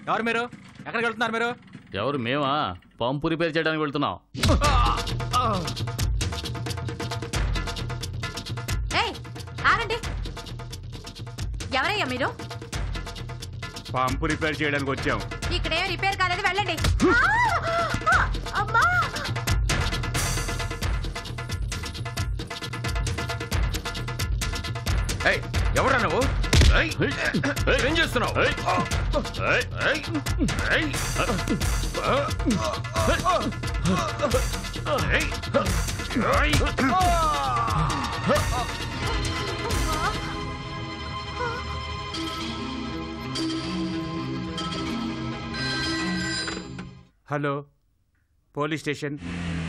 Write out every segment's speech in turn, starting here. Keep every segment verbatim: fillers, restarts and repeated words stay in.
ఎవరు మీరు? ఎక్కడికి వెళ్తున్నారు మీరు? ఎవరు? మేమా? పంపు రిపేర్ చేయడానికి వెళ్తున్నాం. ఆగండి, ఎవరయ్యా మీరు? పంపు రిపేర్ చేయడానికి వచ్చాం. ఇక్కడే రిపేర్ కాలేదు, వెళ్ళండి. అమ్మా, ఎవరా నువ్వు? ఏం చేస్తున్నావు? Hello, police station.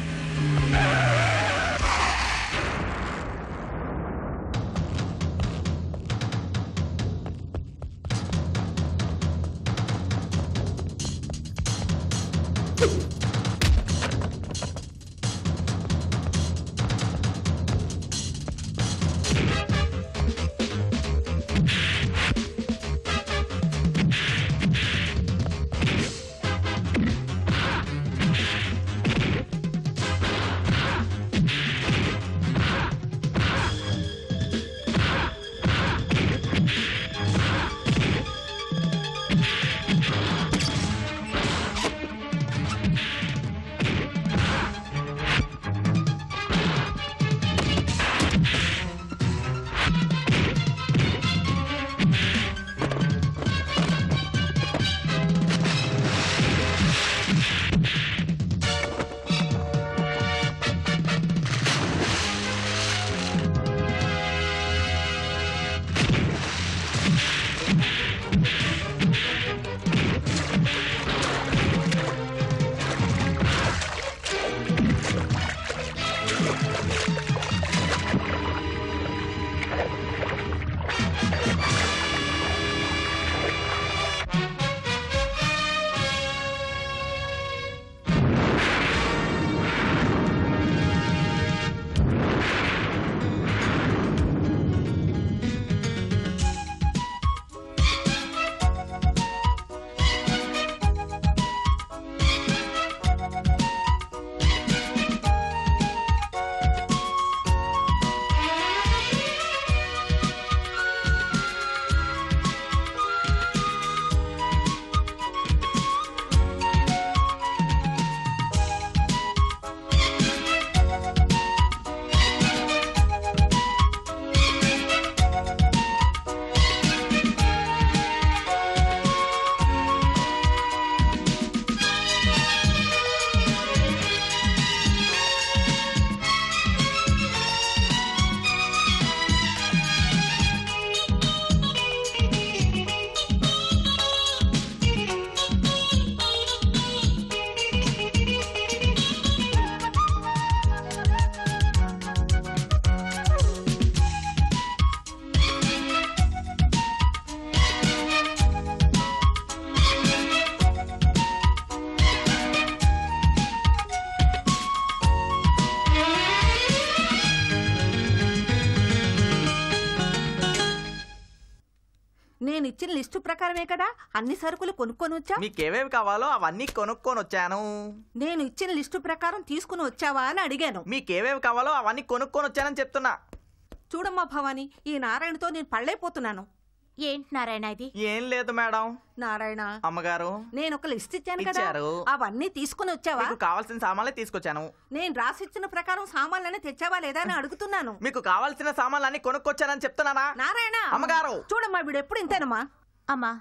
నేను ఇచ్చిన లిస్టు ప్రకారమే కదా అన్ని సరుకులు కొనుక్కొని వచ్చా? మీకేవేవి కావాలో అవన్నీ కొనుక్కొని వచ్చాను. నేను ఇచ్చిన లిస్టు ప్రకారం తీసుకుని వచ్చావా అని అడిగాను. మీకేవేవి కావాలో అవన్నీ కొనుక్కొని వచ్చానని చెప్తున్నా. చూడమ్మా భవాని, ఈ నారాయణతో నేను పళ్ళైపోతున్నాను. ఏంటి నారాయణ ఇది? ఏం లేదు మేడం. నారాయణ అమ్మగారు, నేను ఒక లిస్ట్ ఇచ్చాను కదా, అవన్నీ తీసుకుని వచ్చావా? మీకు కావాల్సిన సామాన్లే తీసుకొచ్చాను. నేను రాసిచ్చిన ప్రకారం సామాన్లన్నీ తెచ్చావా లేదా అని అడుగుతున్నాను. మీకు కావాల్సిన సామాన్లన్నీ కొనుక్కొచ్చానని చెప్తున్నానా? నారాయణ అమ్మగారు, చూడమ్మా, వీడు ఎప్పుడు ఇంతేనమ్మా. అమ్మా,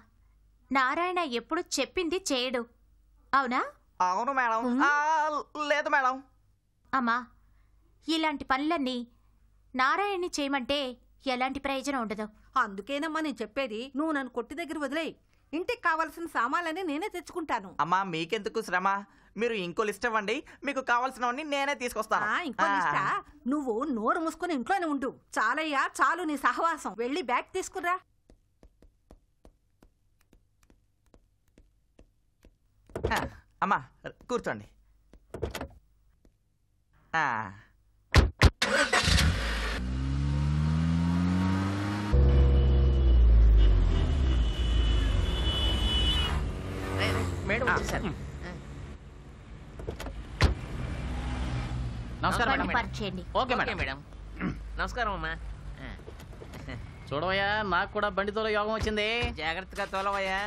నారాయణ ఎప్పుడు చెప్పింది చేయడు, అవునా? అవును మేడం. లేదు మేడం. అమ్మా, ఇలాంటి పనులన్నీ నారాయణని చేయమంటే ఎలాంటి ప్రయోజనం ఉండదు. అందుకేనమ్మా నేను చెప్పేది, నువ్వు నన్ను కొట్టి దగ్గర వదిలేయి. ఇంటికి కావాల్సిన సామాన్లన్నీ నేనే తెచ్చుకుంటాను. అమ్మా, మీకెందుకు శ్రమ? మీరు ఇంకో లిస్ట్ ఇవ్వండి, మీకు కావాల్సినవన్నీ నేనే తీసుకొస్తాను. ఇంకో లిస్టా? నువ్వు నోరు మూసుకొని ఇంట్లోనే ఉండు. చాలయ్యా, చాలు నీ సహవాసం. వెళ్ళి బ్యాగ్ తీసుకురా. అమ్మా కూర్చోండి. మేడం వచ్చేసారు. నమస్కారం బండి మేడం. పార్క్ చేయండి. Okay okay madam. మేడం. నమస్కారం అమ్మా. చూడవయ్యా, నాకు కూడా బండితో యోగం వచ్చింది. జాగ్రత్తగా తోలవయ్యా.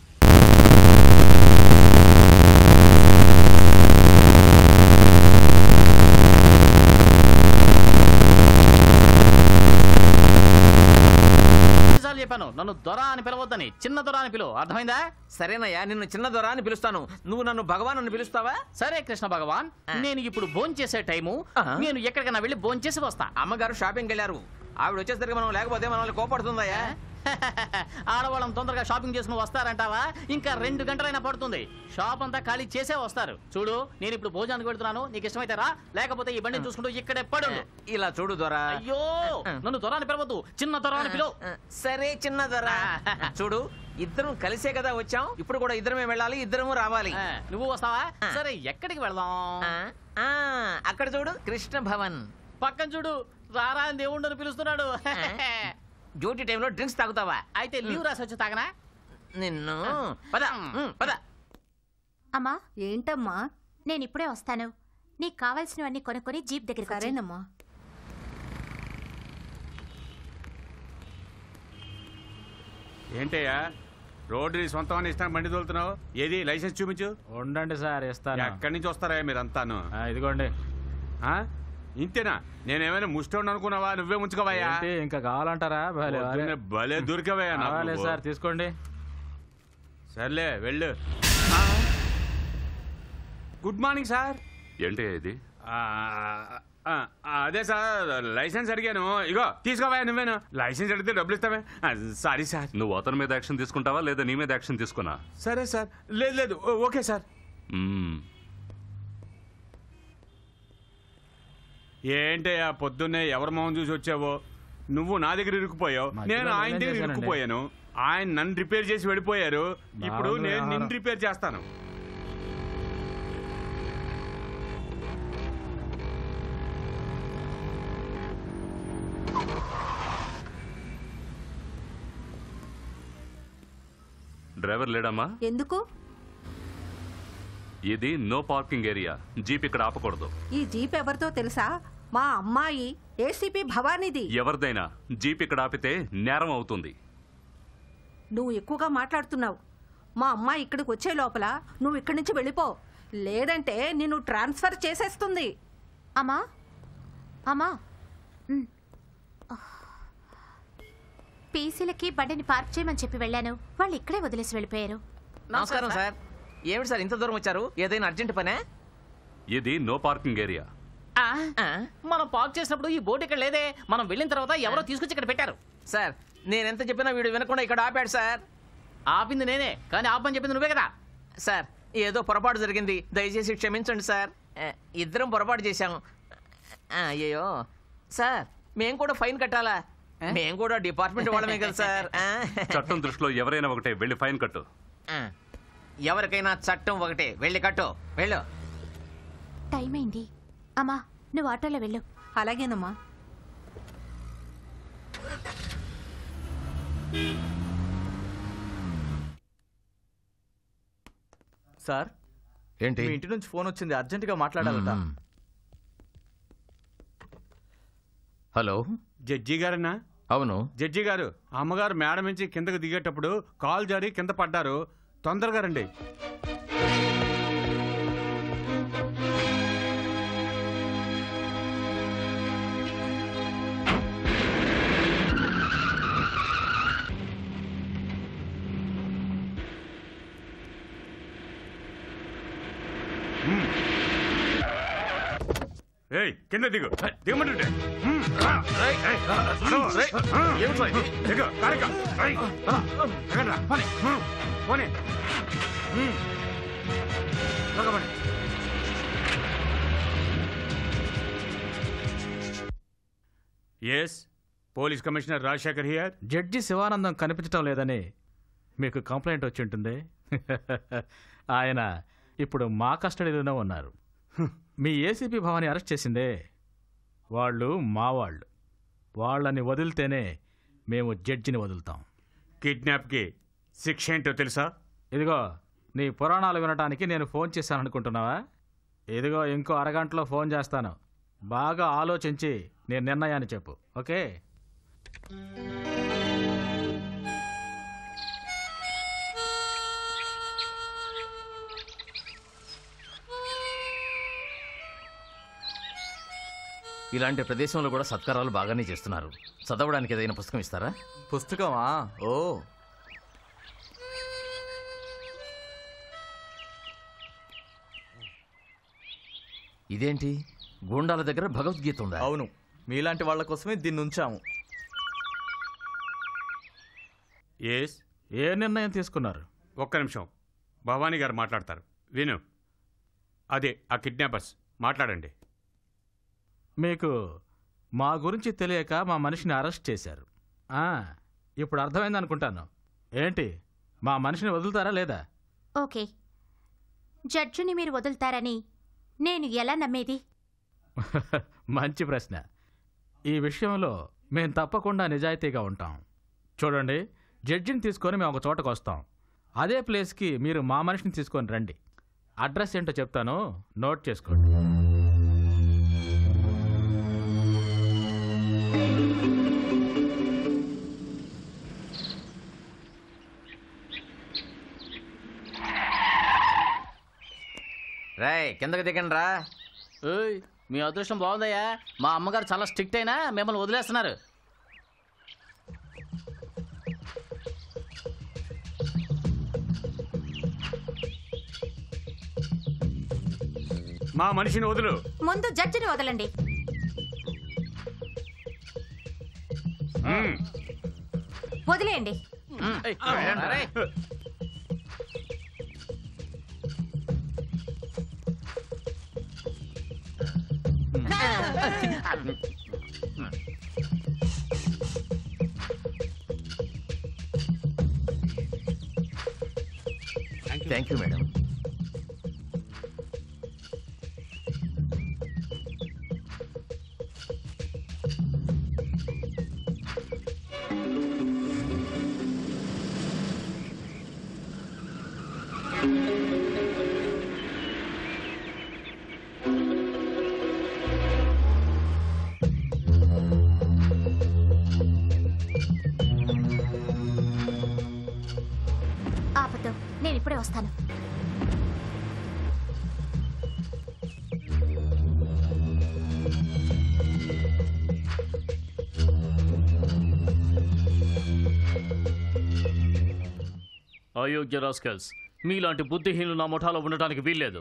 ఎన్నిసార్లు చెప్పాను నన్ను దొర అని పిలవద్దని, చిన్న దొర అని పిలువు, అర్థమైందా? సరేనయ్యా, నిన్ను చిన్న దొర అని పిలుస్తాను. నువ్వు నన్ను భగవాన్ అని పిలుస్తావా? సరే కృష్ణ భగవాన్, నేను ఇప్పుడు భోంచేసే టైము. నేను ఎక్కడికైనా వెళ్ళి భోంచేసి వస్తా. అమ్మగారు షాపింగ్కి వెళ్ళారు. ఆవిడ వచ్చేసరికి మనం లేకపోతే మనల్ని కోపడుతుందయ్యా. ఆడవాళ్ళం తొందరగా షాపింగ్ చేసుకుని వస్తారంటావా? ఇంకా రెండు గంటలైనా పడుతుంది. షాప్ అంతా ఖాళీ చేసే వస్తారు. చూడు, నేను ఇప్పుడు భోజనానికి వెళ్తున్నాను. నీకు ఇష్టమైతే రా, లేకపోతే ఈ బండిని చూసుకుంటూ ఇక్కడే పడు. ఇలా చూడు దొర. అయ్యో, నన్ను దొర అని పిలవద్దు, చిన్న దొర అని పిలువు. సరే చిన్న దొర. చూడు, ఇద్దరం కలిసే కదా వచ్చాం. ఇప్పుడు కూడా ఇద్దరమే వెళ్ళాలి, ఇద్దరము రావాలి. ఆ, నువ్వు వస్తావా? సరే, ఎక్కడికి వెళ్దాం? ఆ, ఆ, అక్కడ చూడు, కృష్ణ భవన్. పక్కన చూడు, రారా అని దేవుణ్ణి పిలుస్తున్నాడు. డ్యూటీ టైంలో డ్రింక్స్ తాగుతావా? అయితే లీవ్ రాసి వచ్చి తాగనా? నిన్ను పద ఉమ్, పద. అమ్మా, ఏంటమ్మా? నేను ఇప్పుడే వస్తాను. నీకు కావాల్సినవన్నీ కొనుక్కొని జీప్ దగ్గర సరేనమ్మా. ఏంటయ్యా రోడ్డు నీ సొంతం అని ఇస్తాను బండి తోలుతున్నావు? ఏది లైసెన్స్ చూపించు. ఉండండి సార్, ఇస్తాను. ఎక్కడి నుంచి వస్తారా మీరంతాను? ఆ, ఇదిగోండి. ఆ? ఇంతేనా? నేనేమైనా ముష్టోడు అనుకున్నావా? నువ్వే ముంచుకోవయ్యా. ఏంటి, ఇంకా కావాలంటారా? భలే, పొద్దున్నే భలే దొరికవయ్యా నాకు పర్వాలేదు నువ్వు. సార్, తీసుకోండి. సర్లే వెళ్ళు. Good morning sir. ఏంటి ఇది? ఆ, ఆ, అదే సార్ లైసెన్స్ అడిగాను. ఇగో తీసుకోవా నువ్వేను. లైసెన్స్ అడిగితే డబ్బులు ఇస్తావే. Sorry sir. నువ్వు అతని మీద యాక్షన్ తీసుకుంటావా లేదా నీ మీద యాక్షన్ తీసుకున్నా? సరే సార్. లేదు లేదు ఓకే సార్. మ్మ్. ఏంటయ్యా పొద్దున్నే ఎవరి మొహం చూసి వచ్చావో? నువ్వు నా దగ్గర ఇరుక్కుపోయావు, మధ్యలో నేను ఆయన నేనేం దగ్గర చేశానండి? ఇరుక్కుపోయాను. ఆయన నన్ను రిపేర్ చేసి వెళ్ళిపోయారు. ఇప్పుడు బాగుంది నేను నిన్ను వ్యవహారం. రిపేర్ చేస్తాను. డ్రైవర్ లేడమ్మా? ఎందుకు? ఇది నో పార్కింగ్ ఏరియా. జీప్ ఇక్కడ ఆపకూడదు. ఈ జీప్ ఎవరితో తెలుసా? మా అమ్మాయి ఏసీపీ భవానీది. ఎవరిదైనా జీప్ ఇక్కడ ఆపితే నేరం అవుతుంది. నువ్వు ఎక్కువగా మాట్లాడుతున్నావు. మా అమ్మాయి ఇక్కడికి వచ్చే లోపల నువ్వు ఇక్కడి నుంచి వెళ్ళిపో, లేదంటే నిన్ను ట్రాన్స్ఫర్ చేసేస్తుంది. అమ్మా, అమ్మా, ఉమ్. పీసీలకి బండిని పార్క్ చేయమని చెప్పి వెళ్ళాను. వాళ్ళు ఇక్కడే వదిలేసి వెళ్ళిపోయారు. నమస్కారం సార్. ఏమిటి సార్ ఇంత దూరం వచ్చారు? ఏదైనా అర్జెంట్ పనే? ఇది నో పార్కింగ్ ఏరియా. ఆ, మనం పార్క్ చేసినప్పుడు ఈ బోట్ ఇక్కడ లేదే. మనం వెళ్ళిన తర్వాత ఎవరో తీసుకొచ్చి ఇక్కడ పెట్టారు. సార్, నేనెంత చెప్పినా వీడు వినకుండా ఇక్కడ ఆపాడు సార్. ఆపింది నేనే, కానీ ఆపని చెప్పింది నువ్వే కదా. సార్, ఏదో పొరపాటు జరిగింది, దయచేసి క్షమించండి సార్. ఆ, ఇద్దరం పొరపాటు చేశాం. ఆ, అయ్యో సార్, మేము కూడా ఫైన్ కట్టాలా? మేము కూడా డిపార్ట్మెంట్ వాళ్ళమే కదా సార్. ఆ, చట్టం దృష్టిలో ఎవరైనా ఒకటే, వెళ్ళి ఫైన్ కట్టు. ఆ, ఎవరికైనా చట్టం ఒకటే, వెళ్ళి కట్టు, వెళ్ళు. టైం అయింది. అమ్మా, నువ్వు ఆటోలో వెళ్ళు. అలాగేనమ్మా. సార్, ఏంటి? మీ ఇంటి నుంచి ఫోన్ వచ్చింది, అర్జెంటుగా మాట్లాడాలట. Hello, judge గారన్నా? అవును. జడ్జి గారు, అమ్మగారు మేడ నుంచి కిందకు దిగేటప్పుడు కాల్ జారి కింద పడ్డారు. తొందరగా రండి. ఏయ్, కింద దిగు. దిగమంటుంటే దిగు. కారిక. ఏయ్, ఎక్కడ్రా? పోనీ. హ్మ్, పోనీ. హ్మ్. త్వరగా పోనీ. Yes, police commissioner Rajasekhar here. Judge Sivanandam కనిపించడం లేదని మీకు కంప్లైంట్ వచ్చి ఉంటుంది. ఆయన ఇప్పుడు మా కస్టడీలోనే ఉన్నారు. మీ ఏసీపీ భవాని అరెస్ట్ చేసిందే వాళ్ళు మా వాళ్ళు. వాళ్ళని వదిలితేనే మేము జడ్జిని వదులుతాం. కిడ్నాప్కి శిక్ష ఏంటో తెలుసా? ఇదిగో, నీ పురాణాలు వినటానికి నేను ఫోన్ చేశాను అనుకుంటున్నావా? ఇదిగో ఇంకో అరగంటలో ఫోన్ చేస్తాను. బాగా ఆలోచించి నీ నిర్ణయాన్ని చెప్పు. ఓకే? ఇలాంటి ప్రదేశంలో కూడా సత్కారాలు బాగానే చేస్తున్నారు. చదవడానికి ఏదైనా పుస్తకం ఇస్తారా? పుస్తకమా? ఓ, ఇదేంటి, గూండాల దగ్గర భగవద్గీత ఉందా? అవును, మీలాంటి వాళ్ళ కోసమే దీన్ని ఉంచాము. ఎస్. ఏ నిర్ణయం తీసుకున్నారు? ఒక్క నిమిషం, భవానీ గారు మాట్లాడతారు, విను. అదే ఆ కిడ్నాపర్స్, మాట్లాడండి. మీకు మా గురించి తెలియక మా మనిషిని అరెస్ట్ చేశారు. ఆ, ఇప్పుడు అర్థమైంది అనుకుంటాను. ఏంటి, మా మనిషిని వదులుతారా లేదా? ఓకే, జడ్జిని మీరు వదులుతారని నేను ఎలా నమ్మేది? మంచి ప్రశ్న. ఈ విషయంలో మేం తప్పకుండా నిజాయితీగా ఉంటాం. చూడండి, జడ్జిని తీసుకొని మేము ఒక చోటకు వస్తాం. అదే ప్లేస్కి మీరు మా మనిషిని తీసుకొని రండి. అడ్రస్ ఏంటో చెప్తాను, నోట్ చేసుకోండి. రాయ్, కిందకి దిగండి రా. ఏయ్, మీ అదృష్టం బాగుందయ్యా. మా అమ్మగారు చాలా స్ట్రిక్ట్ అయినా మిమ్మల్ని వదిలేస్తున్నారు. మా మనిషిని వదులు. ముందు జడ్జిని వదలండి. మ్మ్. వదిలేయండి. ఏయ్, అరే, థ్యాంక్ యూ మేడం. ఆపద్దు, నేను ఇప్పుడే వస్తాను. అయోగ్య రాస్కల్స్, మీలాంటి బుద్ధిహీనులు నా ముఠాలో ఉండటానికి వీల్లేదు.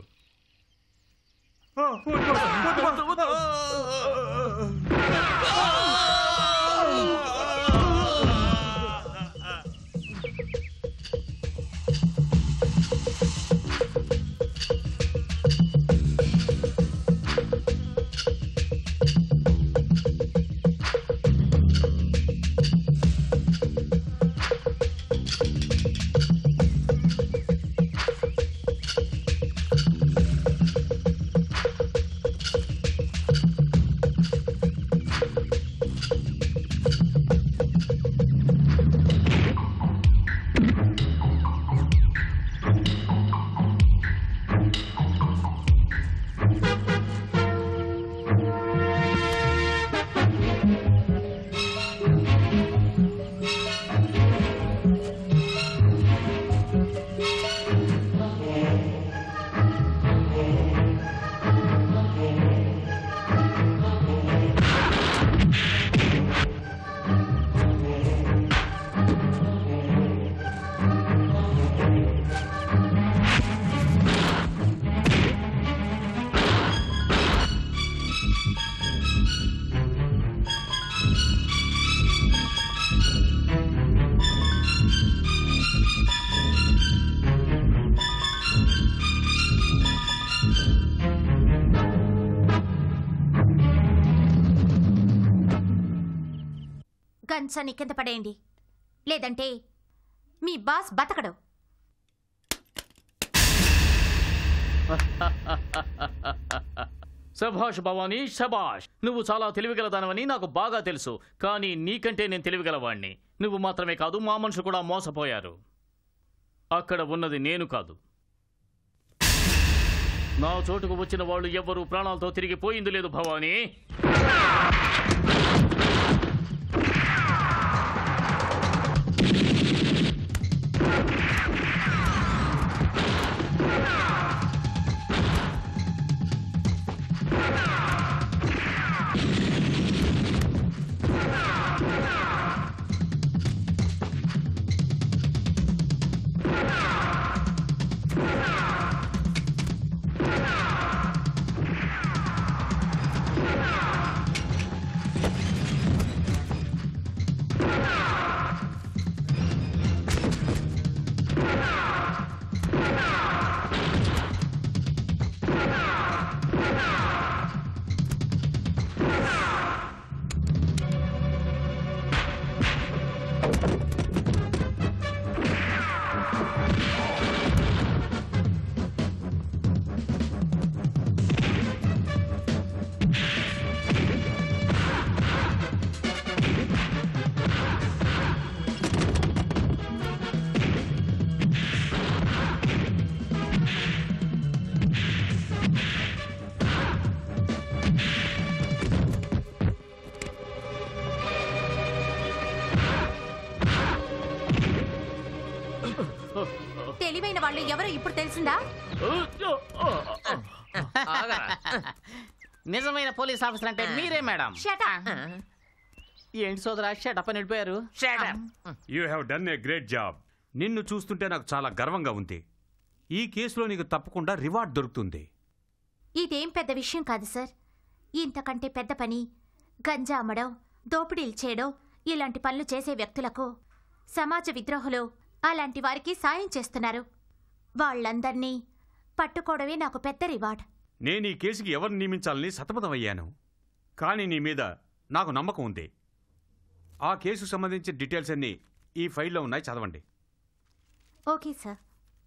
గన్సని కింద పడేయండి, లేదంటే మీ బాస్ బతకడు. శభాష్ భవానీ, శభాష్. నువ్వు చాలా తెలివిగలదానవని నాకు బాగా తెలుసు, కానీ నీకంటే నేను తెలివిగలవాణ్ణి. నువ్వు మాత్రమే కాదు, మా మనుషులు కూడా మోసపోయారు. అక్కడ ఉన్నది నేను కాదు, నా చోటుకు వచ్చిన వాళ్ళు ఎవ్వరూ ప్రాణాలతో తిరిగి పోయింది లేదు భవానీ. తెలివైన వాళ్ళు ఎవరో ఇప్పుడు తెలిసిందా? నిజమైన పోలీస్ ఆఫీసర్ అంటే మీరే మేడం. ఏంటి సోదరా షటప్ అని వెళ్ళిపోయారు? You have done a great job. నిన్ను చూస్తుంటే నాకు చాలా గర్వంగా ఉంది. ఈ కేసులో నీకు తప్పకుండా రివార్డ్ దొరుకుతుంది. ఇదేం పెద్ద విషయం కాదు సార్. ఇంతకంటే పెద్ద పని గంజా అమ్మడం, దోపిడీలు చేయడం ఇలాంటి పనులు చేసే వ్యక్తులకు సమాజ విద్రోహులు అలాంటి వారికి సాయం చేస్తున్నారు. వాళ్ళందర్నీ పట్టుకోవడమే నాకు పెద్ద రివార్డ్. నేను ఈ కేసుకి ఎవరిని నియమించాలని సతమతమయ్యాను. కానీ నీ మీద నాకు నమ్మకం ఉంది. ఆ కేసుకు సంబంధించిన డీటెయిల్స్ అన్నీ ఈ ఫైల్లో ఉన్నాయి, చదవండి. Okay sir.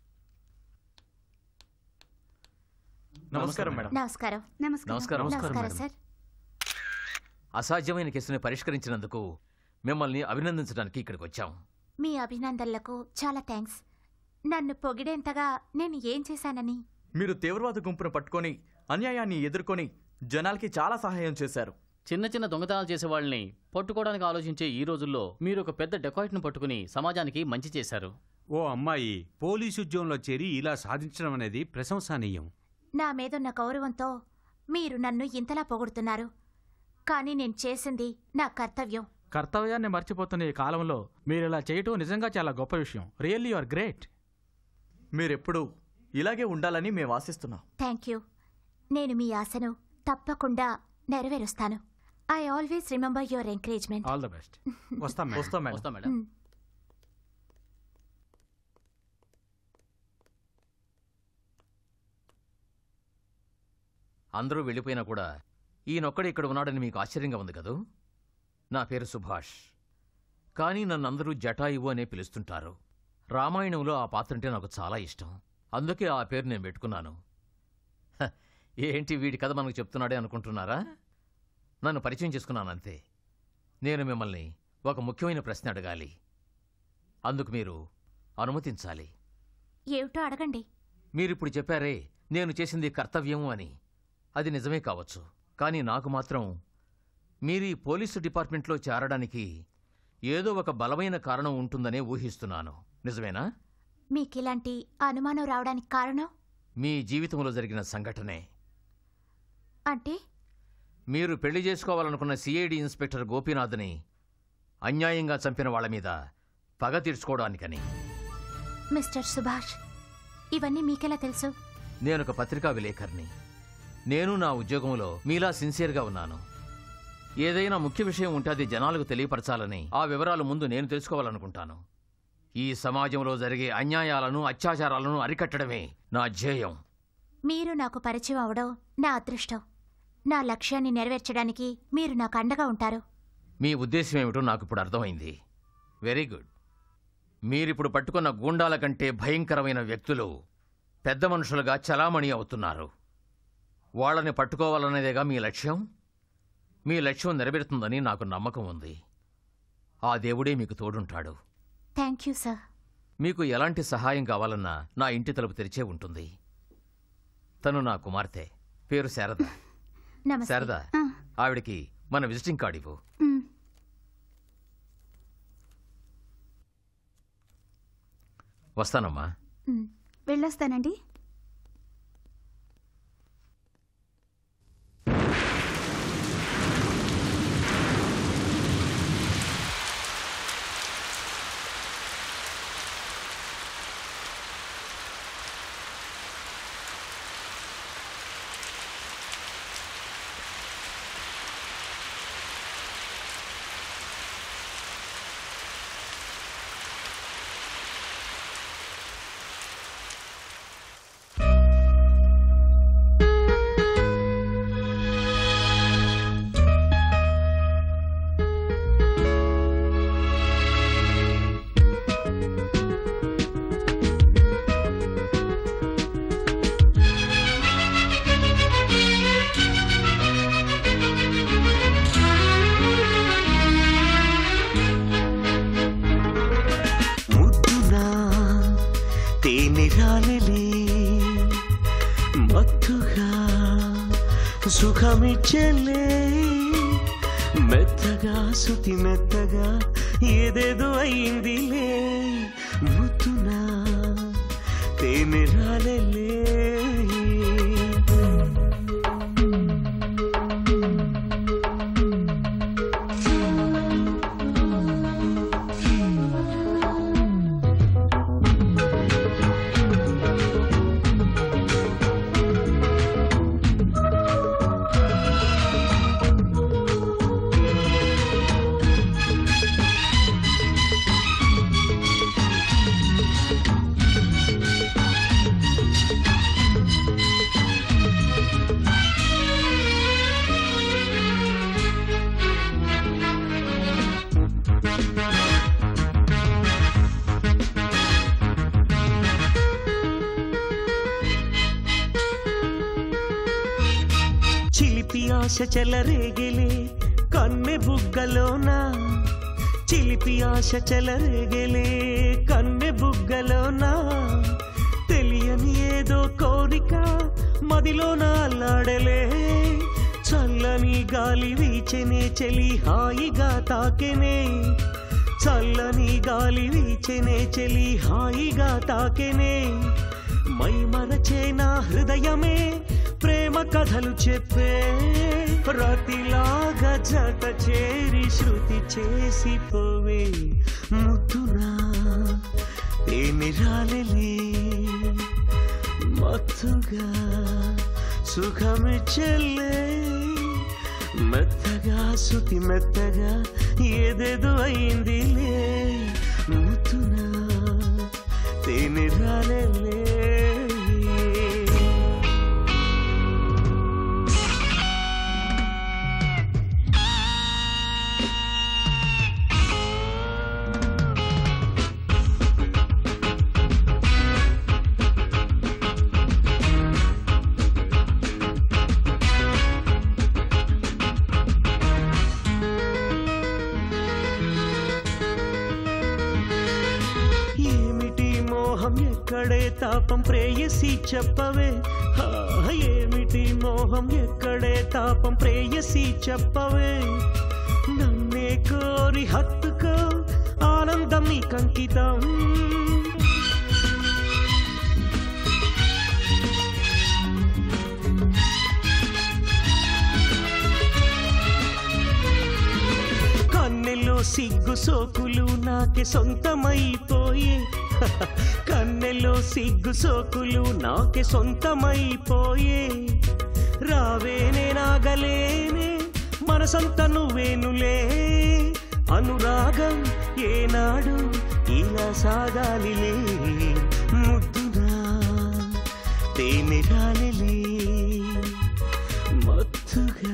నమస్కారం మేడం. నమస్కారం. నమస్కారం నమస్కారం సార్. అసాధ్యమైన కేసుని పరిష్కరించినందుకు మిమ్మల్ని అభినందించడానికి ఇక్కడికి వచ్చాం. మీ అభినందనలకు చాలా థ్యాంక్స్. నన్ను పొగిడేంతగా నేను ఏం చేశానని? మీరు తీవ్రవాద గుంపును పట్టుకొని అన్యాయాన్ని ఎదుర్కొని జనాలకి చాలా సహాయం చేశారు. చిన్న చిన్న దొంగతనాలు చేసే వాళ్ళని పట్టుకోవడానికి ఆలోచించే ఈ రోజుల్లో మీరు ఒక పెద్ద డెకాయిట్ను పట్టుకుని సమాజానికి మంచి చేశారు. ఓ అమ్మాయి పోలీసు ఉద్యోగంలో చేరి ఇలా సాధించడం అనేది ప్రశంసనీయం. నా మీదున్న గౌరవంతో మీరు నన్ను ఇంతలా పొగుడుతున్నారు. కానీ నేను చేసింది నా కర్తవ్యం. కర్తవ్యాన్ని మర్చిపోతున్న ఈ కాలంలో మీరు ఇలా చేయటం నిజంగా చాలా గొప్ప విషయం. Really you are great. మీరెప్పుడు ఇలాగే ఉండాలని మేము ఆశిస్తున్నాం. Thank you. నేను మీ ఆశను తప్పకుండా నెరవేరుస్తాను. I always remember your encouragement. All the best. వస్తాం వస్తాం మేడం. వస్తాం మేడం. అందరూ వెళ్ళిపోయినా కూడా ఈయనొక్కడే ఇక్కడ ఉన్నాడని మీకు ఆశ్చర్యంగా ఉంది కదూ? నా పేరు సుభాష్. కానీ నన్ను అందరూ జటాయువు అనే పిలుస్తుంటారు. రామాయణంలో ఆ పాత్ర అంటే నాకు చాలా ఇష్టం. అందుకే ఆ పేరు నేను పెట్టుకున్నాను. హ, ఏంటి వీడి కథ మనకు చెప్తున్నాడే అనుకుంటున్నారా? నన్ను పరిచయం చేసుకున్నానంతే. నేను మిమ్మల్ని ఒక ముఖ్యమైన ప్రశ్న అడగాలి. అందుకు మీరు అనుమతించాలి. ఏమిటో అడగండి. మీరిప్పుడు చెప్పారే నేను చేసింది కర్తవ్యం అని. అది నిజమే కావచ్చు. కానీ నాకు మాత్రం మీరు ఈ పోలీసు డిపార్ట్మెంట్లో చేరడానికి ఏదో ఒక బలమైన కారణం ఉంటుందనే ఊహిస్తున్నాను. నిజమేనా? మీకిలాంటి అనుమానం రావడానికి కారణం మీ జీవితంలో జరిగిన సంఘటనే. అంటే మీరు పెళ్లి చేసుకోవాలనుకున్న సిఐడి ఇన్స్పెక్టర్ గోపీనాథ్ని అన్యాయంగా చంపిన వాళ్ళ మీద పగ తీర్చుకోవడానికని. మిస్టర్ సుభాష్, ఇవన్నీ మీకెలా తెలుసు? నేనొక పత్రికా విలేకరిని. నేను నా ఉద్యోగంలో మీలా సిన్సియర్గా ఉన్నాను. ఏదైనా ముఖ్య విషయం ఉంటే అది జనాలకు తెలియపరచాలని, ఆ వివరాలు ముందు నేను తెలుసుకోవాలనుకుంటాను. ఈ సమాజంలో జరిగే అన్యాయాలను, అత్యాచారాలను అరికట్టడమే నా ధ్యేయం. మీరు నాకు పరిచయం అవడం నా అదృష్టం. నా లక్ష్యాన్ని నెరవేర్చడానికి మీరు నాకు అండగా ఉంటారు. మీ ఉద్దేశం ఏమిటో నాకు ఇప్పుడు అర్థమైంది. Very good. మీరిప్పుడు పట్టుకున్న గూండాల కంటే భయంకరమైన వ్యక్తులు పెద్ద మనుషులుగా చలామణి అవుతున్నారు. వాళ్ళని పట్టుకోవాలనేదేగా మీ లక్ష్యం. మీ లక్ష్యం నెరవేరుతుందని నాకు నమ్మకం ఉంది. ఆ దేవుడే మీకు తోడుంటాడు. Thank you sir. మీకు ఎలాంటి సహాయం కావాలన్నా నా ఇంటి తలుపు తెరిచే ఉంటుంది. తను నా కుమార్తె, పేరు శారద. నమస్తే. శారద, ఆ, ఆవిడకి మన విజిటింగ్ కార్డు ఇవ్వు. ఉమ్. వస్తానమ్మా. ఉమ్. వెళ్ళొస్తానండి. సుఖమిచ్చలే మెత్తగా సుతి మెత్తగా ఏదేదో అయిందిలే ముద్దునా తేనె రాలే. చిలిపి ఆశ చెలరేగెలే కన్నె బుగ్గలోన, చిలిపి ఆశ చెలరేగెలే కన్నె బుగ్గలోన, తెలియని ఏదో కోరిక మదిలోన అల్లాడలే, చల్లని గాలి వీచెనే చెలి హాయిగా తాకెనే, చల్లని గాలి వీచెనే చెలి హాయిగా తాకెనే, మై మరచే నా హృదయమే ప్రేమ కథలు చెప్పే, ప్రతిలాగా జత చేరి శృతి చేసిపోవే ముద్దునా తేనె రాలే మత్తుగా సుఖమిచ్చలే మెత్తగా సుతి మెత్తగా ఏదేదో అయిందిలే ముద్దునా తేనె రాలే. ఎక్కడే తాపం ప్రేయసి చెప్పవే, ఏమిటి మోహం ఎక్కడే తాపం ప్రేయసి చెప్పవే, నన్నే కోరి హత్తుకో ఆనందం నీకంకితం, కన్నెలో సిగ్గు సోకులు నాకే సొంతమైపోయే, కన్నెలో సిగ్గు సోకులు నాకే సొంతమైపోయే, రావేనే నాగలేనే మనసంత నువ్వేనులే, అనురాగం ఏనాడు ఇలా సాగాలిలే ముద్దునా తేనె రాలే మత్తుగా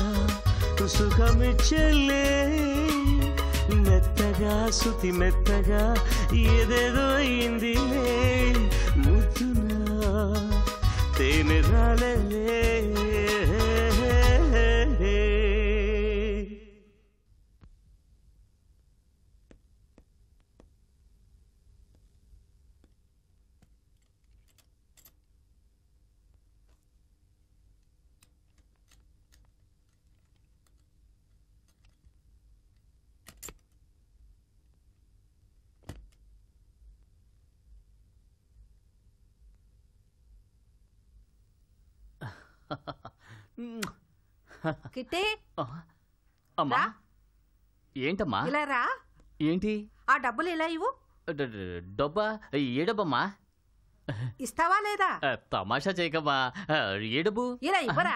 సుఖమిచ్చలే మెత్తగా సుతి మెత్తగా ఏదేదో అయిందిలే ముద్దునా తేనె రాలే. కిట్టి అమ్మా రా. ఏంటమ్మా ఇలా రా. ఏంటి ఆ డబ్బులు ఇలా ఇవ్వు. డ- డ- డబ్బా ఏ డబ్బమ్మా ఇస్తావా లేదా? ఆ, తమాషా చేయకమ్మా ఆ, ఏ డబ్బు ఇలా ఇవ్వరా?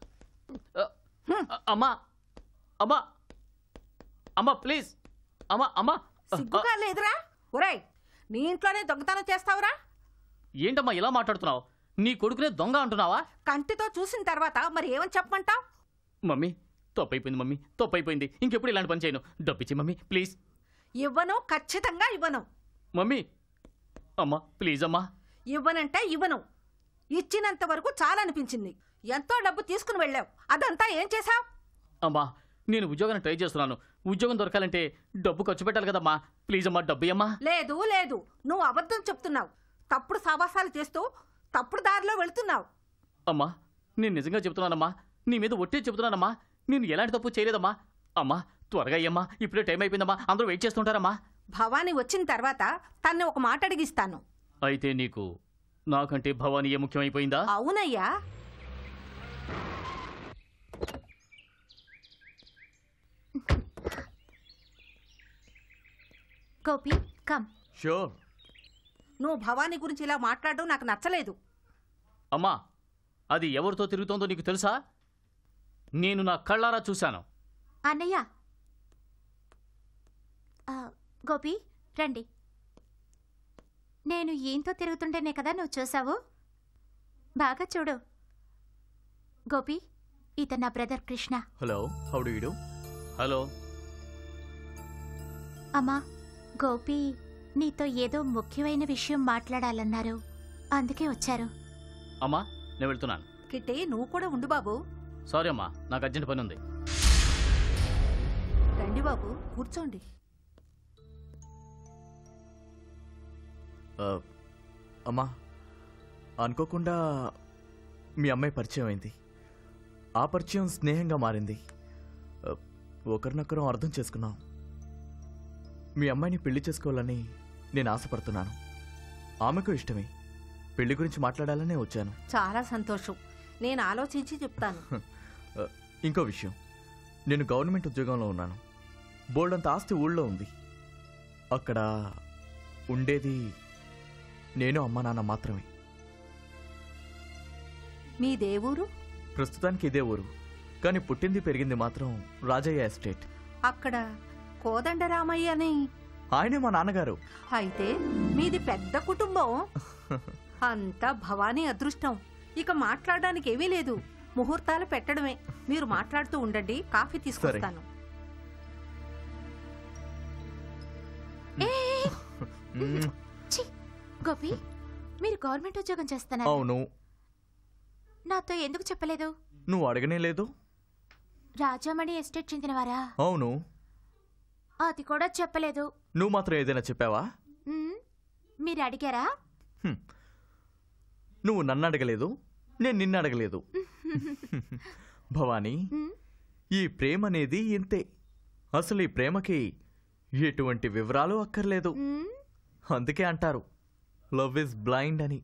అమ్మా అమ్మా అమ్మా ప్లీజ్ అమ్మా అమ్మా సిగ్గుగా లేదురా? ఒరేయ్, నీ ఇంట్లోనే దొంగతనం చేస్తావురా? ఏంటమ్మా ఇలా మాట్లాడుతున్నావు? నీ కొడుకునే దొంగ అంటున్నావా? కంటితో చూసిన తర్వాత మరి ఏమని చెప్పమంటావు? మమ్మీ తప్పైపోయింది మమ్మీ తప్పైపోయింది. ఇంకెప్పుడు ఇలాంటి పని చేయను. డబ్బిచ్చి మమ్మీ ప్లీజ్. ఇవ్వను, ఖచ్చితంగా ఇవ్వను. మమ్మీ అమ్మా ప్లీజ్ అమ్మా. ఇవ్వనంటే ఇవ్వను. ఇచ్చినంత వరకు చాలా అనిపించింది. ఎంతో డబ్బు తీసుకుని వెళ్ళావు, అదంతా ఏం చేశావు? అమ్మా నేను ఉద్యోగాన్ని ట్రై చేస్తున్నాను. ఉద్యోగం దొరకాలంటే డబ్బు ఖర్చు పెట్టాలి కదమ్మా. ప్లీజ్ అమ్మా డబ్బు అమ్మా. లేదు లేదు, నువ్వు అబద్ధం చెప్తున్నావు. తప్పుడు సావాసాలు చేస్తూ తప్పుడు దారిలో వెళ్తున్నావు. అమ్మా నేను నిజంగా చెప్తున్నానమ్మా. నీ మీద ఒట్టే చెప్తున్నానమ్మా. నేను ఎలాంటి తప్పు చేయలేదమ్మా. అమ్మా త్వరగా అయ్యమ్మా, ఇప్పుడే టైం అయిపోయిందమ్మా. అందరూ వెయిట్ చేస్తుంటారమ్మా. భవానీ వచ్చిన తర్వాత తన్ని ఒక మాట అడిగిస్తాను. అయితే నీకు నాకంటే భవానీ ఏ ముఖ్యమైపోయిందా? అవునయ్యా. గోపి కమ్. షూర్. నువ్వు భవానీ గురించి ఇలా మాట్లాడడం నాకు నచ్చలేదు. అమ్మా అది ఎవరితో తిరుగుతోందో నీకు తెలుసా? నేను నా కళ్ళారా చూశాను. అన్నయ్య ఆ, గోపి రండి. నేను ఏంతో తిరుగుతుంటేనే కదా నువ్వు చూసావు. బాగా చూడు. గోపి ఇతను నా brother Krishna. Hello, how do you do? Hello. అమ్మా గోపి నీతో ఏదో ముఖ్యమైన విషయం మాట్లాడాలన్నారు, అందుకే వచ్చారు. అమ్మా నేను వెళ్తున్నాను. కిట్టి నువ్వు కూడా ఉండు బాబు. సారీ అమ్మా, నాకు అర్జెంట్ పని ఉంది. రండి బాబు, కూర్చోండి. ఆ, అమ్మా అనుకోకుండా మీ అమ్మాయి పరిచయం అయింది. ఆ పరిచయం స్నేహంగా మారింది. ఆ, ఒకరినొకరం అర్థం చేసుకున్నాం. మీ అమ్మాయిని పెళ్లి చేసుకోవాలని నేను ఆశపడుతున్నాను. ఆమెకు ఇష్టమే. పెళ్లి గురించి మాట్లాడాలనే వచ్చాను. చాలా సంతోషం. నేను ఆలోచించి చెప్తాను. ఆ, ఇంకో విషయం, నేను గవర్నమెంట్ ఉద్యోగంలో ఉన్నాను. బోల్డంత ఆస్తి ఊళ్ళో ఉంది. అక్కడ ఉండేది నేను అమ్మ నాన్న మాత్రమే. మీ దేవురు? ప్రస్తుతానికి ఇదే ఊరు, కానీ పుట్టింది పెరిగింది మాత్రం రాజయ్య ఎస్టేట్. అక్కడ కోదండరామయ్య అని. ఆయనే మా నాన్నగారు. అయితే మీది పెద్ద కుటుంబం. అంతా భవానీ అదృష్టం. ఇక మాట్లాడడానికి ఏమీ లేదు, ముహూర్తాలు పెట్టడమే. మీరు మాట్లాడుతూ ఉండండి, కాఫీ తీసుకొస్తాను. ఛీ, గోపి మీరు గవర్నమెంట్ ఉద్యోగం చేస్తున్నారు. అవును. నాతో ఎందుకు చెప్పలేదు? నువ్వు అడగనే లేదు. రాజామణి ఎస్టేట్ చెందినవారా? అవును. అది కూడా చెప్పలేదు. నువ్వు మాత్రం ఏదైనా చెప్పావా? మ్మ్. మీరు అడిగారా? హ్మ్. నువ్వు నన్ను అడగలేదు, నేను నిన్ను అడగలేదు. భవానీ, ఈ ప్రేమ అనేది ఇంతే. అసలు ఈ ప్రేమకి ఎటువంటి వివరాలు అక్కర్లేదు. అందుకే అంటారు లవ్ ఇస్ బ్లైండ్ అని.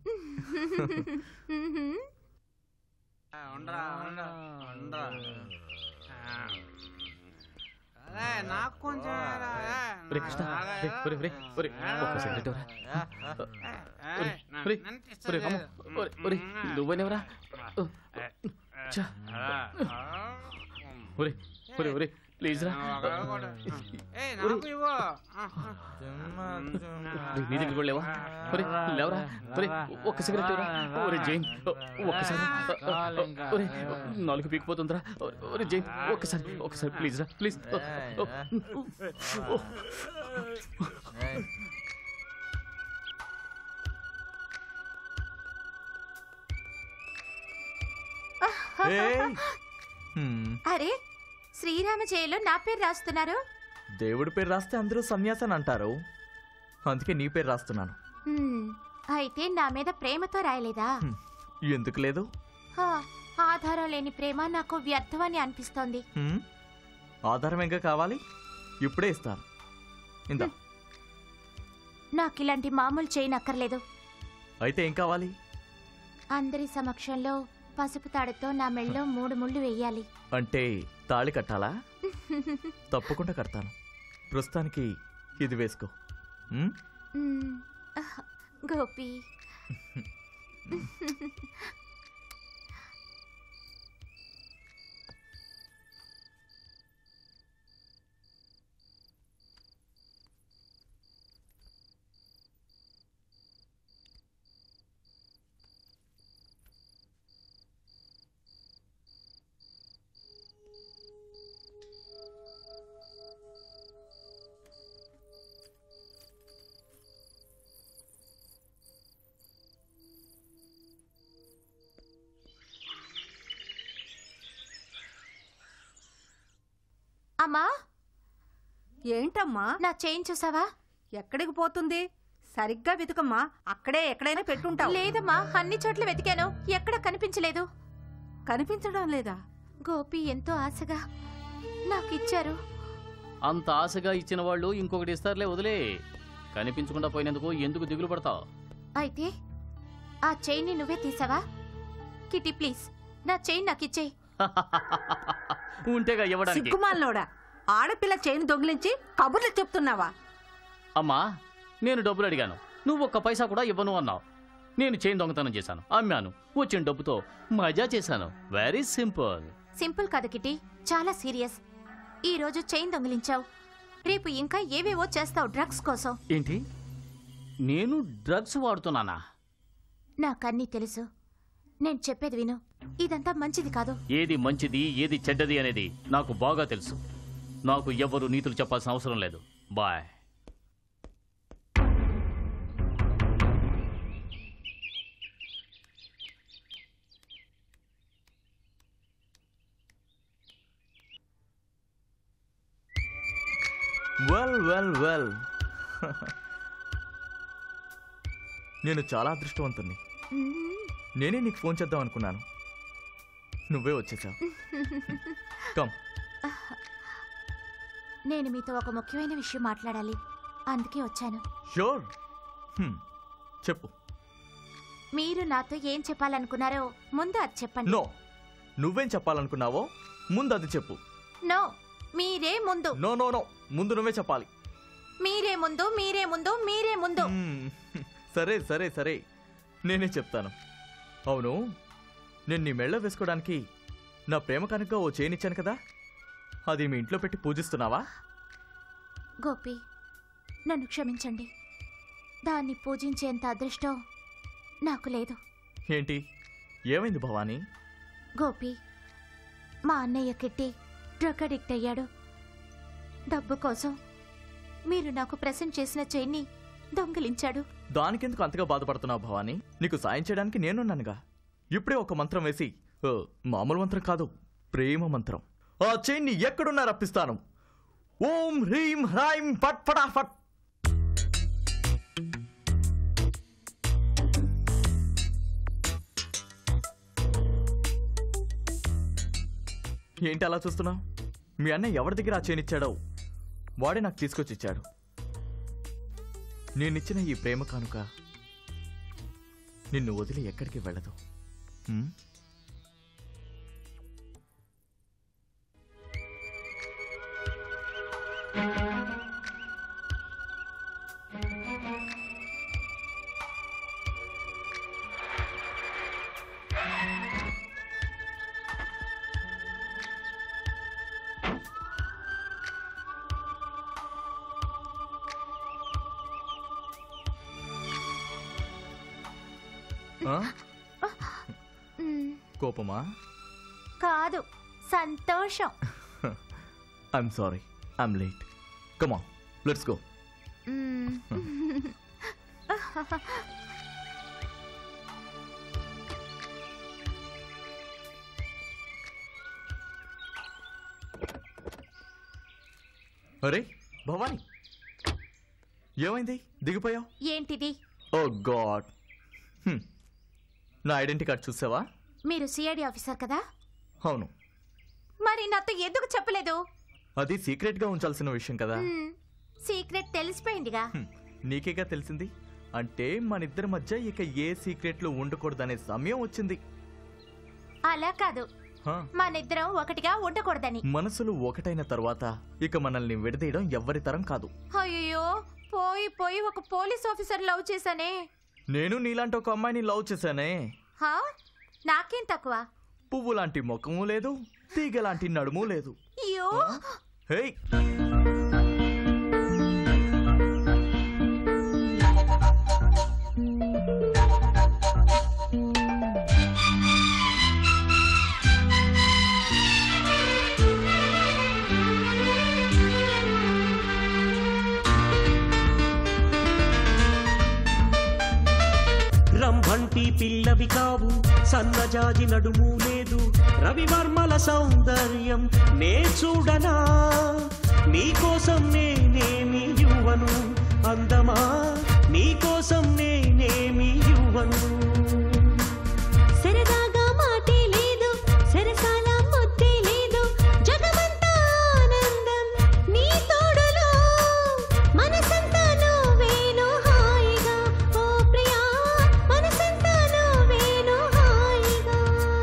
నాకు కొంచెం ఒరే కృష్ణ, ఒరే, ఒరే, ఒరే, ఒరే, ఒక్క సిగరెట్ ఇవ్వరా? ఒరే, ఒరే, ఒరే, రాము, ఒరే, ఒరే, నువ్వనేవరా? ఛ. ఒరే, ఒరే, ఒరే, ప్లీజ్ రా. ఒరే, నీ దగ్గర కూడా లేవా? ఒరే, లేవరా? ఒరే, ఒక్క సిగరెట్ ఇవ్వరా? ఒరే జైన్, ఒక్కసారి. ఒరే, నాలుగు పీకిపోతుందిరా. ఒరే జైన్, ఒక్కసారి, ఒక్కసారి ప్లీజ్ రా, ప్లీజ్. అరే శ్రీరామ జయలో నా పేరు రాస్తున్నారు. దేవుడి పేరు రాస్తే అందరూ సన్యాసని అంటారు, అందుకే నీ పేరు రాస్తున్నాను. మ్మ్. అయితే నా మీద ప్రేమతో రాయలేదా? హ్మ్. ఎందుకు లేదు? హా, ఆధారం లేని ప్రేమ నాకు వ్యర్థమని అనిపిస్తోంది. హ్మ్. ఆధారం ఇంకా కావాలి? ఇప్పుడే ఇస్తాను. ఇందా. నాకు ఇలాంటి మామూలు చేయనక్కర్లేదు. అయితే ఏం కావాలి? అందరి సమక్షంలో పసుపు తాడుతో నా మెళ్ళో మూడు ముళ్ళు వెయ్యాలి. అంటే తాళి కట్టాలా? తప్పకుండా కడతాను. ప్రస్తుతానికి ఇది వేసుకో. ఉమ్? మ్మ్. ఆహ్, గోపి అమ్మా, ఏంటమ్మా? నా చైన్ చూసావా? ఎక్కడికి పోతుంది? సరిగ్గా వెతుకమ్మా, అక్కడే ఎక్కడైనా పెట్టుంటావు. లేదమ్మా, అన్ని చోట్ల వెతికాను, ఎక్కడ కనిపించలేదు. కనిపించడం లేదా? గోపి ఎంతో ఆశగా నాకిచ్చారు. అంత ఆశగా ఇచ్చిన వాళ్ళు ఇంకొకటి ఇస్తారులే, వదిలే. కనిపించకుండా పోయినందుకు ఎందుకు దిగులు పడతావు? అయితే ఆ చైన్ ని నువ్వే తీసావా? కిటి ప్లీజ్, నా చైన్ నాకిచ్చేయి. ఉంటేగా ఇవ్వడానికి. సిగ్గుమాలనోడా, ఆడపిల్ల చైన్ దొంగిలించి కబుర్లు చెప్తున్నావా? అమ్మా, నేను డబ్బులు అడిగాను, నువ్వు ఒక్క పైసా కూడా ఇవ్వను అన్నావు. నేను చైన్ దొంగతనం చేశాను, అమ్మాను, వచ్చిన డబ్బుతో మజా చేశాను. Very simple. సింపుల్ కాదు కిటి, చాలా సీరియస్. ఈ రోజు చైన్ దొంగిలించావు, రేపు ఇంకా ఏవేవో చేస్తావు డ్రగ్స్ కోసం. ఏంటి, నేను డ్రగ్స్ వాడుతున్నానా? నాకన్నీ తెలుసు, నేను చెప్పేది విను. ఇదంతా మంచిది కాదు. ఏది మంచిది ఏది చెడ్డది అనేది నాకు బాగా తెలుసు. నాకు ఎవ్వరు నీతులు చెప్పాల్సిన అవసరం లేదు. బాయ్. వెల్ వెల్ వెల్ నేను చాలా అదృష్టవంతుణ్ణి. నేనే నీకు ఫోన్ చేద్దాం అనుకున్నాను, నువ్వే వచ్చేసావు. కమ్. నేను మీతో ఒక ముఖ్యమైన విషయం మాట్లాడాలి, అందుకే వచ్చాను. షూర్, చెప్పు. మీరు నాతో ఏం చెప్పాలనుకున్నారో ముందు అది చెప్పండి. నో, నువ్వేం చెప్పాలనుకున్నావో ముందు అది చెప్పు. నో, మీరే ముందు. నో నో నో, ముందు నువ్వే చెప్పాలి. మీరే ముందు, మీరే ముందు, మీరే ముందు. సరే సరే సరే, నేనే చెప్తాను. అవును, నేను నీ మెళ్ళ వేసుకోవడానికి నా ప్రేమ కనుక ఓ చైన్ ఇచ్చాను కదా, అది మీ ఇంట్లో పెట్టి పూజిస్తున్నావా? గోపి, నన్ను క్షమించండి. దాన్ని పూజించేంత అదృష్టం నాకు లేదు. ఏంటి, ఏమైంది భవానీ? గోపి, మా అన్నయ్య కిట్టి డ్రగ్ అడిక్ట్ అయ్యాడు. డబ్బు కోసం మీరు నాకు ప్రెసెంట్ చేసిన చైన్ని దొంగిలించాడు. దానికెందుకు అంతగా బాధపడుతున్నావు భవానీ? నీకు సాయం చేయడానికి నేనున్నానుగా. ఇప్పుడే ఒక మంత్రం వేసి, ఓ, మామూలు మంత్రం కాదు, ప్రేమ మంత్రం, ఆ చైన్ని ఎక్కడున్నా రప్పిస్తాను. ఓం హ్రీం హ్రైం ఫట్ ఫటాఫట్. ఏంటి అలా చూస్తున్నావు? మీ అన్న ఎవరి దగ్గర ఆ చైన్ ఇచ్చాడో వాడే నాకు తీసుకొచ్చి ఇచ్చాడు. నేనిచ్చిన ఈ ప్రేమ కానుక నిన్ను వదిలి ఎక్కడికి వెళ్ళదు. హ్మ్? కోపమా? కాదు, సంతోషం. I'm sorry, I'm late. Come on, let's go. అరే భవానీ, ఏమైంది, దిగిపోయావు? ఏంటిది? ఓ గాడ్, నా ఐడెంటిటీ కార్డ్ చూసావా? మీరు సిఐడి ఆఫీసర్ కదా? అవును. మరి నాతో ఎందుకు చెప్పలేదు? అది సీక్రెట్ గా ఉంచాల్సిన విషయం కదా. సీక్రెట్ తెలిసిపోయిందిగా. నీకేగా తెలిసింది అంటే మన ఇద్దరి మధ్య ఇక ఏ సీక్రెట్లు ఉండకూడదనే సమయం వచ్చింది. అలా కాదు, హా, మనిద్దరం ఒకటిగా ఉండకూడదని. మనసులు ఒకటైన తర్వాత ఇక మనల్ని విడదీయడం ఎవ్వరి తరం కాదు. అయ్యో, పోయి పోయి ఒక పోలీస్ ఆఫీసర్ లవ్ చేశానే. నేను నీలాంటి ఒక అమ్మాయిని లవ్ చేశానే. హా, నాకేం తక్కువ? పువ్వు లాంటి ముఖము లేదు, తీగ లాంటి నడుము లేదు. అయ్యో, హే, రంభంటి పిల్లవి కావు, సన్నజాజి నడుము లేదు, రవివర్మల సౌందర్యం నే చూడనా, నీకోసం నేనేమి యువను, అందమా నీకోసం నేనేమి యువను. సరదాగా మాటే లేదు, సరసాల ముద్దే లేదు, జగమంతా ఆనందం నీ తోడులో, మనసంతా నువ్వేను హాయిగా, ఓ ప్రియా మనసంతా నువ్వేను హాయిగా.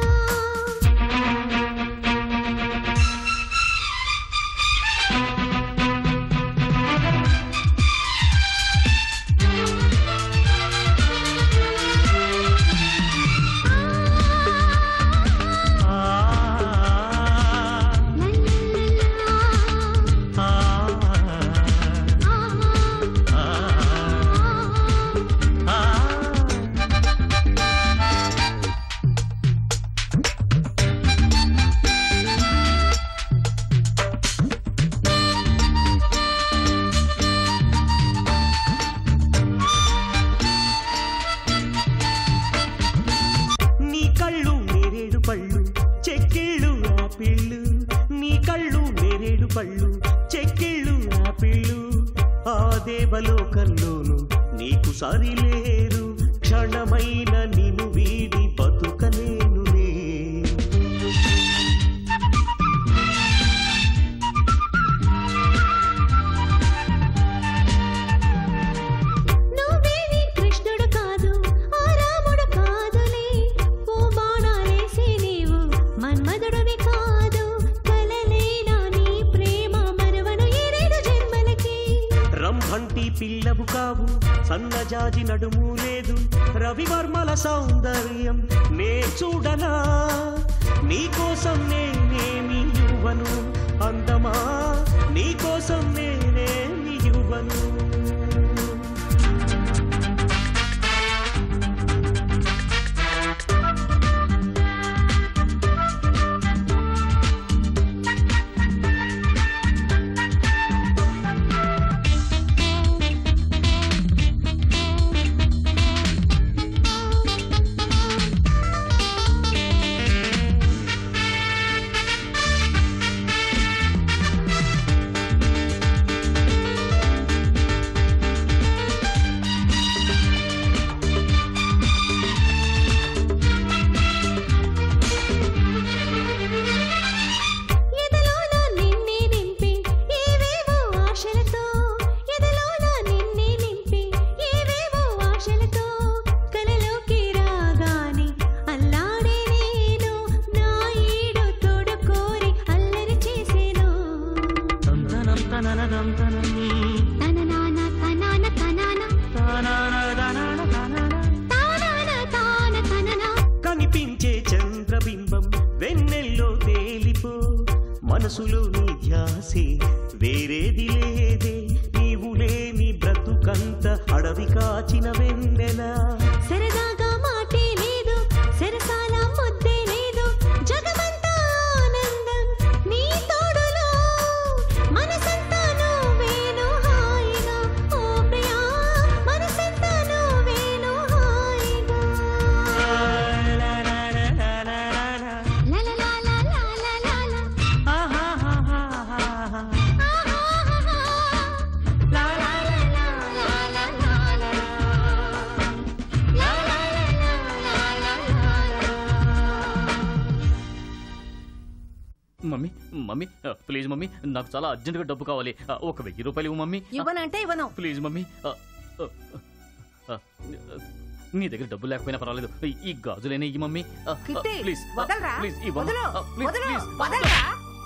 నీ కళ్ళు నేరేడు పళ్ళు, చెక్కిళ్ళు ఆపిళ్ళు, నీ కళ్ళు నేరేడు పళ్ళు, చెక్కిళ్ళు ఆపిళ్ళు, ఆ దేవలోకంలోను నీకు సరిలేరు, క్షణమైన నిన్ను వీడి బతుకలేనులే. నువ్వేవి కృష్ణుడు కాదు, ఆ రాముడు కాదులే, ఓ బాణాలేసి నీవు మన్మధుడివి కాదు, కలలేనా నీ ప్రేమ మరవను ఏడేడు జన్మలకి. రంభంటి పిల్లవు కావు, సన్నజాజి నడుము లేదు, రవివర్మల సౌందర్యం నే చూడనా, నీకోసం నేనేమి యువను, అందమా నీకోసం నేనేమి యువను. ఎదలోన నిన్నే నింపి ఏవేవో ఆశలతో, ఎదలోన నిన్నే నింపి ఏవేవో ఆశలతో, కలలోకి రాగానే అల్లాడే నేను, నా ఈడు తోడు కోరి అల్లరి చేసేను. తంతనం తనననం తనం, తననాన తనాన తనాన తనన తనన తనన. తానాన తాన తననా. కనిపించే చంద్రబింబం వెన్నెల్లో తేలిపో, మనసులో నీ ధ్యాసే వేరేది లేదే, నీవు లేని బ్రతుకంత అడవి కాచిన వెన్నెల. సరదాగా మాటే లేదు, సరసాల ముద్దే లేదు, జగమంతా ఆనందం నీ తోడులో, మనసంతా నువ్వేను హాయిగా, ఓ ప్రియా మనసంతా నువ్వేను హాయిగా. లలలాలాలాలాలా. ఆహాహాహాహా. మమ్మీ మమ్మీ ఆ, ప్లీజ్ మమ్మీ, నాకు చాలా అర్జెంటుగా డబ్బు కావాలి. ఆ, ఒక వెయ్యి రూపాయలు ఇవ్వు మమ్మీ. ఇవ్వనంటే ఇవ్వను. Please mummy. ఆ, ఆ, ఆ, నీ దగ్గర డబ్బు లేకపోయినా పర్వాలేదు ఈ- ఈ గాజులైనా ఇయ్యి మమ్మీ ఆ, ఆ, కిట్టి, ప్లీజ్ ఆ, వదలరా? ప్లీజ్ ఇవ్వమ్మా. వదలు, ఆ, ప్లీజ్, వదలు, ప్లీజ్. వదలరా?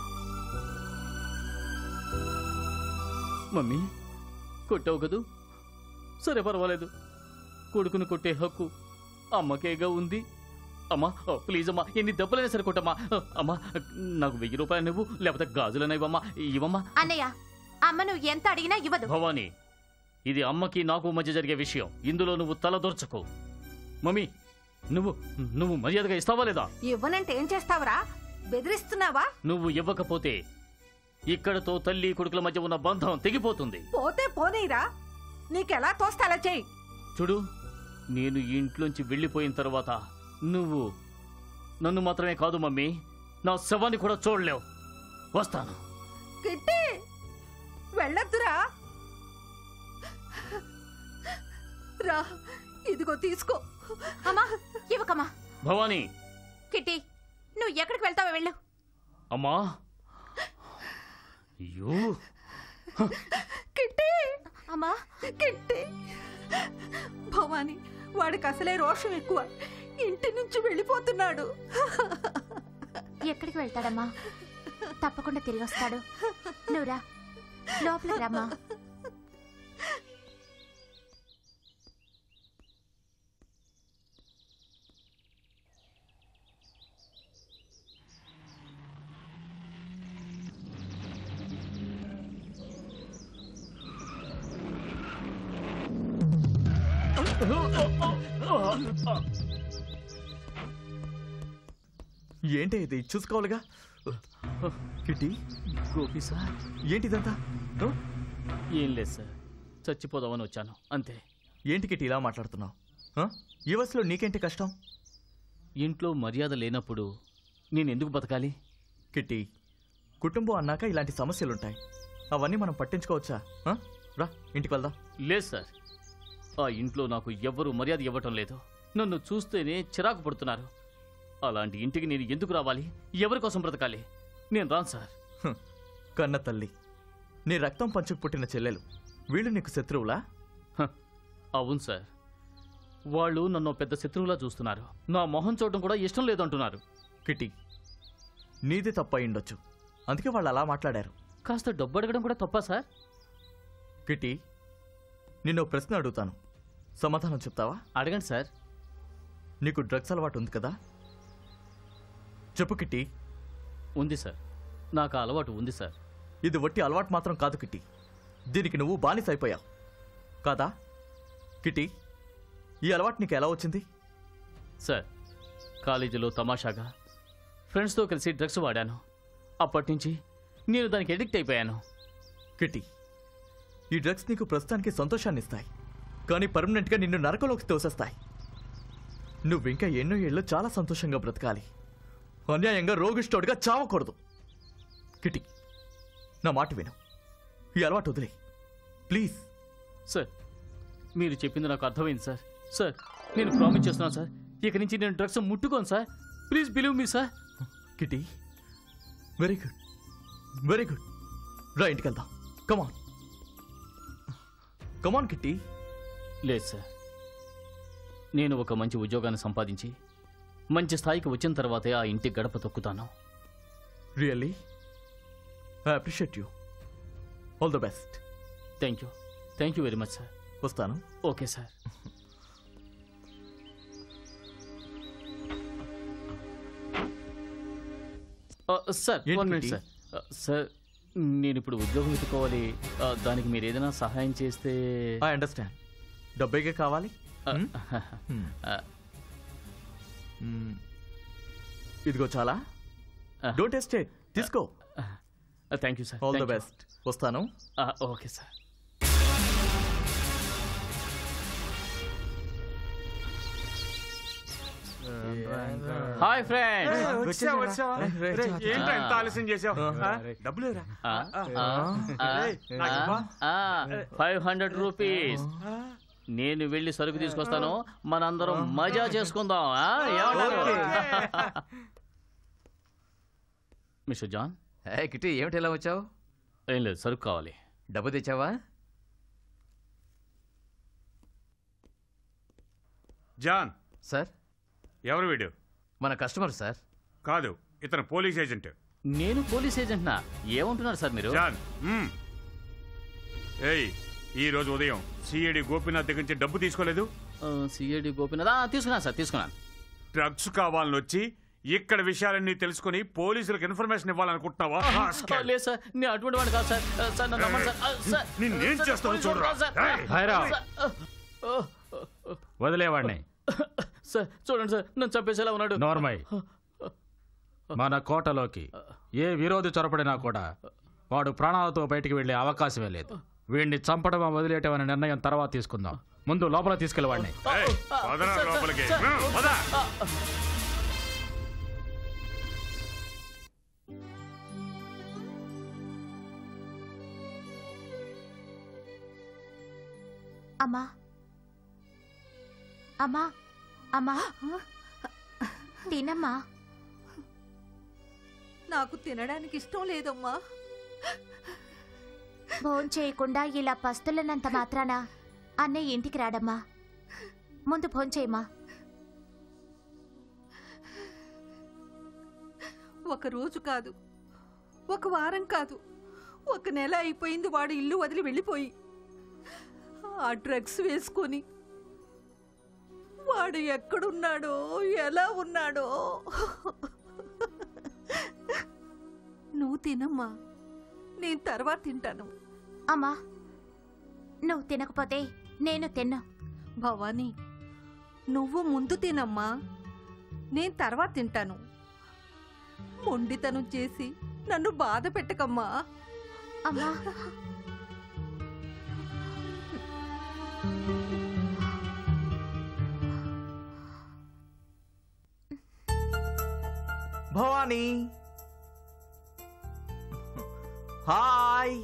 మమ్మీ కొట్టావు కదూ సరే పర్వాలేదు కొడుకును కొట్టే హక్కు అమ్మకేగా ఉంది అమ్మా ఆ, ప్లీజ్ అమ్మా ఎన్ని దెబ్బలైనా సరే కొట్టమ్మా ఆ, అమ్మా నాకు వెయ్యి రూపాయలు నువ్వు లేకపోతే గాజులైనా ఇవ్వమ్మా ఇవ్వమ్మా అన్నయ్య అమ్మ నువ్వు ఎంత అడిగినా ఇవ్వదు. భవానీ ఇది అమ్మకి నాకు మధ్య జరిగే విషయం ఇందులో నువ్వు తలదొర్చకు మమ్మీ నువ్వు నువ్వు మర్యాదగా ఇస్తావా లేదా ఇవ్వనంటే ఏం చేస్తావురా? బెదిరిస్తున్నావా? నువ్వు ఇవ్వకపోతే ఇక్కడతో తల్లి కొడుకుల మధ్య ఉన్న బంధం తెగిపోతుంది. పోతే పోనీరా, నీకెలా తోస్తే అలా చెయ్యి. చూడు నేను ఈ ఇంట్లోంచి వెళ్ళిపోయిన తర్వాత నువ్వు నన్ను మాత్రమే కాదు మమ్మీ నా శవాన్ని కూడా చూడలేవు. వస్తాను. కిట్టి, వెళ్ళొద్దురా. రా, ఇదిగో తీసుకో. అమ్మా ఇవ్వకమ్మా. భవానీ కిట్టి నువ్వు ఎక్కడికి వెళ్తావో వెళ్ళు. అమ్మా అయ్యో కిట్టి, అమ్మా కిట్టి. భవాని వాడికి అసలే రోషం ఎక్కువ, ఇంటి నుంచి వెళ్ళిపోతున్నాడు. ఎక్కడికి వెళ్తాడమ్మా? తప్పకుండా తిరిగి వస్తాడు. నువ్వురా లోపలికి రామ్మా. ఏంటి ఇది? చూసుకోవాలిగా. కిట్టి, గోపి సార్ ఏంటిదంతా? ఆ? ఏం లేదు సార్ చచ్చిపోదామని వచ్చాను అంతే. ఏంటి కిట్టి ఇలా మాట్లాడుతున్నావు? ఆ? ఈ వయసులో నీకేంటి కష్టం? ఇంట్లో మర్యాద లేనప్పుడు నేను ఎందుకు బతకాలి? కిట్టి, కుటుంబం అన్నాక ఇలాంటి సమస్యలుంటాయి. అవన్నీ మనం పట్టించుకోవచ్చా? ఆ? రా ఇంటికి వెళ్దాం. లేదు సార్ ఆ ఇంట్లో నాకు ఎవ్వరూ మర్యాద ఇవ్వటం లేదు. నన్ను చూస్తేనే చిరాకు పడుతున్నారు. అలాంటి ఇంటికి నేను ఎందుకు రావాలి? ఎవరి కోసం బ్రతకాలి? నేను రాను సార్. హ్, కన్న తల్లి, నీ రక్తం పంచుకు పుట్టిన చెల్లెలు, వీళ్ళు నీకు శత్రువులా? హ, అవును సార్ వాళ్ళు నన్ను పెద్ద శత్రువులా చూస్తున్నారు. నా మొహం చూడడం కూడా ఇష్టం లేదంటున్నారు. కిట్టి, నీది తప్ప ఉండొచ్చు, అందుకే వాళ్ళు అలా మాట్లాడారు. కాస్త డబ్బు అడగడం కూడా తప్పా సార్? కిట్టి, నిన్ను ప్రశ్న అడుగుతాను, సమాధానం చెప్తావా? అడగండి సార్. నీకు డ్రగ్స్ అలవాటు ఉంది కదా? చెప్పు కిట్టి. ఉంది సార్, నాకు ఆ అలవాటు ఉంది సార్. ఇది వట్టి అలవాటు మాత్రం కాదు కిట్టి, దీనికి నువ్వు బానిస అయిపోయావు కాదా? కిట్టి, ఈ అలవాటు నీకు ఎలా వచ్చింది? సార్ కాలేజీలో తమాషాగా ఫ్రెండ్స్తో కలిసి డ్రగ్స్ వాడాను. అప్పటి నుంచి నేను దానికి ఎడిక్ట్ అయిపోయాను. కిట్టి, ఈ డ్రగ్స్ నీకు ప్రస్తుతానికి సంతోషాన్ని ఇస్తాయి, కానీ పర్మనెంట్గా నిన్ను నరకలోకి తోసేస్తాయి. నువ్వు ఇంకా ఎన్నో ఏళ్ళు చాలా సంతోషంగా బ్రతకాలి, అన్యాయంగా రోగిష్టోడిగా చావకూడదు. కిట్టి, నా మాట విను, ఈ అలవాటు వదిలే ప్లీజ్. సార్ మీరు చెప్పింది నాకు అర్థమైంది సార్. సార్ నేను ప్రామిస్ చేస్తున్నాను సార్, ఇక నుంచి నేను డ్రగ్స్ ముట్టుకోను sir. Please believe me sir. Kitti, very good very good. రా ఇంటికి వెళ్దాం. కమాన్ కమాన్ కిట్టి. లేదు సార్, నేను ఒక మంచి ఉద్యోగాన్ని సంపాదించి మంచి స్థాయికి వచ్చిన తర్వాతే ఆ ఇంటి గడప తొక్కుతాను. Really I appreciate you. All the best. Thank you thank you very much sir. వస్తాను. Okay sir. Sir one minute sir. Sir నేను ఇప్పుడు ఉద్యోగం వెతుక్కోవాలి, ఆ, దానికి మీరు ఏదైనా సహాయం చేస్తే. I understand. డబ్బేగా కావాలి. ఇదిగో చాలా. డోంట్ హెసిటేట్, తీసుకో. Thank you sir. All the best. వస్తాను. Okay sir. Hi friends. ఏంటో ఎంత ఆలస్యం చేసావు? డబ్బులు ఫైవ్ హండ్రెడ్ రూపీస్. నేను వెళ్ళి సరుకు తీసుకొస్తాను, మనందరం మజా చేసుకుందాం. Mister John. కిట్టి, ఏమిటి ఎలా వచ్చావు? ఏం లేదు, సరుకు కావాలి. డబ్బు తెచ్చావా? జాన్. సార్. ఎవరు వీడు? మన కస్టమర్ సార్. కాదు, ఇతను పోలీస్ ఏజెంట్. నేను పోలీస్ ఏజెంట్నా? ఏమంటున్నారు సార్ మీరు? జాన్, మ్మ్. ఏయ్, ఈ రోజు ఉదయం సిఐడి గోపీనాథ్ దగ్గర నుంచి డబ్బు తీసుకోలేదు? సిఐడి గోపీనాథ్ తీసుకున్నాను సార్, తీసుకున్నాను. డ్రగ్స్ కావాలని వచ్చి ఇక్కడ విషయాలన్నీ తెలుసుకుని పోలీసులకు ఇన్ఫర్మేషన్ ఇవ్వాలనుకుంటున్నావా? లేదు సార్, నేను అటువంటి వాడు కాదు సార్. సార్ నన్ను నమ్మండి సార్. సార్ నిన్నేం చేస్తావు చూడరా. వదిలేవాడిని. సార్ చూడండి సార్, నన్ను చంపేసేలా ఉన్నాడు. నోర్మై, మన కోటలోకి ఏ విరోధి చొరపడినా కూడా వాడు ప్రాణాలతో బయటికి వెళ్లే అవకాశమే లేదు. వీడిని చంపడం వదిలేయటం అనే నిర్ణయం తర్వాత తీసుకుందాం. ముందు లోపల తీసుకెళ్ళవాడిని. అమ్మా అమ్మా అమ్మా తినమ్మా. నాకు తినడానికి ఇష్టం లేదమ్మా. భోంచేయకుండా ఇలా పస్తులన్నంత మాత్రాన అన్నయ్య ఇంటికి రాడమ్మా. ముందు భోంచేయమ్మా. ఒక రోజు కాదు, ఒక వారం కాదు, ఒక నెల అయిపోయింది వాడు ఇల్లు వదిలి వెళ్ళిపోయి. ఆ డ్రగ్స్ వేసుకొని వాడు ఎక్కడున్నాడో ఎలా ఉన్నాడో. నువ్వు తినమ్మా, నేను తర్వాత తింటాను. అమ్మా, నువ్వు తినకపోతే నేను తిన్నా. భవానీ, నువ్వు ముందు తినమ్మా, నేను తర్వాత తింటాను. మొండితనం చేసి నన్ను బాధ పెట్టకమ్మా. అమ్మా, భవానీ, హాయ్.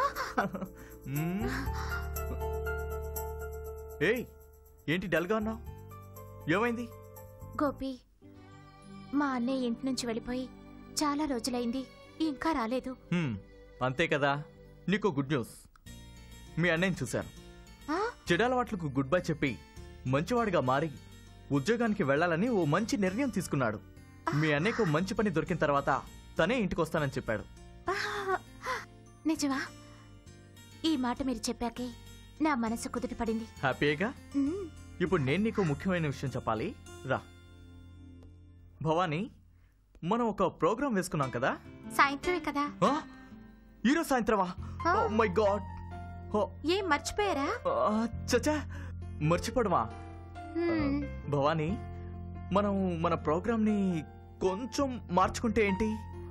ఏయ్, ఏంటి డల్గా ఉన్నావు? ఏమైంది? గోపి, మా అన్నయ్య ఇంటి నుంచి వెళ్ళిపోయి చాలా రోజులైంది, ఇంకా రాలేదు. హ్మ్, అంతే కదా. నీకు గుడ్ న్యూస్. మీ అన్నయ్యని చూశాను. చెడలవాట్లకు గుడ్ బై చెప్పి మంచివాడిగా మారి ఉద్యోగానికి వెళ్లాలని ఓ మంచి నిర్ణయం తీసుకున్నాడు. మీ అన్నయ్యకు మంచి పని దొరికిన తర్వాత తనే ఇంటికి వస్తానని చెప్పాడు. నిజమా? ఈ మాట మీరు చెప్పాకే నా మనసు కుదుట పడింది. హ్యాపీగా? ఇప్పుడు నేను నీకు ముఖ్యమైన విషయం చెప్పాలి, రా. భవానీ, మనం ఒక ప్రోగ్రాం వేసుకున్నాం కదా? సాయంత్రమే కదా? ఈరోజు సాయంత్రమా? Oh my God. ఏం మర్చిపోయారా? చచ్చా, మర్చిపోవడమా? భవానీ, మనం మన ప్రోగ్రామ్ ని కొంచెం మార్చుకుంటే ఏంటి?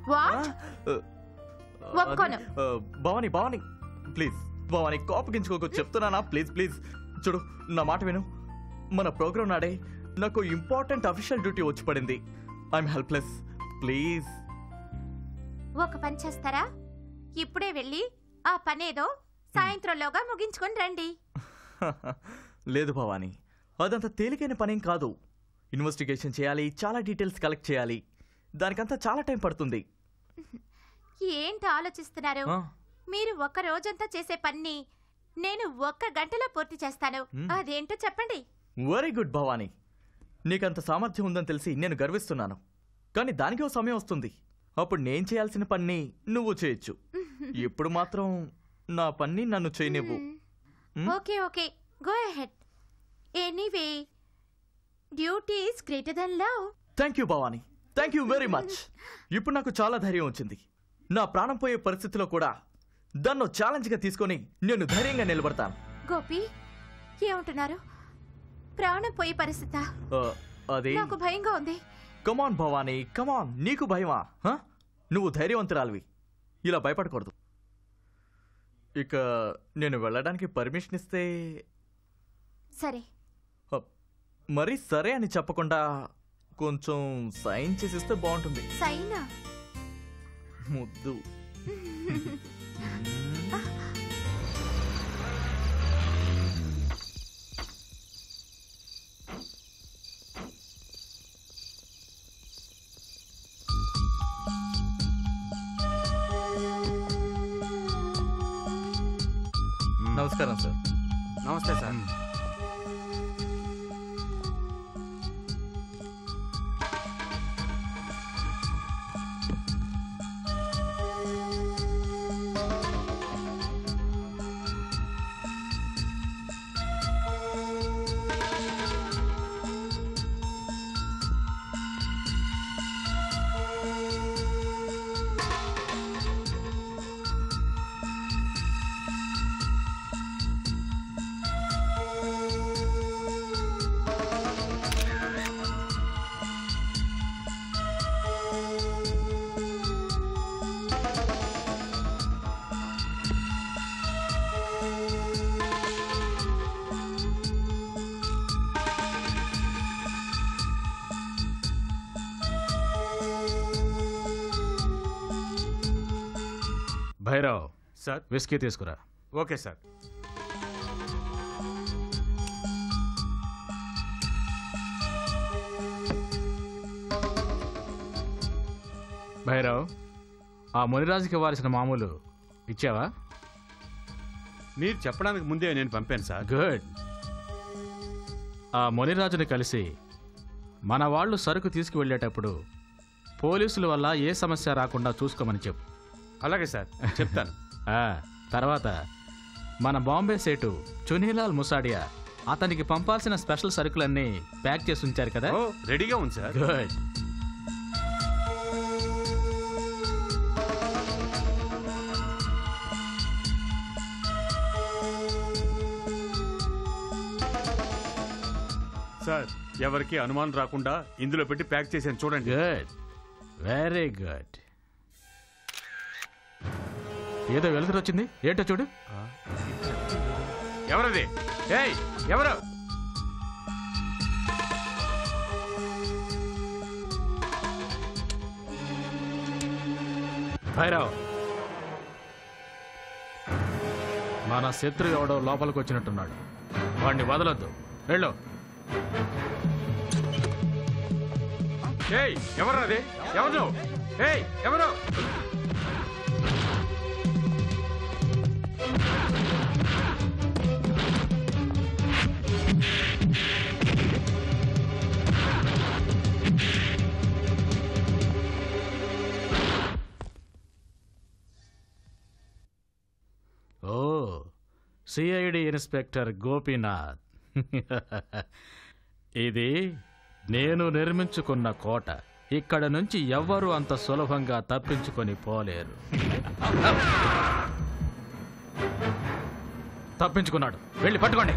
భవానీ, భవానీ ప్లీజ్, భవానీ కోపగించుకోకు, చెప్తున్నానా? ప్లీజ్ ప్లీజ్ చూడు, నా మాట విను. మన ప్రోగ్రామ్ నాడే నాకు ఇంపార్టెంట్ అఫీషియల్ డ్యూటీ వచ్చి పడింది. I'm helpless, please. ఒక పని చేస్తారా? ఇప్పుడే వెళ్ళి ఆ పనేదో సాయంత్రంలోగా ముగించుకొని రండి. లేదు భవానీ, అదంత తేలికైన పనేం కాదు. ఇన్వెస్టిగేషన్ చేయాలి, చాలా డీటెయిల్స్ కలెక్ట్ చేయాలి, దానికంతా చాలా టైం పడుతుంది. ఏంటి ఆలోచిస్తున్నారు? మీరు ఒక్క రోజంతా చేసే పని నేను ఒక్క గంటలో పూర్తి చేస్తాను. అదేంటో చెప్పండి. వెరీ గుడ్ భవానీ, నీకంత సామర్థ్యం ఉందని తెలిసి నేను గర్విస్తున్నాను. కానీ దానికి ఓ సమయం వస్తుంది, అప్పుడు నేను చేయాల్సిన పని నువ్వు చేయొచ్చు. ఇప్పుడు మాత్రం నా పని నన్ను చేయనివ్వు. Okay okay, go ahead. Anyway, duty is greater than love. Thank you Bhavani, thank you very much. ఇప్పుడు నాకు చాలా ధైర్యం వచ్చింది. నా ప్రాణం పోయే పరిస్థితిలో కూడా దాన్ని ఛాలెంజ్ గా తీసుకొని నేను ధైర్యంగా నిలబడతాను. గోపి, ఏమంటున్నారు? ప్రాణం పోయే పరిస్థితా? అది నాకు భయంగా ఉంది. కమాన్ భవానీ, కమాన్. నీకు భయమా? నువ్వు ధైర్యవంతురాలివి, ఇలా భయపడకూడదు. ఇక నేను వెళ్ళడానికి పర్మిషన్ ఇస్తే సరే. మరి సరే అని చెప్పకుండా కొంచెం సైన్ చేసిస్తే బాగుంటుంది. సైనా? ముద్దు. నమస్కారం సార్. నమస్తే సార్. భైరవ్ సార్ విస్కీ తీసుకురా. Okay sir. భైరవ్, ఆ మునిరాజుకి ఇవ్వాల్సిన మామూలు ఇచ్చావా? మీరు చెప్పడానికి ముందే నేను పంపాను సార్. గుడ్. ఆ మునిరాజుని కలిసి మన వాళ్ళు సరుకు తీసుకువెళ్ళేటప్పుడు పోలీసుల వల్ల ఏ సమస్య రాకుండా చూసుకోమని చెప్పు. అలాగే సార్, చెప్తాను. ఆ, తర్వాత మన బాంబే సేటు చునీలాల్ ముసాడియా అతనికి పంపాల్సిన స్పెషల్ సరుకులన్నీ ప్యాక్ చేసి ఉంచారు కదా? ఓ, రెడీగా ఉంది సార్. గుడ్. సార్, ఎవరికి అనుమానం రాకుండా ఇందులో పెట్టి ప్యాక్ చేశాను చూడండి. Good, very good. ఏదో వెలుతురు వచ్చింది, ఏంటో చూడు. ఎవరది? ఏయ్, ఎవరు? భైరవ్, మన శత్రు ఎవడో లోపలికి వచ్చినట్టున్నాడు. వాడిని వదలొద్దు, వెళ్ళు. ఏయ్, ఎవరు అది? ఎవరు? ఏయ్, ఎవరు? ఓ, సిఐడి ఇన్స్పెక్టర్ గోపీనాథ్. ఇది నేను నిర్మించుకున్న కోట. ఇక్కడ నుంచి ఎవ్వరూ అంత సులభంగా తప్పించుకొని పోలేరు. తప్పించుకున్నాడు, వెళ్ళి పట్టుకోండి.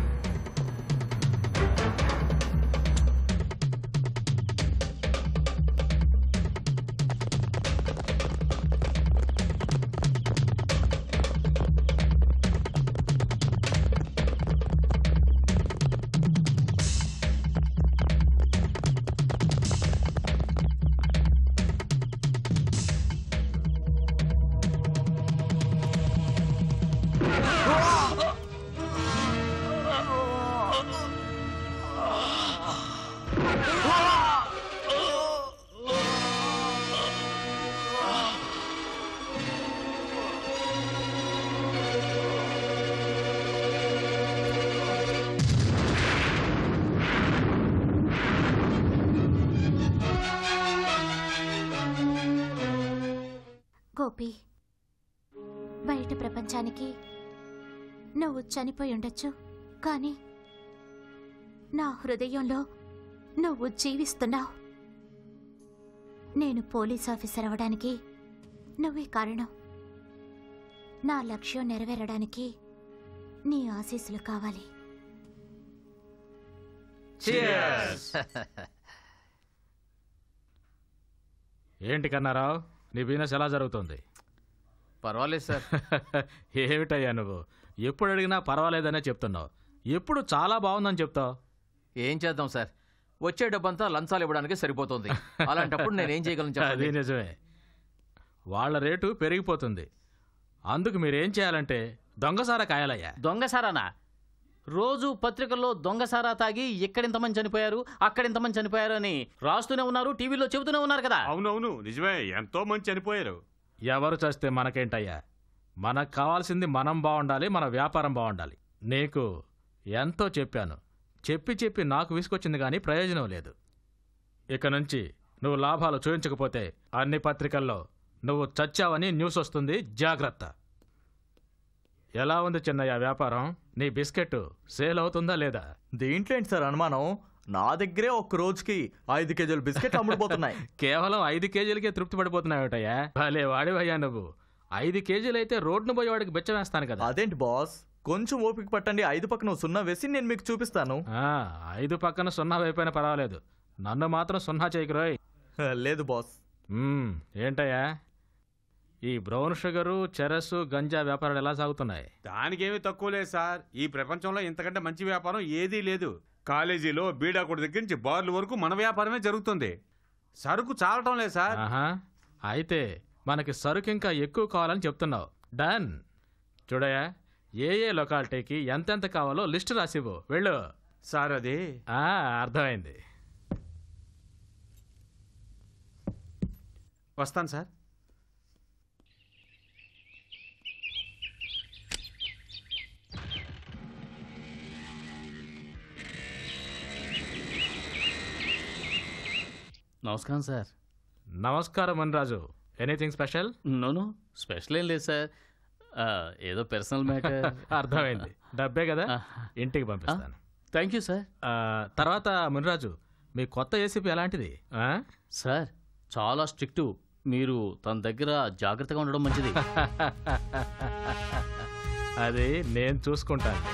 గోపి, బయట ప్రపంచానికి నువ్వు చనిపోయి ఉండొచ్చు, కానీ నా హృదయంలో నువ్వు జీవిస్తున్నావు. నేను పోలీస్ ఆఫీసర్ అవడానికి నువ్వే కారణం. నా లక్ష్యం నెరవేరడానికి నీ ఆశీస్సులు కావాలి. ఏంటి కన్నారావు, నీ బిజినెస్ ఎలా జరుగుతుంది? పర్వాలేదు సార్. ఏమిటయ్యా నువ్వు ఎప్పుడు అడిగినా పర్వాలేదనే చెప్తున్నావు, ఎప్పుడు చాలా బాగుందని చెప్తావు. ఏం చేద్దాం సార్, వచ్చే డబ్బంతా లంచాలు ఇవ్వడానికి సరిపోతుంది. అలాంటప్పుడు నేనేం చేయగలను చెప్పండి? అది నిజమే, వాళ్ళ రేటు పెరిగిపోతుంది. అందుకు మీరేం చేయాలంటే దొంగసారా కాయాలయ్యా. దొంగసారానా? రోజు పత్రికల్లో దొంగసారా తాగి ఎక్కడింతమంది చనిపోయారు, అక్కడింతమంది చనిపోయారు అని రాస్తూనే ఉన్నారు, టీవీలో చెబుతూనే ఉన్నారు కదా. అవునవును, నిజమే, ఎంతో మంది చనిపోయారు. ఎవరు చేస్తే మనకేంటయ్యా, మనకు కావాల్సింది మనం బాగుండాలి, మన వ్యాపారం బాగుండాలి. నీకు ఎంతో చెప్పాను, చెప్పి చెప్పి నాకు విసుకొచ్చింది కానీ ప్రయోజనం లేదు. ఇక నుంచి నువ్వు లాభాలు చూపించకపోతే అన్ని పత్రికల్లో నువ్వు చచ్చావని న్యూస్ వస్తుంది, జాగ్రత్త. ఎలా ఉంది చిన్నయ్య వ్యాపారం? నీ బిస్కెట్ సేల్ అవుతుందా లేదా? దీంట్లో ఏంటి సార్ అనుమానం? నా దగ్గరే ఒక్క రోజుకి ఐదు కేజీలు బిస్కెట్ అమ్ముడుపోతున్నాయి. కేవలం ఐదు కేజీలకే తృప్తి పడిపోతున్నావుటయ్యా. భలే వాడివయ్యా నువ్వు. ఐదు కేజీలైతే రోడ్డును పోయేవాడికి బెచ్చం వేస్తాను కదా. అదేంటి బాస్, కొంచెం ఓపిక పట్టండి, ఐదు పక్కన సున్నా వేసి నేను మీకు చూపిస్తాను. ఐదు పక్కన సున్నా వైపోయినా పర్వాలేదు, నన్ను మాత్రం సున్నా చేయకురోయ్. లేదు బాస్. ఏంటయ్యా ఈ బ్రౌన్ షుగరు, చెరసు, గంజా వ్యాపారాలు ఎలా సాగుతున్నాయి? దానికేమీ తక్కువ లేదు సార్. ఈ ప్రపంచంలో ఇంతకంటే మంచి వ్యాపారం ఏదీ లేదు. కాలేజీలో బీడాకుడి దగ్గర నుంచి బార్ల వరకు మన వ్యాపారమే జరుగుతుంది. సరుకు చాలటం లేదు సార్. ఆహా, అయితే మనకి సరుకు ఇంకా ఎక్కువ కావాలని చెప్తున్నావు. డన్. చూడయా, ఏ ఏ లొకాలిటీకి ఎంతెంత కావాలో లిస్ట్ రాసివ్వు. వెళ్ళు. సార్ అదే ఆ, అర్థమైంది. వస్తాను సార్. నమస్కారం సార్. నమస్కారం మన్రాజు. Anything special? నోను స్పెషల్ ఏం లేదు సార్. ఆ, ఏదో పర్సనల్ మ్యాటర్. అర్థమైంది. డబ్బే కదా, ఇంటికి పంపిస్తాను. Thank you sir. తర్వాత మునిరాజు, మీ కొత్త ఏసీపీ ఎలాంటిది? ఆ? సార్ చాలా స్ట్రిక్టు. మీరు తన దగ్గర జాగ్రత్తగా ఉండడం మంచిది. అది నేను చూసుకుంటాను.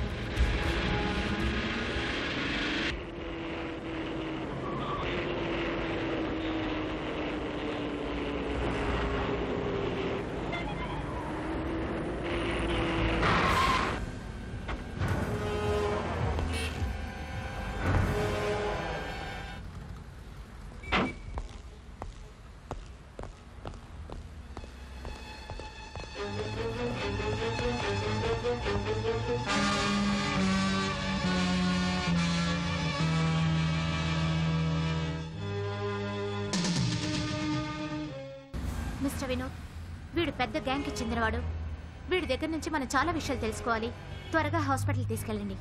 మిస్టర్ వినోద్, వీడు పెద్ద గ్యాంగ్కి చెందినవాడు. వీడి దగ్గర నుంచి మనం చాలా విషయాలు తెలుసుకోవాలి. త్వరగా హాస్పిటల్ తీసుకెళ్ళండి.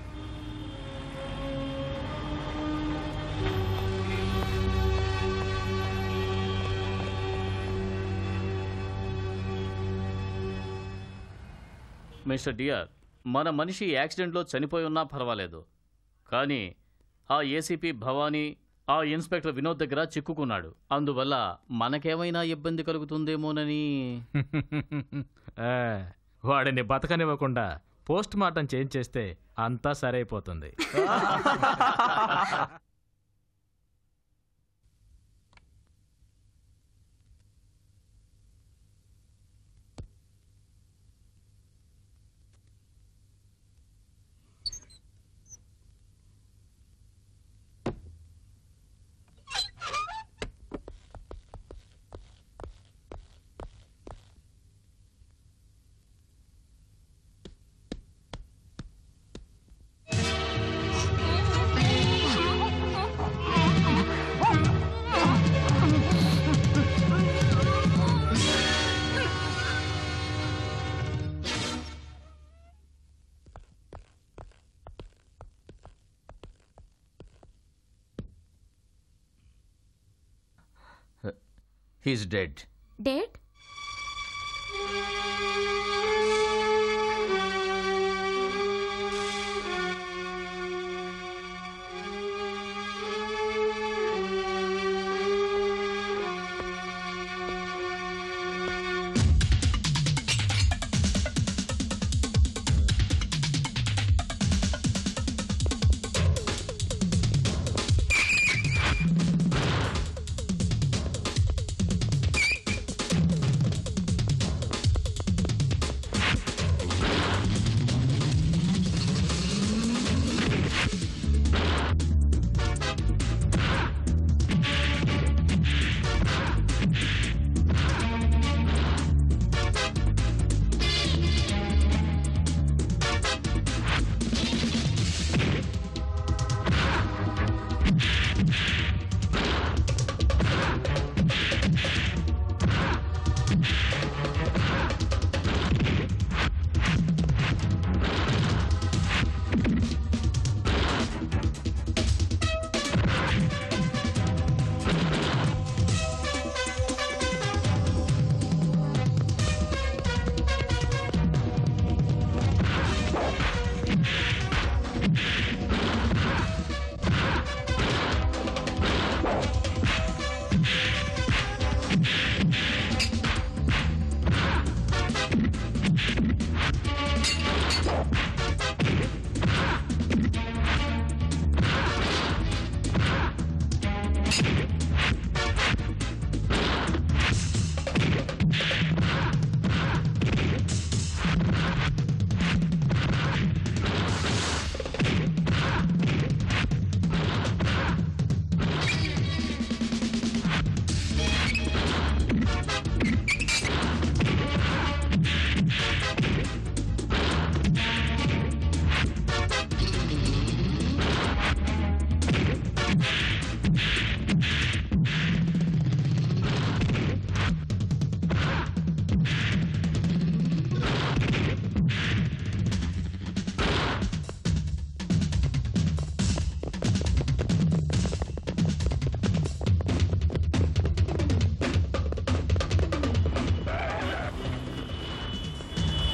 మిస్టర్ డియర్, మన మనిషి యాక్సిడెంట్లో చనిపోయి ఉన్నా పర్వాలేదు, కానీ ఆ ఏసీపీ భవానీ ఆ ఇన్స్పెక్టర్ వినోద్ దగ్గర చిక్కుకున్నాడు. అందువల్ల మనకేమైనా ఇబ్బంది కలుగుతుందేమోనని. ఆ, వాడిని బతకనివ్వకుండా పోస్ట్ మార్టం చేంజ్ చేస్తే అంతా సరైపోతుంది. He's dead. Dead?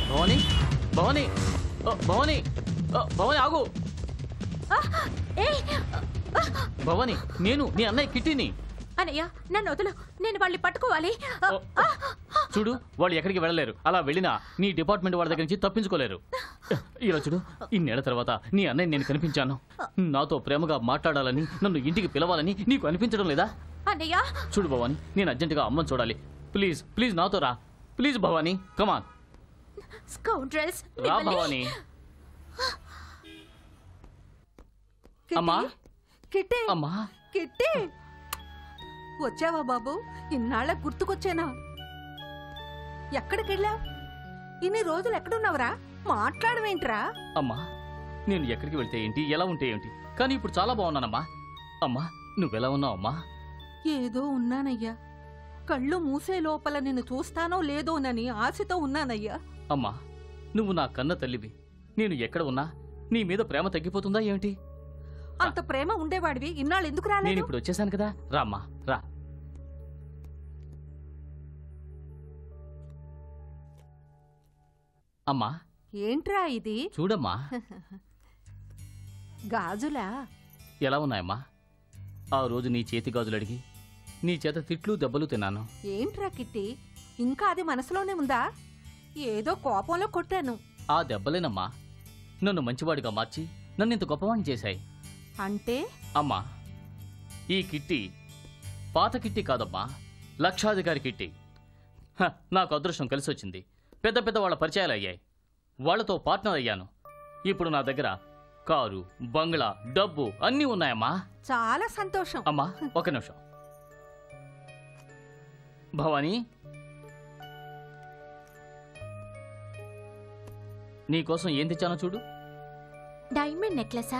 Bhavani Bhavani ఆ, భవాని ఆ, భవాని ఆగు భవాని నేను నీ అన్నయ్య కిట్టిని. అనయ్య నన్ను వదులు, నేను వాళ్ళని పట్టుకోవాలి. చూడు వాళ్ళు ఎక్కడికి వెళ్ళలేరు. అలా వెళ్ళినా నీ డిపార్ట్మెంట్ వాళ్ళ దగ్గర నుంచి తప్పించుకోలేరు. ఇలా చూడు, ఇన్నేళ్ల తర్వాత నీ అన్నయ్య నేను కనిపించాను. నాతో ప్రేమగా మాట్లాడాలని, నన్ను ఇంటికి పిలవాలని నీకు అనిపించడం లేదా? అన్నయ్య చూడు భవాని, నేను అర్జెంటుగా అమ్మని చూడాలి. ప్లీజ్ ప్లీజ్ నాతో రా. Please Bhavani, come on scoundrels. రా భవాని. అమ్మా కిట్టి అమ్మా కిట్టి వచ్చావా బాబు? ఇన్నాళ్ళ గుర్తుకొచ్చానా? ఎక్కడికెళ్ళా? ఇన్ని రోజులు ఎక్కడున్నావురా? మాట్లాడమేంట్రా? అమ్మా నేను ఎక్కడికి వెళ్తే ఏంటి, ఎలా ఉంటే ఏంటి, కానీ ఇప్పుడు చాలా బాగున్నానమ్మా. అమ్మా నువ్వెలా ఉన్నావు అమ్మా? ఏదో ఉన్నానయ్యా. కళ్ళు మూసే లోపల నిన్ను చూస్తానో లేదోనని ఆశతో ఉన్నానయ్యా. అమ్మా నువ్వు నా కన్న తల్లివి. నేను ఎక్కడ ఉన్నా నీ మీద ప్రేమ తగ్గిపోతుందా ఏమిటి? అంత ప్రేమ ఉండేవాడివి ఇన్నాళ్ళు ఎందుకు నేను రాలేదు? ఇప్పుడు వచ్చేసాను కదా, రామ్మా రా. అమ్మా ఏంట్రా ఇది? చూడమ్మా. గాజులా? ఎలా ఉన్నాయమ్మా? ఆ రోజు నీ చేతి గాజులు అడిగి నీ చేత తిట్లు దెబ్బలు తిన్నాను. ఏంట్రా కిట్టి, ఇంకా అది మనసులోనే ఉందా? ఏదో కోపంలో కొట్టాను. ఆ దెబ్బలేనమ్మా నన్ను మంచివాడిగా మార్చి నన్ను ఇంత గొప్పవాణ్ణి చేశాయి. అంటే అమ్మా ఈ కిట్టి పాత కిట్టి కాదమ్మా, లక్షాధికారి కిట్టి. హ, నాకు అదృష్టం కలిసి వచ్చింది. పెద్ద పెద్ద వాళ్ళ పరిచయాలు అయ్యాయి. వాళ్లతో పార్ట్నర్ అయ్యాను. ఇప్పుడు నా దగ్గర కారు, బంగ్లా, డబ్బు అన్నీ ఉన్నాయమ్మా. చాలా సంతోషం. అమ్మా ఒక నిమిషం. భవానీ నీకోసం ఏం తెచ్చానో చూడు. డైమండ్ నెక్లెసా?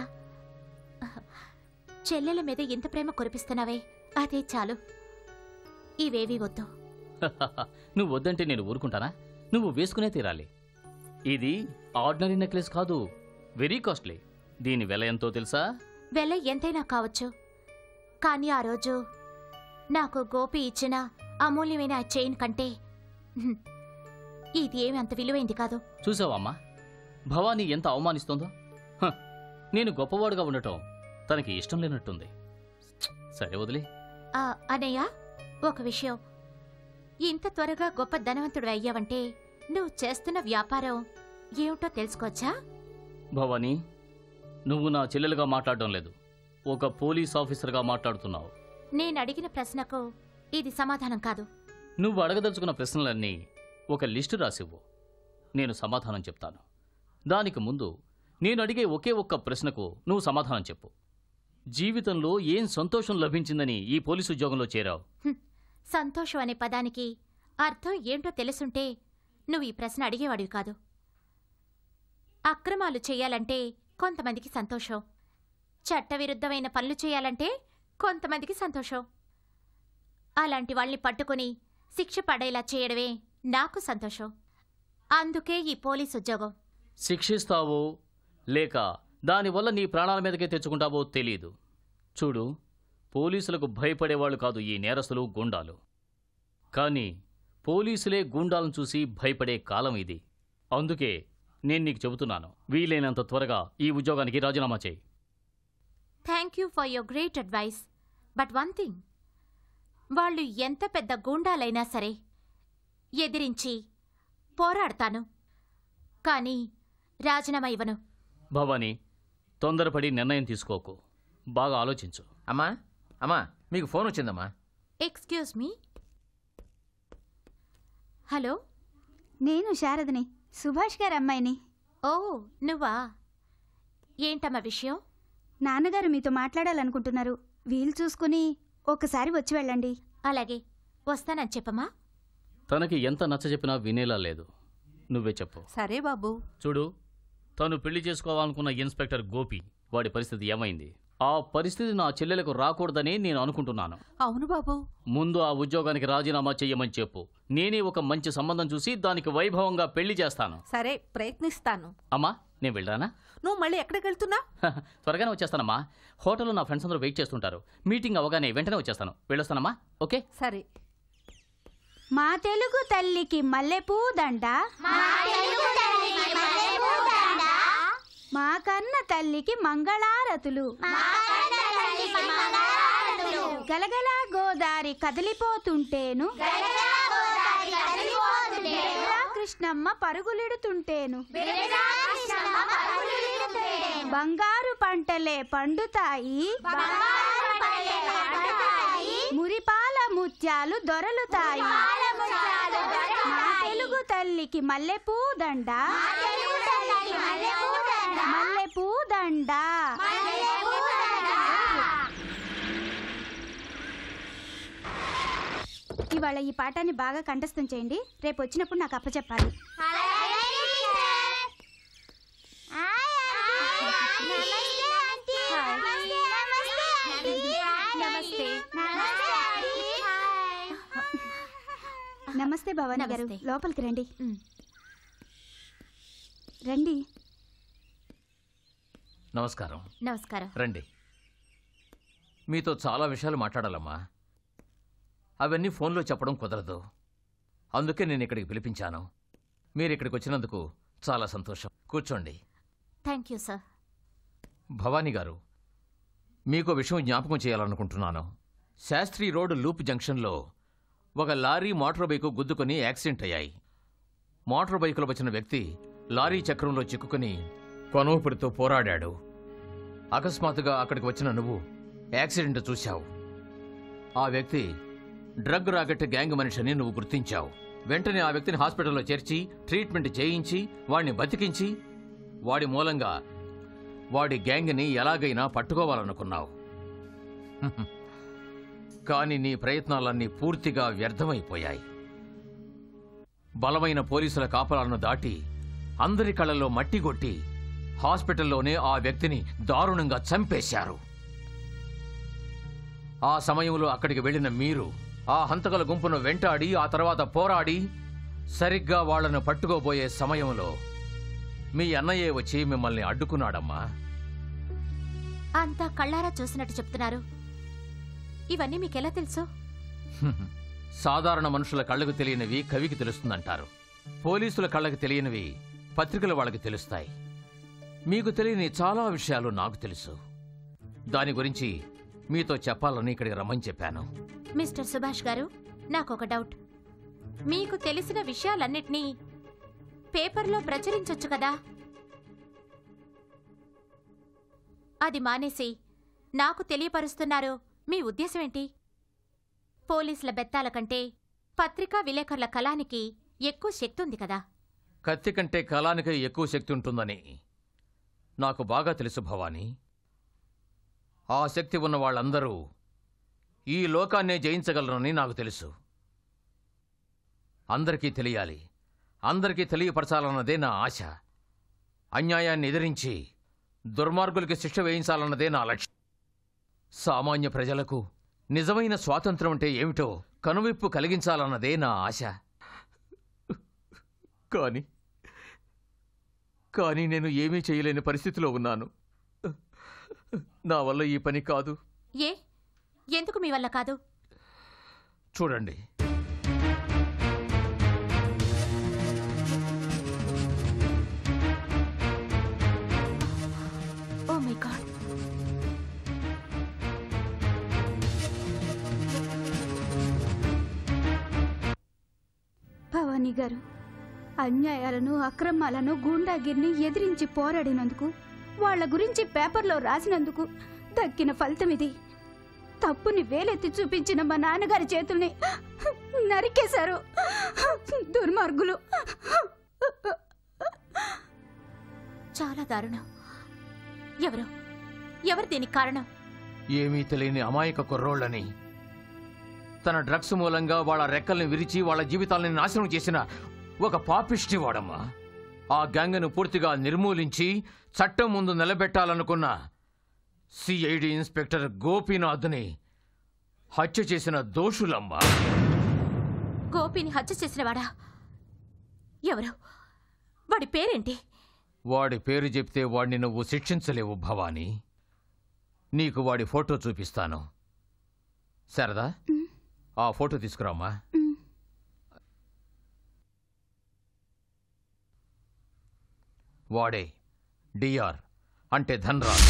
చెల్లెల మీద ఎంత ప్రేమ కురిపిస్తున్నావే, అదే చాలు. ఇవేవి వద్దు. నువ్వు వద్దంటే నేను ఊరుకుంటానా? నువ్వు వేసుకునే తీరాలి. ఇది ఆర్డినరీ నెక్లెస్ కాదు, వెరీ కాస్ట్లీ. దీని వెల ఎంతో తెలుసా? వెల ఎంతైనా కావచ్చు, కానీ ఆ రోజు నాకు గోపి ఇచ్చిన అమూల్యమైన ఆ చైన్ కంటే హ్మ్, ఇది ఏమి అంత విలువైంది కాదు. చూసావమ్మా భవానీ ఎంత అవమానిస్తోందో. హ, నేను గొప్పవాడుగా ఉండటం తనకి ఇష్టం లేనట్టుంది. సరే వదిలే. ఆ, అన్నయ్య ఒక విషయం, ఇంత త్వరగా గొప్ప ధనవంతుడు అయ్యావంటే నువ్వు చేస్తున్న వ్యాపారం ఏమిటో తెలుసుకోవచ్చా? భవానీ నువ్వు నా చెల్లెలుగా మాట్లాడడం లేదు, ఒక పోలీస్ ఆఫీసర్గా మాట్లాడుతున్నావు. నేను అడిగిన ప్రశ్నకు ఇది సమాధానం కాదు. నువ్వు అడగదలుచుకున్న ప్రశ్నలన్నీ ఒక లిస్టు రాసివ్వు, నేను సమాధానం చెప్తాను. దానికి ముందు నేను అడిగే ఒకే ఒక్క ప్రశ్నకు నువ్వు సమాధానం చెప్పు. జీవితంలో ఏం సంతోషం లభించిందని ఈ పోలీసు ఉద్యోగంలో చేరావు? హ్మ్, సంతోషం అనే పదానికి అర్థం ఏంటో తెలుసుంటే నువ్వు ఈ ప్రశ్న అడిగేవాడివి కాదు. అక్రమాలు చేయాలంటే కొంతమందికి సంతోషం, చట్టవిరుద్ధమైన పనులు చేయాలంటే కొంతమందికి సంతోషం. అలాంటి వాళ్ళని పట్టుకుని శిక్ష పడేలా చేయడమే నాకు సంతోషం. అందుకే ఈ పోలీసు ఉద్యోగం. శిక్షిస్తావో లేక దానివల్ల నీ ప్రాణాల మీదకే తెచ్చుకుంటావో తెలీదు. చూడు, పోలీసులకు భయపడేవాళ్ళు కాదు ఈ నేరస్తులు, గుండాలు. కానీ పోలీసులే గూండాలను చూసి భయపడే కాలం ఇది. అందుకే నేను నీకు చెబుతున్నాను, వీలైనంత త్వరగా ఈ ఉద్యోగానికి రాజీనామా చేయి. Thank you for your great advice. But one thing, వాళ్ళు ఎంత పెద్ద గూండాలైనా సరే ఎదిరించి పోరాడతాను, కానీ రాజీనామా ఇవ్వను. భవానీ తొందరపడి నిర్ణయం తీసుకోకు, బాగా ఆలోచించు. అమ్మా అమ్మా మీకు ఫోన్ వచ్చిందమ్మా. Excuse me. హలో, నేను శారదని, సుభాష్ గారి అమ్మాయిని. ఓ నువ్వా? ఏంటమ్మా విషయం? నాన్నగారు మీతో మాట్లాడాలనుకుంటున్నారు. వీలు చూసుకుని ఒకసారి వచ్చి వెళ్ళండి. అలాగే, వస్తానని చెప్పమ్మా. తనకి ఎంత నచ్చజెప్పినా వినేలా లేదు, నువ్వే చెప్పు. సరే బాబు. చూడు, తను పెళ్లి చేసుకోవాలనుకున్న ఇన్స్పెక్టర్ గోపి, వాడి పరిస్థితి ఏమైంది? ఆ పరిస్థితి నా చెల్లెలకు రాకూడదని నేను అనుకుంటున్నాను. అవును బాబు. ముందు ఆ ఉద్యోగానికి రాజీనామా చెయ్యమని చెప్పు. నేనే ఒక మంచి సంబంధం చూసి దానికి వైభవంగా పెళ్లి చేస్తాను. సరే, ప్రయత్నిస్తాను. అమ్మా నేను వెళ్ళరానా? నువ్వు మళ్ళీ ఎక్కడికి వెళ్తున్నా? త్వరగానే వచ్చేస్తానమ్మా. హోటల్లో నా ఫ్రెండ్స్ అందరూ వెయిట్ చేస్తుంటారు. మీటింగ్ అవగానే వెంటనే వచ్చేస్తాను. వెళ్ళొస్తానమ్మా. ఓకే సరే. మా తెలుగు తల్లికి మల్లెపూ దండ, మా తెలుగు మా కన్న తల్లికి మంగళారతులు. గలగల గోదారి కదిలిపోతుంటేను, కృష్ణమ్మ పరుగులిడుతుంటేను, బంగారు పంటలే పండుతాయి, మురిపాల ముత్యాలు దొరలుతాయి. మా తెలుగు తల్లికి మల్లెపూ దండ, మల్లెపూ దండ. ఇవాళ ఈ పాఠాన్ని బాగా కంఠస్థం చేయండి. రేపు వచ్చినప్పుడు నాకు అప్పచెప్పాలి. నమస్తే భవానీ గారు, లోపలికి రండి. రండి. నమస్కారం. నమస్కారం. రండి. మీతో చాలా విషయాలు మాట్లాడాలమ్మా. అవన్నీ ఫోన్లో చెప్పడం కుదరదు. అందుకే నేను ఇక్కడికి పిలిపించాను. మీరు ఇక్కడికి వచ్చినందుకు చాలా సంతోషం. కూర్చోండి. Thank you sir. భవానీ గారు, మీకు విషయం జ్ఞాపకం చేయాలనుకుంటున్నాను. శాస్త్రి రోడ్ లూప్ జంక్షన్లో ఒక లారీ మోటార్ బైకు గుద్దుకొని యాక్సిడెంట్ అయ్యాయి. మోటార్ బైకులో వచ్చిన వ్యక్తి లారీ చక్రంలో చిక్కుకుని కొనూపిడితో పోరాడాడు. అకస్మాత్తుగా అక్కడికి వచ్చిన నువ్వు యాక్సిడెంట్ చూశావు. ఆ వ్యక్తి డ్రగ్ రాకెట్ గ్యాంగ్ మనిషిని నువ్వు గుర్తించావు. వెంటనే ఆ వ్యక్తిని హాస్పిటల్లో చేర్చి ట్రీట్మెంట్ చేయించి వాడిని బతికించి వాడి మూలంగా వాడి గ్యాంగ్ని ఎలాగైనా పట్టుకోవాలనుకున్నావు. కానీ నీ ప్రయత్నాలన్నీ పూర్తిగా వ్యర్థమైపోయాయి. బలమైన పోలీసుల కాపలాలను దాటి అందరి కళ్ళల్లో మట్టి కొట్టి హాస్పిటల్లోనే ఆ వ్యక్తిని దారుణంగా చంపేశారు. ఆ సమయంలో అక్కడికి వెళ్లిన మీరు ఆ హంతకుల గుంపును వెంటాడి ఆ తర్వాత పోరాడి సరిగ్గా వాళ్లను పట్టుకోబోయే సమయంలో మీ అన్నయ్యే వచ్చి మిమ్మల్ని అడ్డుకున్నాడమ్మా. అంతా కళ్ళారా చూసినట్టు చెప్తున్నారు. ఇవన్నీ మీకెలా తెలుసు? సాధారణ మనుషుల కళ్ళకు తెలియనివి కవికి తెలుస్తుందంటారు. పోలీసుల కళ్ళకు తెలియనివి పత్రికలు వాళ్ళకి తెలుస్తాయి. మీకు తెలియని చాలా విషయాలు నాకు తెలుసు. దాని గురించి మీతో చెప్పాలని ఇక్కడికి రమ్మని చెప్పాను. మిస్టర్ సుభాష్ గారు, నాకొక డౌట్. మీకు తెలిసిన విషయాలన్నిటినీ పేపర్లో ప్రచురించొచ్చు కదా? అది మానేసి నాకు తెలియపరుస్తున్నారు. మీ ఉద్దేశం ఏంటి? పోలీసుల బెత్తాల కంటే పత్రికా విలేకరుల కళానికి ఎక్కువ శక్తి ఉంది కదా? కత్తి కంటే కళానికి ఎక్కువ శక్తి ఉంటుందని నాకు బాగా తెలుసు భవానీ. ఆ శక్తి ఉన్న వాళ్ళందరూ ఈ లోకాన్నే జయించగలరని నాకు తెలుసు. అందరికీ తెలియాలి, అందరికీ తెలియపరచాలన్నదే నా ఆశ. అన్యాయాన్ని ఎదిరించి దుర్మార్గులకి శిక్ష వేయించాలన్నదే నా లక్ష్యం. సామాన్య ప్రజలకు నిజమైన స్వాతంత్రం అంటే ఏమిటో కనువిప్పు కలిగించాలన్నదే నా ఆశ. కానీ కానీ నేను ఏమీ చేయలేని పరిస్థితిలో ఉన్నాను. నా వల్ల ఈ పని కాదు. ఏ ఎందుకు మీ వల్ల కాదు? చూడండి, ఓ మై గాడ్. భవానీ గారు, అన్యాయాలను అక్రమాలను గూండాగిరిని ఎదిరించి పోరాడినందుకు, వాళ్ల గురించి పేపర్లో రాసినందుకు దక్కిన ఫలితం ఇది. తప్పుని వేలెత్తి చూపించిన మా నాన్నగారి చేతుల్ని నరికేశారు దుర్మార్గులు. చాలా దారుణం. ఎవరు ఎవరు దీనికి కారణం? ఏమీ తెలియని అమాయక కుర్రోళ్ళని తన డ్రగ్స్ మూలంగా వాళ్ళ రెక్కల్ని విరిచి వాళ్ళ జీవితాలని నాశనం చేసిన ఒక పాపిష్టి వాడమ్మా. ఆ గ్యాంగ్ను పూర్తిగా నిర్మూలించి చట్టం ముందు నిలబెట్టాలనుకున్న సిఐడి ఇన్స్పెక్టర్ గోపీనాథ్ని హత్య చేసిన దోషులమ్మా. గోపిని హత్య చేసినవాడా? ఎవరు? వాడి పేరేంటి? వాడి పేరు చెప్తే వాడిని నువ్వు శిక్షించలేవు భవానీ. నీకు వాడి ఫోటో చూపిస్తాను. సరదా, ఆ ఫోటో తీసుకురామ్మా. వాడే డిఆర్ అంటే ధన్రాజ్.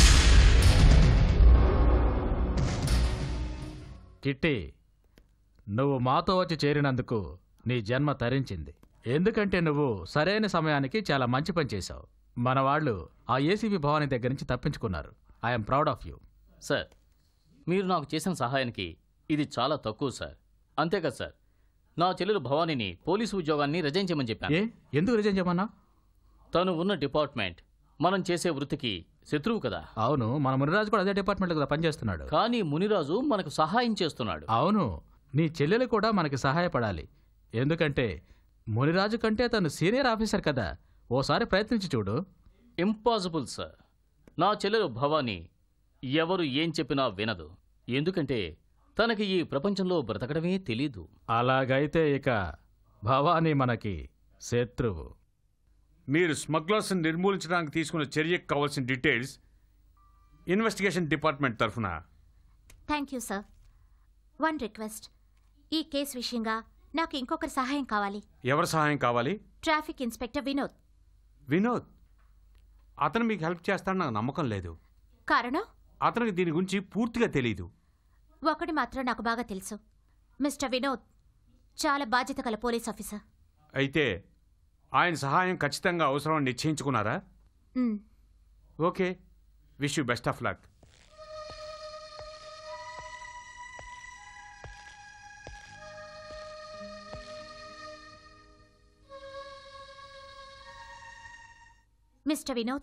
కిట్టి, నువ్వు మాతో వచ్చి చేరినందుకు నీ జన్మ తరించింది. ఎందుకంటే నువ్వు సరైన సమయానికి చాలా మంచి పని చేశావు. మన వాళ్ళు ఆ ఏసీబీ భవానీ దగ్గర నుంచి తప్పించుకున్నారు. I'm proud of you. Sir, మీరు నాకు చేసిన సహాయానికి ఇది చాలా తక్కువ సార్. అంతేకాదు సార్, నా చెల్లెలు భవానీని పోలీసు ఉద్యోగాన్ని రిజైన్ చేయమని చెప్పాను. ఏ ఎందుకు రిజైన్ చేయమన్నా? తను ఉన్న డిపార్ట్మెంట్ మనం చేసే వృత్తికి శత్రువు కదా. అవును, మన మునిరాజు కూడా అదే డిపార్ట్మెంట్ కదా పనిచేస్తున్నాడు. కానీ మునిరాజు మనకు సహాయం చేస్తున్నాడు. అవును, నీ చెల్లెలు కూడా మనకి సహాయపడాలి. ఎందుకంటే మునిరాజు కంటే తను సీనియర్ ఆఫీసర్ కదా. ఓసారి ప్రయత్నించి చూడు. Impossible sir. నా చెల్లెలు భవానీ ఎవరు ఏం చెప్పినా వినదు. ఎందుకంటే తనకి ఈ ప్రపంచంలో బ్రతకడమే తెలీదు. అలాగైతే ఇక భవానీ మనకి శత్రువు. మీరు స్మగ్లర్స్ నిర్మూలించడానికి తీసుకున్న చర్యకు కావాల్సిన డీటెయిల్స్ ఇన్వెస్టిగేషన్ డిపార్ట్మెంట్ తరఫున. Thank you sir. One request, ఈ కేసు విషయంగా నాకు ఇంకొకరి సహాయం కావాలి. ఎవరి సహాయం కావాలి? Traffic inspector Vinod. వినోద్? అతను మీకు హెల్ప్ చేస్తాడని నాకు నమ్మకం లేదు. కారణం? అతనికి దీని గురించి పూర్తిగా తెలీదు. ఒకటి మాత్రం నాకు బాగా తెలుసు. మిస్టర్ వినోద్ చాలా బాధ్యత గల పోలీస్ ఆఫీసర్. అయితే ఆయన సహాయం ఖచ్చితంగా అవసరం నిశ్చయించుకున్నారా? Okay, wish you best of luck. Mister Vinod.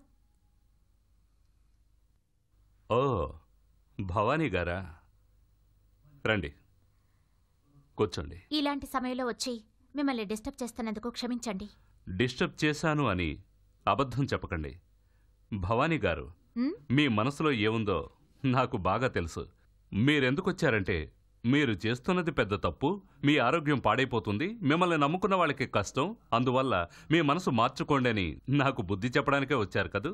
ఓ, భవానీ గారా, రండి కూర్చోండి. ఇలాంటి సమయంలో వచ్చి మిమ్మల్ని డిస్టర్బ్ చేస్తున్నందుకు క్షమించండి. డిస్టర్బ్ చేశాను అని అబద్ధం చెప్పకండి. భవానీ గారు, మీ మనసులో ఏముందో నాకు బాగా తెలుసు. మీరెందుకొచ్చారంటే మీరు చేస్తున్నది పెద్ద తప్పు, మీ ఆరోగ్యం పాడైపోతుంది, మిమ్మల్ని నమ్ముకున్న వాళ్ళకి కష్టం, అందువల్ల మీ మనసు మార్చుకోండి అని నాకు బుద్ధి చెప్పడానికే వచ్చారు కదూ?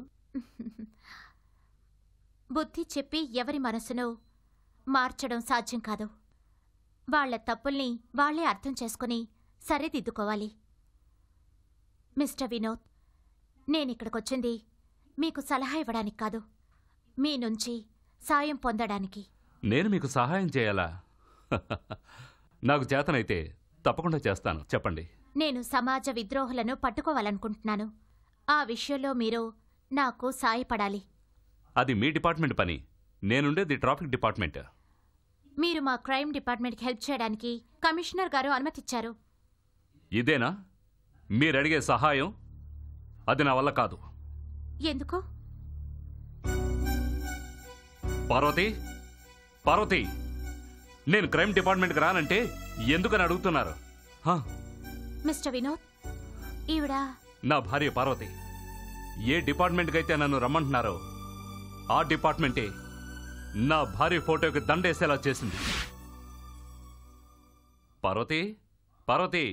బుద్ధి చెప్పి ఎవరి మనసును మార్చడం సాధ్యం కాదు. వాళ్ల తప్పుల్ని వాళ్లే అర్థం చేసుకుని సరిదిద్దుకోవాలి. మిస్టర్ వినోద్, నేనిక్కడికొచ్చింది మీకు సలహా ఇవ్వడానికి కాదు, మీ నుంచి సాయం పొందడానికి. నేను మీకు సహాయం చేయాలా? నాకు చేతనైతే తప్పకుండా చేస్తాను, చెప్పండి. నేను సమాజ విద్రోహులను పట్టుకోవాలనుకుంటున్నాను. ఆ విషయంలో మీరు నాకు సాయపడాలి. అది మీ డిపార్ట్మెంట్ పని, నేనుండేది ట్రాఫిక్ డిపార్ట్మెంట్. మీరు మా క్రైమ్ డిపార్ట్మెంట్కి హెల్ప్ చేయడానికి కమిషనర్ గారు అనుమతిచ్చారు. ఇదేనా మీరడిగే సహాయం? అది నా వల్ల కాదు. ఎందుకు? పార్వతి, పార్వతి, నేను క్రైమ్ డిపార్ట్మెంట్కి రానంటే ఎందుకని అడుగుతున్నారు? మిస్టర్ వినోద్, ఈవిడ నా భార్య పార్వతి. ఏ డిపార్ట్మెంట్కి అయితే నన్ను రమ్మంటున్నారో ఆ డిపార్ట్మెంటే నా భార్య ఫోటోకి దండేసేలా చేసింది. పార్వతి, పార్వతి,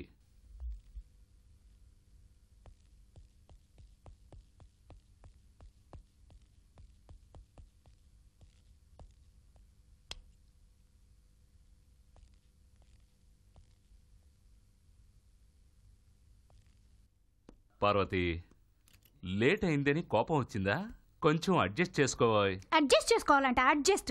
పార్వతి, లేట్ అయిందని కోపం వచ్చిందా? కొంచెం అడ్జస్ట్ చేసుకోవాలి. Adjust చేసుకోవాలంట adjust.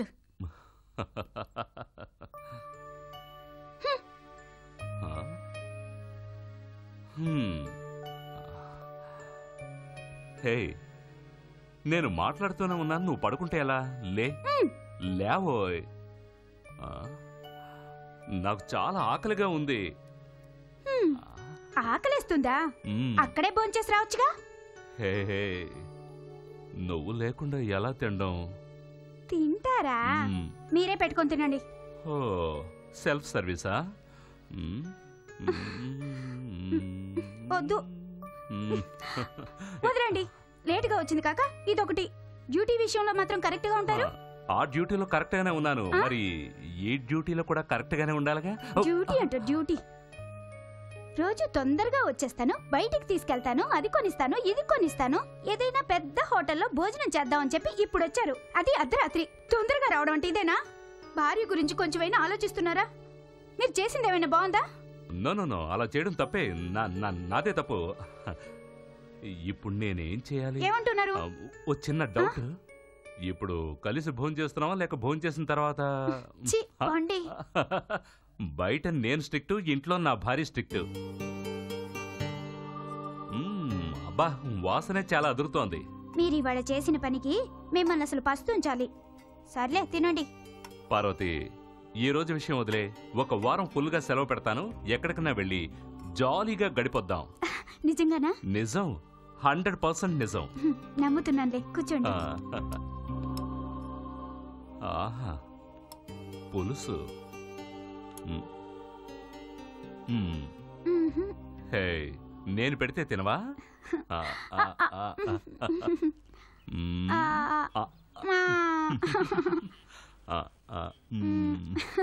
హే, నేను మాట్లాడుతూనే ఉన్నాను, నువ్వు పడుకుంటే ఎలా? లే లేవోయ్, నాకు చాలా ఆకలిగా ఉంది. ఆకలేస్తుందా? అక్కడే భోంచేసి రావచ్చుగా. హే హే, నువ్వు లేకుండా ఎలా తినడం? తింటారా? మీరే పెట్టుకొని తినండి. ఓ, సెల్ఫ్ సర్వీసా? వద్దు, వదలండి. లేటుగా వచ్చింది కాక ఇదొకటి. డ్యూటీ విషయంలో మాత్రం కరెక్ట్ గా ఉంటారు. ఆ డ్యూటీలో కరెక్ట్ గానే ఉన్నాను, మరి ఈ డ్యూటీలో కూడా కరెక్ట్ గానే ఉండాలిగా. డ్యూటీ అంట డ్యూటీ. రోజు తొందరగా వచ్చేస్తాను, బయటికి తీసుకెళ్తాను, అది కొనిస్తాను, ఇది కొనిస్తాను. ఏదైనా పెద్ద హోటల్లో భోజనం చేద్దామని చెప్పి ఇప్పుడు వచ్చారు, అది అర్ధరాత్రి. తొందరగా రావడం అంటే ఇదేనా? భార్య గురించి కొంచెమైనా ఆలోచిస్తున్నారా? మీరు చేసింది ఏమైనా బాగుందా? నో నో నో, అలా చేయడం తప్పే. నాదే తప్పు. ఇప్పుడు నేనేం చేయాలి? ఏమంటున్నారు? ఆ, ఓ చిన్న డౌట్. ఇప్పుడు కలిసి భోజనం చేస్తున్నావా లేక భోజనం చేసిన తర్వాత? ఛీ, పోండి. బయట నేను స్ట్రిక్ట్, ఇంట్లో నా భార్య స్ట్రిక్ట్. మ్మ్, అబ్బా వాసనే చాలా అదురుతోంది. మీరు ఇవాళ చేసిన పనికి మిమ్మల్ని అసలు పస్తుంచాలి. సర్లే తినండి. పార్వతి, ఈ రోజు విషయం వదిలే. ఒక వారం ఫుల్గా సెలవు పెడతాను, ఎక్కడికైనా వెళ్ళి జాలీగా గడిపొద్దాం. నిజంగానా? నిజం, హండ్రెడ్ పర్సెంట్ నిజం. హ్మ్, నమ్ముతున్నానులే. కూర్చోండి. ఆ, ఆహా పులుసు. మ్. మ్. మ్మ్హ్మ్. హే, నేను పెడితే తినవా? ఆ, ఆ, ఆ, ఆ. మ్. ఆ, ఆ, ఆ. ఆ, ఆ. మ్.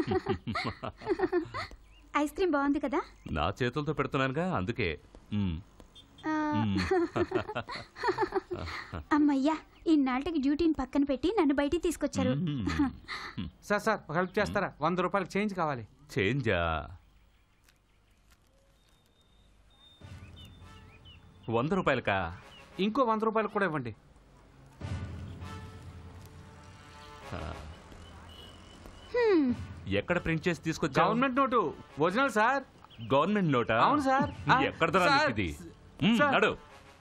ఐస్ క్రీమ్ బాగుంది కదా? నా చేతులతో పెడుతున్నానుగా, అందుకే. మ్. ఆ. మ్. అమ్మయ్యా, ఇన్నాళ్ళకి డ్యూటీని పక్కన పెట్టి నన్ను బయటికి తీసుకొచ్చారు. సార్ సార్ హెల్ప్ చేస్తారా? వంద రూపాయలు చేంజ్ కావాలి. చేంజా? వంద రూపాయలకా? ఇంకో వంద రూపాయలు కూడా ఇవ్వండి. హ్మ్. ఎక్కడ ప్రింట్ చేసి తీసుకొచ్చా? Government note. Original sir. Government నోటా? అవును సార్. ఆ, ఎక్కడ దొరా సార్, ఇది? మ్, సార్. నడు.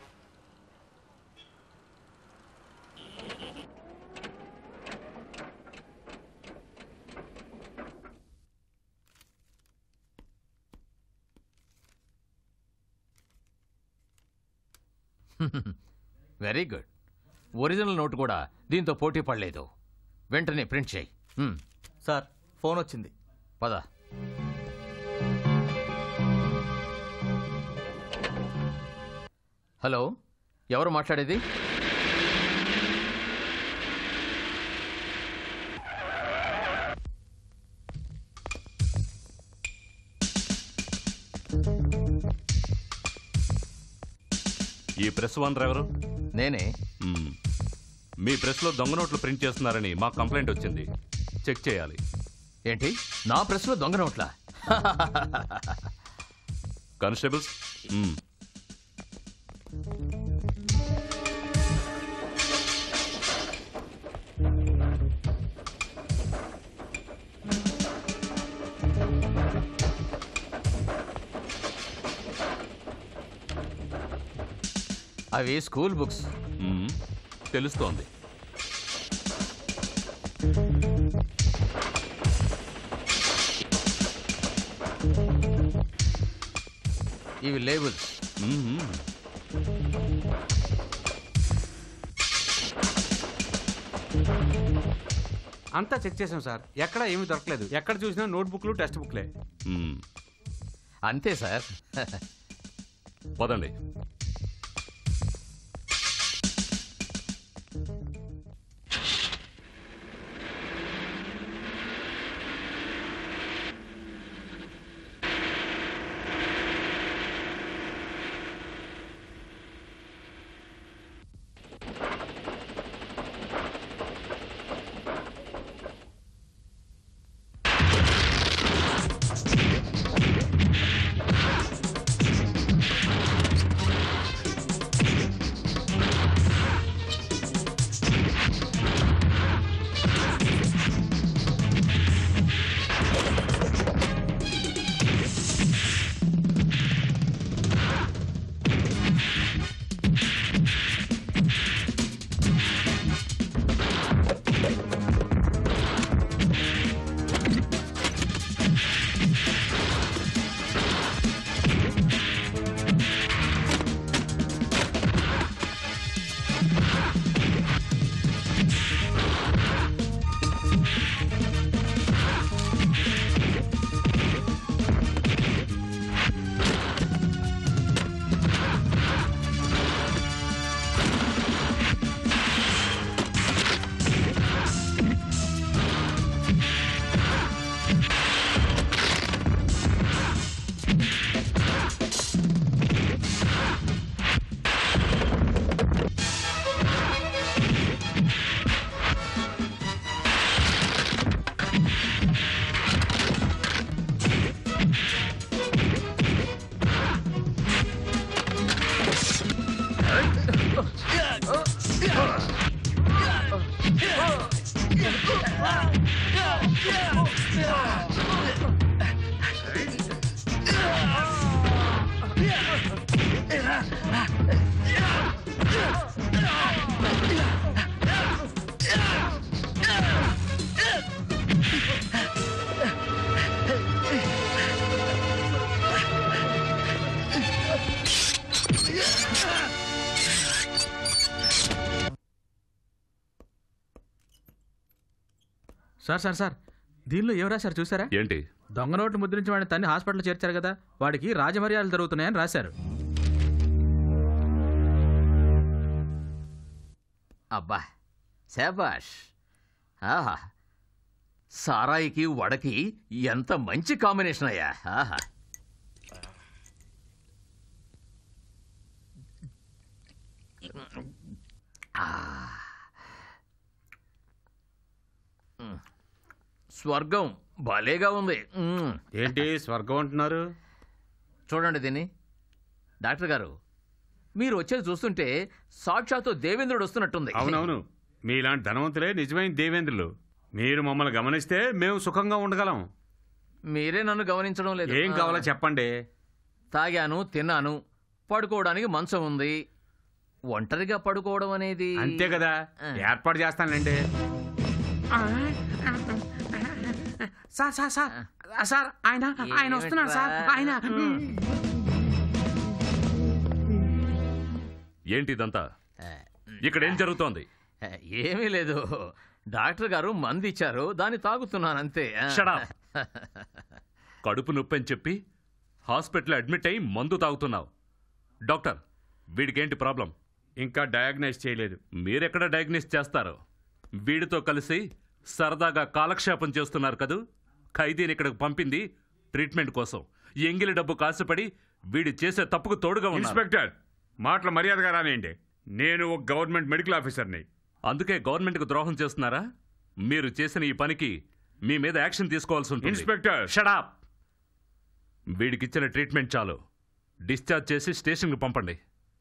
Very good. ఒరిజినల్ నోట్ కూడా దీంతో పోటీ పడలేదు. వెంటనే ప్రింట్ చేయి. మ్. సార్ ఫోన్ వచ్చింది. పద. హలో, ఎవరు మాట్లాడేది? ఈ ప్రెస్ ఓనర్ ఎవరు? నేనే. మ్. మీ ప్రెస్లో దొంగ నోట్లు ప్రింట్ చేస్తున్నారని మాకు కంప్లైంట్ వచ్చింది. చెక్ చేయాలి. ఏంటి, నా ప్రెస్లో దొంగ నోట్లా? కానిస్టేబుల్స్, మ్. అవి స్కూల్ బుక్స్. మ్. తెలుస్తోంది. ఇవి లేబుల్స్. మ్. అంతా చెక్ చేసాం సార్. ఎక్కడ ఏమీ దొరకలేదు. ఎక్కడ చూసినా నోట్బుక్లు, టెక్స్ట్ బుక్లే. మ్. అంతే సార్. పదండి. సార్ సార్ సార్ దీనిలో ఏం రాశారు చూసారా? ఏంటి? దొంగ నోట్లు ముద్రించి వాడిని తన్ని హాస్పిటల్ చేర్చారు కదా, వాడికి రాజమర్యాదలు జరుగుతున్నాయని రాశారు. అబ్బా శాబాష్. ఆహా, సారాయికి వడకి ఎంత మంచి కాంబినేషన్ అయ్యా. ఆహా, స్వర్గం భలేగా ఉంది. ఏంటి స్వర్గం అంటున్నారు? చూడండి దీన్ని. డాక్టర్ గారు, మీరు వచ్చేది చూస్తుంటే సాక్షాత్తు దేవేంద్రుడు వస్తున్నట్టుంది. అవునవును, మీలాంటి ధనవంతులే నిజమైన దేవేంద్రులు. మీరు మమ్మల్ని గమనిస్తే మేము సుఖంగా ఉండగలం. మీరే నన్ను గమనించడం లేదు. ఏం కావాలో చెప్పండి. తాగాను, తిన్నాను, పడుకోవడానికి మంచం ఉంది. ఒంటరిగా పడుకోవడం అనేది అంతే కదా, ఏర్పాటు చేస్తానండి. సార్ సార్ సార్ సార్ ఆయన ఆయన వస్తున్నారు సార్. ఆయన ఏంటి ఇదంతా? ఇక్కడ ఏం జరుగుతోంది? ఏమీ లేదు, డాక్టర్ గారు మందు ఇచ్చారు, దాన్ని తాగుతున్నాను అంతే. Shut up. కడుపు నొప్పి అని చెప్పి హాస్పిటల్ అడ్మిట్ అయి మందు తాగుతున్నావు. డాక్టర్, వీడికేంటి ప్రాబ్లం? ఇంకా డయాగ్నైజ్ చేయలేదు. మీరెక్కడ డయాగ్నైజ్ చేస్తారు? వీడితో కలిసి సరదాగా కాలక్షేపం చేస్తున్నారు కదూ. ఖైదీని ఇక్కడికి పంపింది ట్రీట్మెంట్ కోసం. ఎంగిలి డబ్బు కాసుపడి వీడి చేసే తప్పుకు తోడుగా ఉన్నారు. ఇన్స్పెక్టర్, మాటల మర్యాదగా రానేయండి. నేను ఒక గవర్నమెంట్ మెడికల్ ఆఫీసర్ని. అందుకే గవర్నమెంట్కు ద్రోహం చేస్తున్నారా? మీరు చేసిన ఈ పనికి మీ మీద యాక్షన్ తీసుకోవాల్సి ఉంటుంది. Inspector, shut up. వీడికిచ్చిన ట్రీట్మెంట్ చాలు. డిశ్చార్జ్ చేసి స్టేషన్కి పంపండి.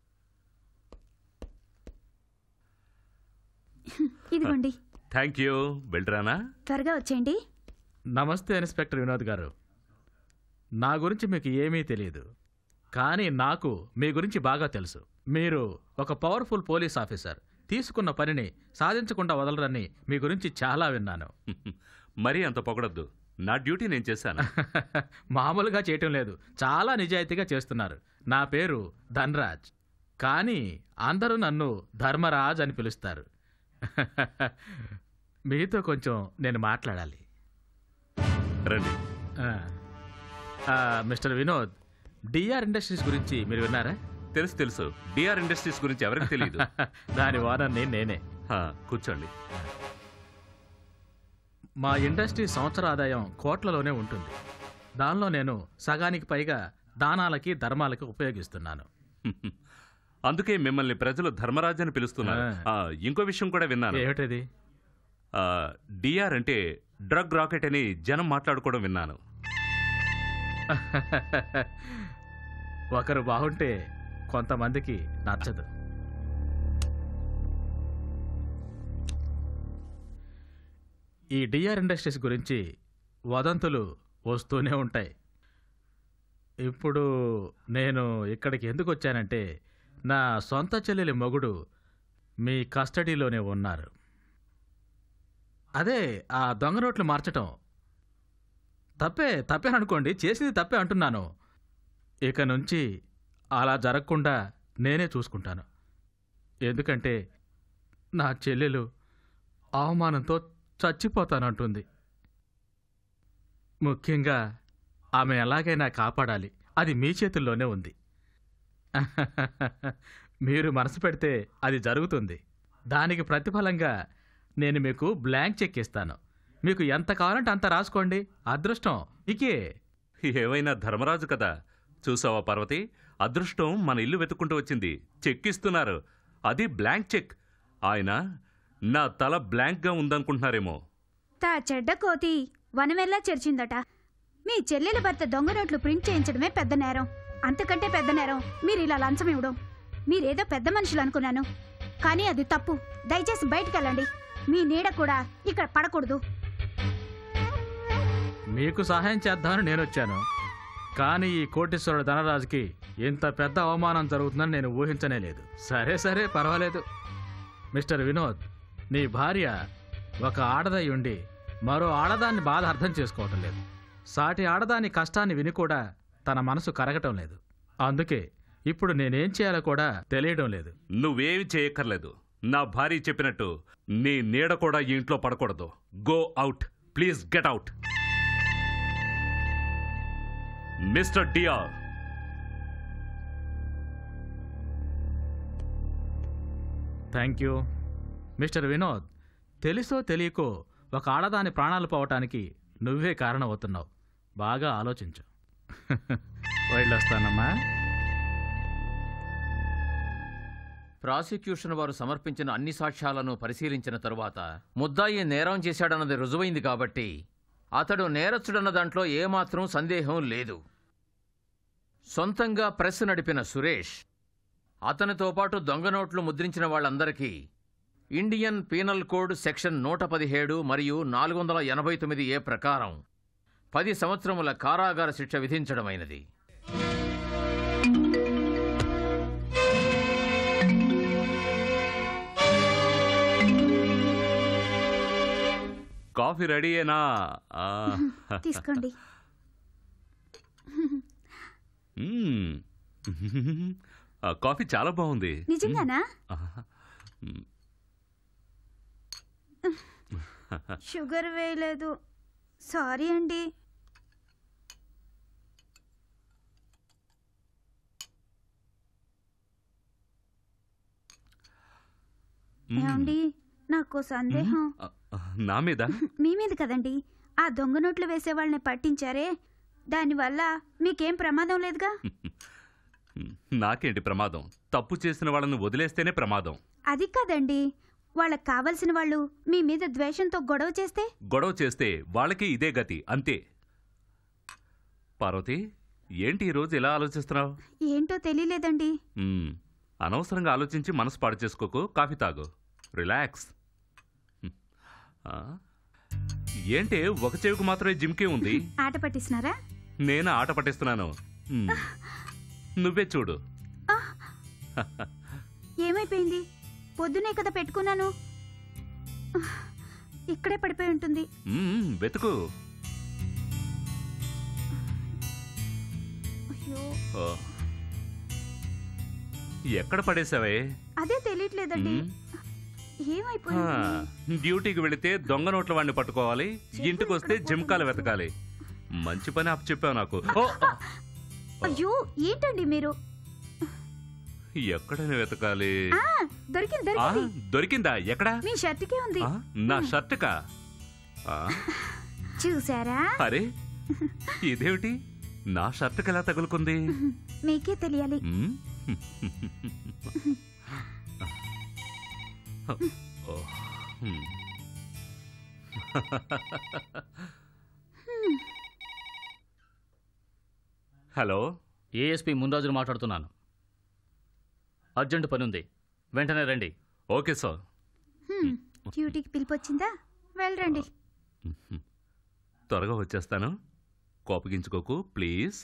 ఇదిగోండి. Thank you. వెళ్ళరానా? త్వరగా వచ్చేయండి. నమస్తే ఇన్స్పెక్టర్ వినోద్ గారు. నా గురించి మీకు ఏమీ తెలియదు, కానీ నాకు మీ గురించి బాగా తెలుసు. మీరు ఒక పవర్ఫుల్ పోలీస్ ఆఫీసర్. తీసుకున్న పనిని సాధించకుండా వదలరని మీ గురించి చాలా విన్నాను. మరీ అంత పొగడద్దు. నా డ్యూటీ నేను చేశాను. మామూలుగా చేయటం లేదు, చాలా నిజాయితీగా చేస్తున్నారు. నా పేరు ధన్రాజ్, కానీ అందరూ నన్ను ధర్మరాజ్ అని పిలుస్తారు. మీతో కొంచెం నేను మాట్లాడాలి. రండి. మిస్టర్ వినోద్, డిఆర్ ఇండస్ట్రీస్ గురించి మీరు విన్నారా? తెలుసు తెలుసు. డిఆర్ ఇండస్ట్రీస్ గురించి ఎవరికి తెలియదు. దాని ఓనర్ని నేనే. కూర్చోండి. మా ఇండస్ట్రీ సంవత్సర ఆదాయం కోట్లలోనే ఉంటుంది. దానిలో నేను సగానికి పైగా దానాలకి ధర్మాలకి ఉపయోగిస్తున్నాను. అందుకే మిమ్మల్ని ప్రజలు ధర్మరాజు అని పిలుస్తున్నారు. ఇంకో విషయం కూడా విన్నాను. ఏమిటది? డిఆర్ అంటే డ్రగ్ రాకెట్ అని జనం మాట్లాడుకోవడం విన్నాను. ఒకరు బాగుంటే కొంతమందికి నచ్చదు. ఈ డిఆర్ ఇండస్ట్రీస్ గురించి వదంతులు వస్తూనే ఉంటాయి. ఇప్పుడు నేను ఇక్కడికి ఎందుకు వచ్చానంటే, నా సొంత చెల్లెలి మొగుడు మీ కస్టడీలోనే ఉన్నారు. అదే ఆ దొంగ నోట్లు మార్చటం తప్పే తప్పే అనుకోండి, చేసింది తప్పే అంటున్నాను. ఇక నుంచి అలా జరగకుండా నేనే చూసుకుంటాను. ఎందుకంటే నా చెల్లెలు అవమానంతో చచ్చిపోతానంటుంది. ముఖ్యంగా ఆమె ఎలాగైనా కాపాడాలి. అది మీ చేతుల్లోనే ఉంది. మీరు మనసు పెడితే అది జరుగుతుంది. దానికి ప్రతిఫలంగా నేను మీకు బ్లాంక్ చెక్ ఇస్తాను. మీకు ఎంత కావాలంటే అంత రాసుకోండి. అదృష్టం ఇకే. ఏవైనా ధర్మరాజు కదా. చూసావా పార్వతి, అదృష్టం మన ఇల్లు వెతుక్కుంటూ వచ్చింది. చెక్ ఇస్తున్నారు, అది బ్లాంక్ చెక్. ఆయన నా తల బ్లాంక్గా ఉందనుకుంటున్నారేమో. తా చెడ్డ కోతి వనమెల్లా చెరిచిందట. మీ చెల్లెల భర్త దొంగ నోట్లు ప్రింట్ చేయించడమే పెద్ద నేరం. అంతకంటే పెద్ద నేరం మీరు ఇలా లంచం ఇవ్వడం. మీరేదో పెద్ద మనుషులు అనుకున్నాను, కానీ అది తప్పు. దయచేసి బయటికి వెళ్ళండి. మీ నీడ కూడా ఇక్కడ పడకూడదు. మీకు సహాయం చేద్దామని నేను వచ్చాను, కానీ ఈ కోటీశ్వరుడు ధనరాజుకి ఇంత పెద్ద అవమానం జరుగుతుందని నేను ఊహించనే లేదు. సరే సరే పర్వాలేదు. మిస్టర్ వినోద్, నీ భార్య ఒక ఆడదై ఉండి మరో ఆడదాన్ని బాధ అర్థం చేసుకోవటం లేదు. సాటి ఆడదాని కష్టాన్ని విని కూడా తన మనసు కరగటం లేదు. అందుకే ఇప్పుడు నేనేం చేయాలో కూడా తెలియడం లేదు. నువ్వేమి చేయక్కర్లేదు. నా భార్య చెప్పినట్టు నీ నీడ కూడా ఈ ఇంట్లో పడకూడదు. Go out. Please get out. Mister DR, thank you. Mister Vinod, తెలుసో తెలియకో ఒక ఆడదాని ప్రాణాలు పోవటానికి నువ్వే కారణమవుతున్నావు. బాగా ఆలోచించు. వెళ్ళొస్తానమ్మా. ప్రాసిక్యూషన్ వారు సమర్పించిన అన్ని సాక్ష్యాలను పరిశీలించిన తరువాత ముద్దాయి నేరం చేశాడన్నది రుజువైంది కాబట్టి అతడు నేరస్తుడన్న దాంట్లో ఏమాత్రం సందేహం లేదు. సొంతంగా ప్రెస్ నడిపిన సురేష్, అతనితో పాటు దొంగ నోట్లు ముద్రించిన వాళ్ళందరికీ ఇండియన్ పీనల్ కోడ్ సెక్షన్ నూట పదిహేడు మరియు నాలుగు వందల ఎనభై తొమ్మిది ఏ ప్రకారం పది సంవత్సరముల కారాగార శిక్ష విధించడమైనది. కాఫీ రెడీయేనా? తీసుకోండి. మ్మ్. ఆ, కాఫీ చాలా బాగుంది. నిజంగానా? షుగర్ వేయలేదు, సారీ అండి. ఏమండి, నాకు సందేహం. నా మీద? మీ మీద కదండి. ఆ దొంగ నోట్లు వేసే వాళ్ళని పట్టించారే, దానివల్ల మీకేం ప్రమాదం లేదుగా? నాకేంటి ప్రమాదం? తప్పు చేసిన వాళ్ళని వదిలేస్తేనే ప్రమాదం. అది కాదండి, వాళ్ళకి కావలసిన వాళ్ళు మీ మీద ద్వేషంతో గొడవ చేస్తే? గొడవ చేస్తే వాళ్ళకి ఇదే గతి, అంతే. పార్వతి, ఏంటి ఈరోజు ఇలా ఆలోచిస్తున్నావు? ఏంటో తెలియలేదండి. మ్మ్. అనవసరంగా ఆలోచించి మనసు పాడు చేసుకోకు. కాఫీ తాగు, రిలాక్స్. ఆ? ఏంటి ఒక చెవికి మాత్రమే జిమ్కే ఉంది? ఆట పట్టిస్తున్నారా? నేను ఆట పట్టిస్తున్నాను. మ్మ్. నువ్వే చూడు. ఏమైపోయింది? పొద్దునే కదా పెట్టుకున్నాను. ఇక్కడే పడిపోయి ఉంటుంది. మ్మ్, వెతుకు. అయ్యో, ఓ. ఎక్కడ పడేసావే? అదే తెలియట్లేదండి. మ్మ్. ఏమైపోయింది? ఆ, డ్యూటీకి వెళితే దొంగ నోట్ల వాడిని పట్టుకోవాలి, ఇంటికి వస్తే జిమ్కాలు వెతకాలి. మంచి పని అప్పు చెప్పావు నాకు. ఓ, ఓ. అయ్యో, ఏంటండి మీరు? ఎక్కడైనా వెతకాలి. ఆ, దొరికింది ఆ, దొరికింది. దొరికిందా? ఎక్కడా? మీ షర్ట్కే ఉంది. ఆ, నా షర్టుకా? ఆ, చూసారా? అరే ఇదేమిటి, నా షర్టుకి ఎలా తగులుకుంది? మీకే తెలియాలి. మ్మ్? ఓ, మ్మ్. హలో, ఏఎస్పీ మున్రాజును మాట్లాడుతున్నాను. అర్జెంట్ పని ఉంది, వెంటనే రండి. Okay sir. హ్మ్, డ్యూటీకి పిలిపొచ్చిందా? వెళ్ళరండి. త్వరగా వచ్చేస్తాను, కోపగించుకోకు ప్లీజ్.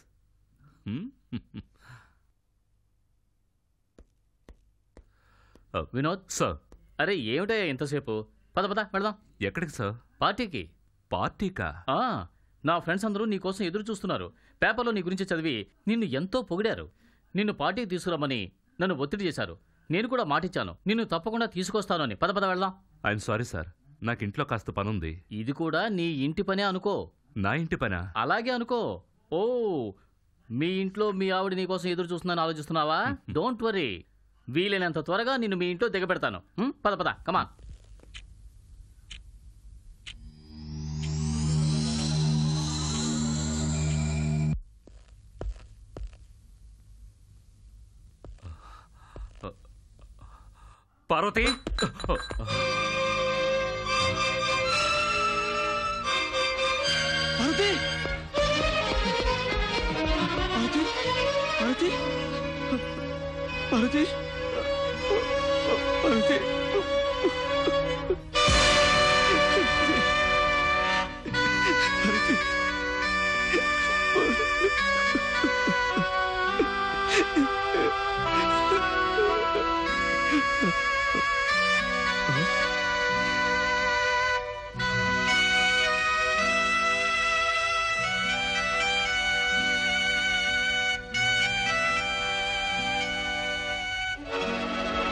వినోద్ సార్. అరే ఏమిటయ్యా ఇంతసేపు? పద పద వెళదాం. ఎక్కడికి సార్? పార్టీకి. పార్టీకా? ఆ, నా ఫ్రెండ్స్ అందరూ నీ కోసం ఎదురు చూస్తున్నారు. పేపర్లో నీ గురించి చదివి నిన్ను ఎంతో పొగిడారు. నిన్ను పార్టీకి తీసుకురమ్మని నన్ను ఒత్తిడి చేశారు. నేను కూడా మాటిచ్చాను, నిన్ను తప్పకుండా తీసుకొస్తాను అని. పద పద వెళదాం. ఐఎమ్ సారీ సార్, నాకు ఇంట్లో కాస్త పనుంది. ఇది కూడా నీ ఇంటి పనే అనుకో. నా ఇంటి పనా? అలాగే అనుకో. ఓ, మీ ఇంట్లో మీ ఆవిడ నీ కోసం ఎదురు చూస్తున్నాను ఆలోచిస్తున్నావా? డోంట్ వరీ, వీలైనంత త్వరగా నిన్ను మీ ఇంట్లో దిగబెడతాను. హ్మ్, పద పద, కమా. Parvati, Parvati, Parvati, Parvati, Parvati,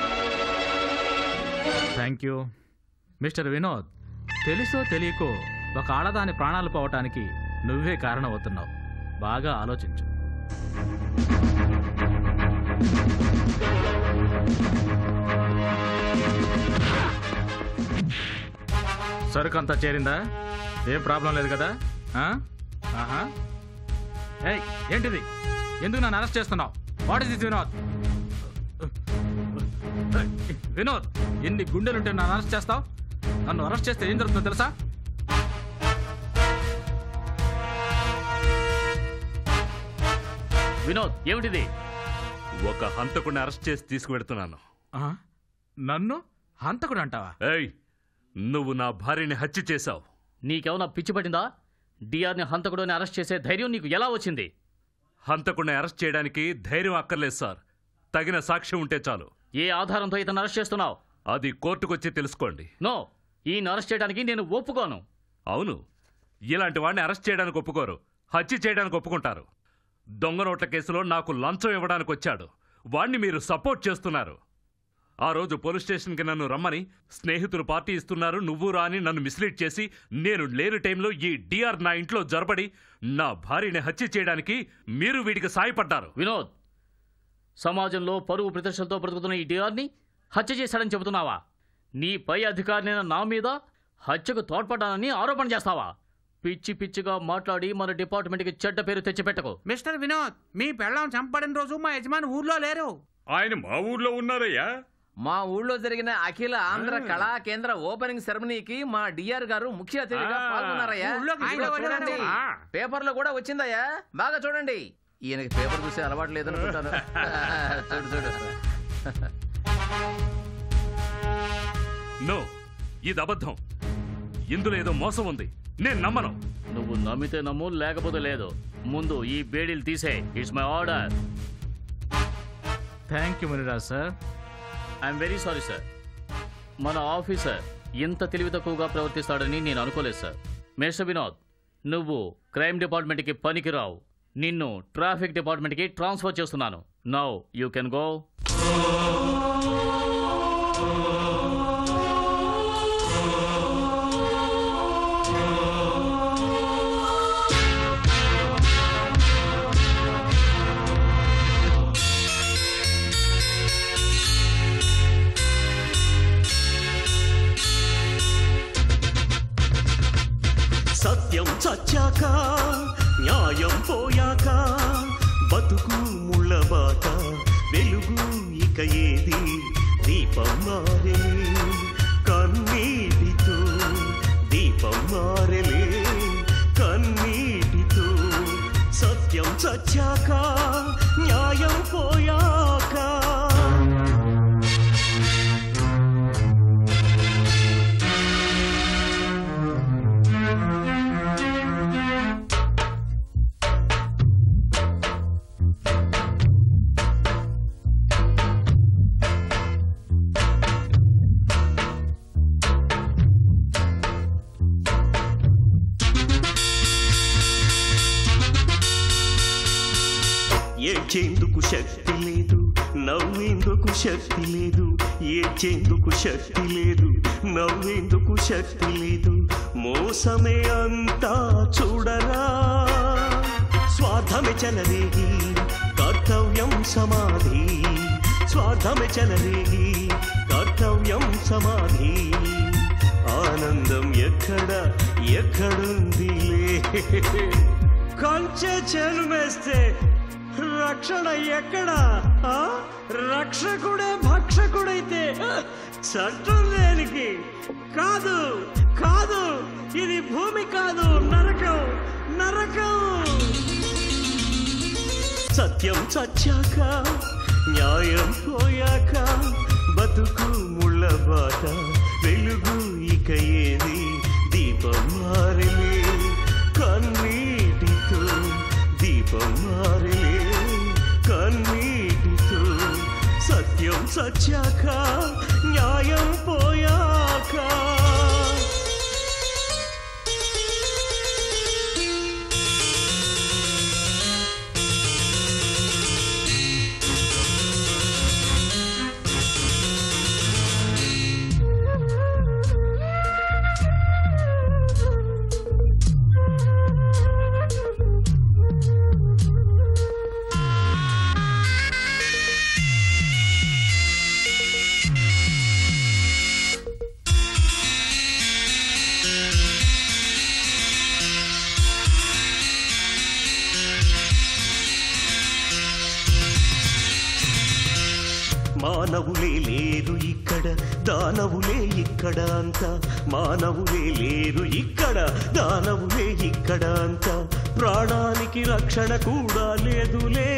thank you. Mister Vinod, తెలుసో తెలియకో ఒక ఆడదాని ప్రాణాలు పోవటానికి నువ్వే కారణమవుతున్నావు. బాగా ఆలోచించు. సరుకు అంతా చేరిందా? ఏం ప్రాబ్లం లేదు కదా? ఆహా. ఏయ్, ఏంటిది? ఎందుకు నన్ను అరెస్ట్ చేస్తున్నావు? What is this Vinod? Vinod, ఎన్ని గుండెలుంటే నన్ను అరెస్ట్ చేస్తావు? నన్ను అరెస్ట్ చేస్తే ఏం జరుగుతుందో తెలుసా? వినోద్, ఏమిటిది? ఒక హంతకుడిని అరెస్ట్ చేసి తీసుకువెడుతున్నాను. నన్ను హంతకుడు అంటావా? ఏయ్, నువ్వు నా భార్యని హత్య చేశావు. నీకేమన్నా పిచ్చి పట్టిందా? డిఆర్ని హంతకుడిని అరెస్ట్ చేసే ధైర్యం నీకు ఎలా వచ్చింది? హంతకుడిని అరెస్ట్ చేయడానికి ధైర్యం అక్కర్లేదు సార్, తగిన సాక్ష్యం ఉంటే చాలు. ఏ ఆధారంతో ఇతను అరెస్ట్ చేస్తున్నావు? అది కోర్టుకొచ్చి తెలుసుకోండి. నో, ఈయన అరెస్ట్ చేయడానికి నేను ఒప్పుకోను. అవును, ఇలాంటి వాడిని అరెస్ట్ చేయడానికి ఒప్పుకోరు, హత్య చేయడానికి ఒప్పుకుంటారు. దొంగ నోట్ల కేసులో నాకు లంచం ఇవ్వడానికి వచ్చాడు, వాణ్ణి మీరు సపోర్ట్ చేస్తున్నారు. ఆ రోజు పోలీస్ స్టేషన్కి నన్ను రమ్మని స్నేహితులు పార్టీ ఇస్తున్నారు, నువ్వు రా అని నన్ను మిస్లీడ్ చేసి నేను లేని టైంలో ఈ డిఆర్ నా ఇంట్లో జరబడి నా భార్యని హత్య చేయడానికి మీరు వీడికి సాయపడ్డారు. వినోద్, సమాజంలో పరువు ప్రతిష్టలతో బ్రతుకుతున్న ఈ డిఆర్ని హత్య చేశాడని చెబుతున్నావా? నీ పై అధికారినైన నా మీద హత్యకు తోడ్పడ్డానని ఆరోపణ చేస్తావా? పిచ్చి పిచ్చిగా మాట్లాడి మన డిపార్ట్మెంట్కి చెడ్డ పేరు తెచ్చిపెట్టకు. మిస్టర్ వినోద్, మీ పెళ్ళం చంపడిన రోజు మా యజమాని ఊర్లో లేరు. ఆయన మా ఊర్లో ఉన్నారయ్యా. మా ఊళ్ళో జరిగిన అఖిల ఆంధ్ర కళా కేంద్ర ఓపెనింగ్ సెరమనీకి మా డిఆర్ గారు ముఖ్య అతిథిగా పాల్గొన్నారయ్యా. చూడండి, పేపర్లో కూడా వచ్చిందయ్యా, బాగా చూడండి. ఈయనకి పేపర్ చూసే అలవాటు లేదనుకుంటాను. చూడు చూడు. నో, ఇది అబద్ధం. ఇందులో ఏదో మోసం ఉంది, నేను నమ్మను. నువ్వు నమ్మితే నమ్ము, లేకపోతే లేదు. ముందు ఈ బేడీలు తీసే. It's my order. Thank you Muniraj sir. I'm very sorry sir. మన ఆఫీసర్ ఇంత తెలివి తక్కువగా ప్రవర్తిస్తాడని నేను అనుకోలేదు సార్. మిస్టర్ వినోద్, నువ్వు క్రైమ్ డిపార్ట్మెంట్కి పనికిరావు. నిన్ను ట్రాఫిక్ డిపార్ట్మెంట్కి ట్రాన్స్ఫర్ చేస్తున్నాను. Now you can go. సత్యం చచ్చాక న్యాయం పోయాక బతుకు ముళ్ళబాట వెలుగు ఇక ఏది దీపం మారే కన్నీటితో దీపం మారలే కన్నీటితో సత్యం చచ్చాక న్యాయం పోయాక ఏడ్చేందుకు శక్తి లేదు, నవ్వేందుకు శక్తి లేదు. ఏడ్చేందుకు శక్తి లేదు, నవ్వేందుకు శక్తి లేదు. మోసమే అంతా చూడరా, స్వార్థమే చలరేగి కర్తవ్యం సమాధి. స్వార్థమే చలరేగి కర్తవ్యం సమాధి. ఆనందం ఎక్కడ ఎక్కడుందిలే. కంచె చెరుమేస్తే రక్షణ ఎక్కడా? రక్షకుడే భక్షకుడైతే చట్టం దేనికి? కాదు కాదు, ఇది భూమి కాదు, నరకం నరకం. సత్యం చచ్చాక న్యాయం పోయాక బతుకు ముళ్ళబాట వెలుగు ఇక ఏది దీపం మారలే కన్నీటితో దీపం మారలే కన్నీటితో. సత్యం సత్యాక న్యాయం పోయాక. మానవులే లేరు ఇక్కడ దానవులే ఇక్కడ అంతా మానవులే లేరు ఇక్కడ దానవులే ఇక్కడ అంతా ప్రాణానికి రక్షణ కూడా లేదులే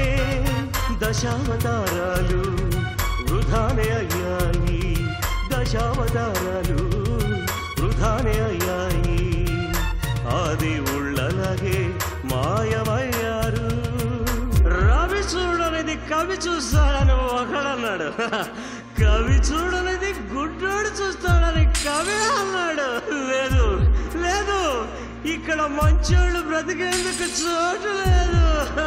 దశావతారాలు వృధానే అయ్యాయి దశావతారాలు వృధానే అయ్యాయి ఆ దేవుళ్ళలాగే మాయమయ్యారు రవి చూడనిది కవి చూస్తాడని ఒకడన్నాడు కవి చూడనిది గుడ్డోడు చూస్తాడని కవి అన్నాడు లేదు లేదు ఇక్కడ మంచోళ్ళు బ్రతికేందుకు చోటు లేదు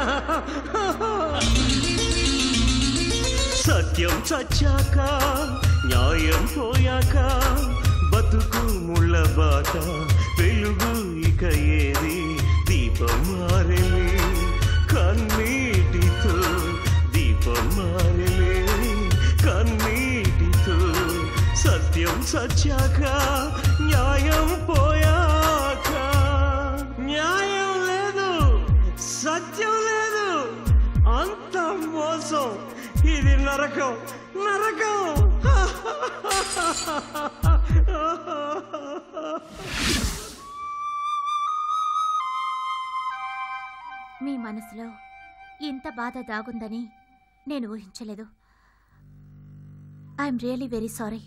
సత్యం చచ్చాక న్యాయం పోయాక బతుకు ముళ్ళ బాట వెలుగు ఇక ఏది దీపం మారలే కన్నీటితో దీపం మారలే కన్నీటితో సత్యం సచ్చాక న్యాయం పోయాక న్యాయం లేదు సత్యం లేదు అంత మోసం ఇది నరకం నరకం మీ మనసులో ఇంత బాధ దాగుందని నేను ఊహించలేదు. I'm really very sorry.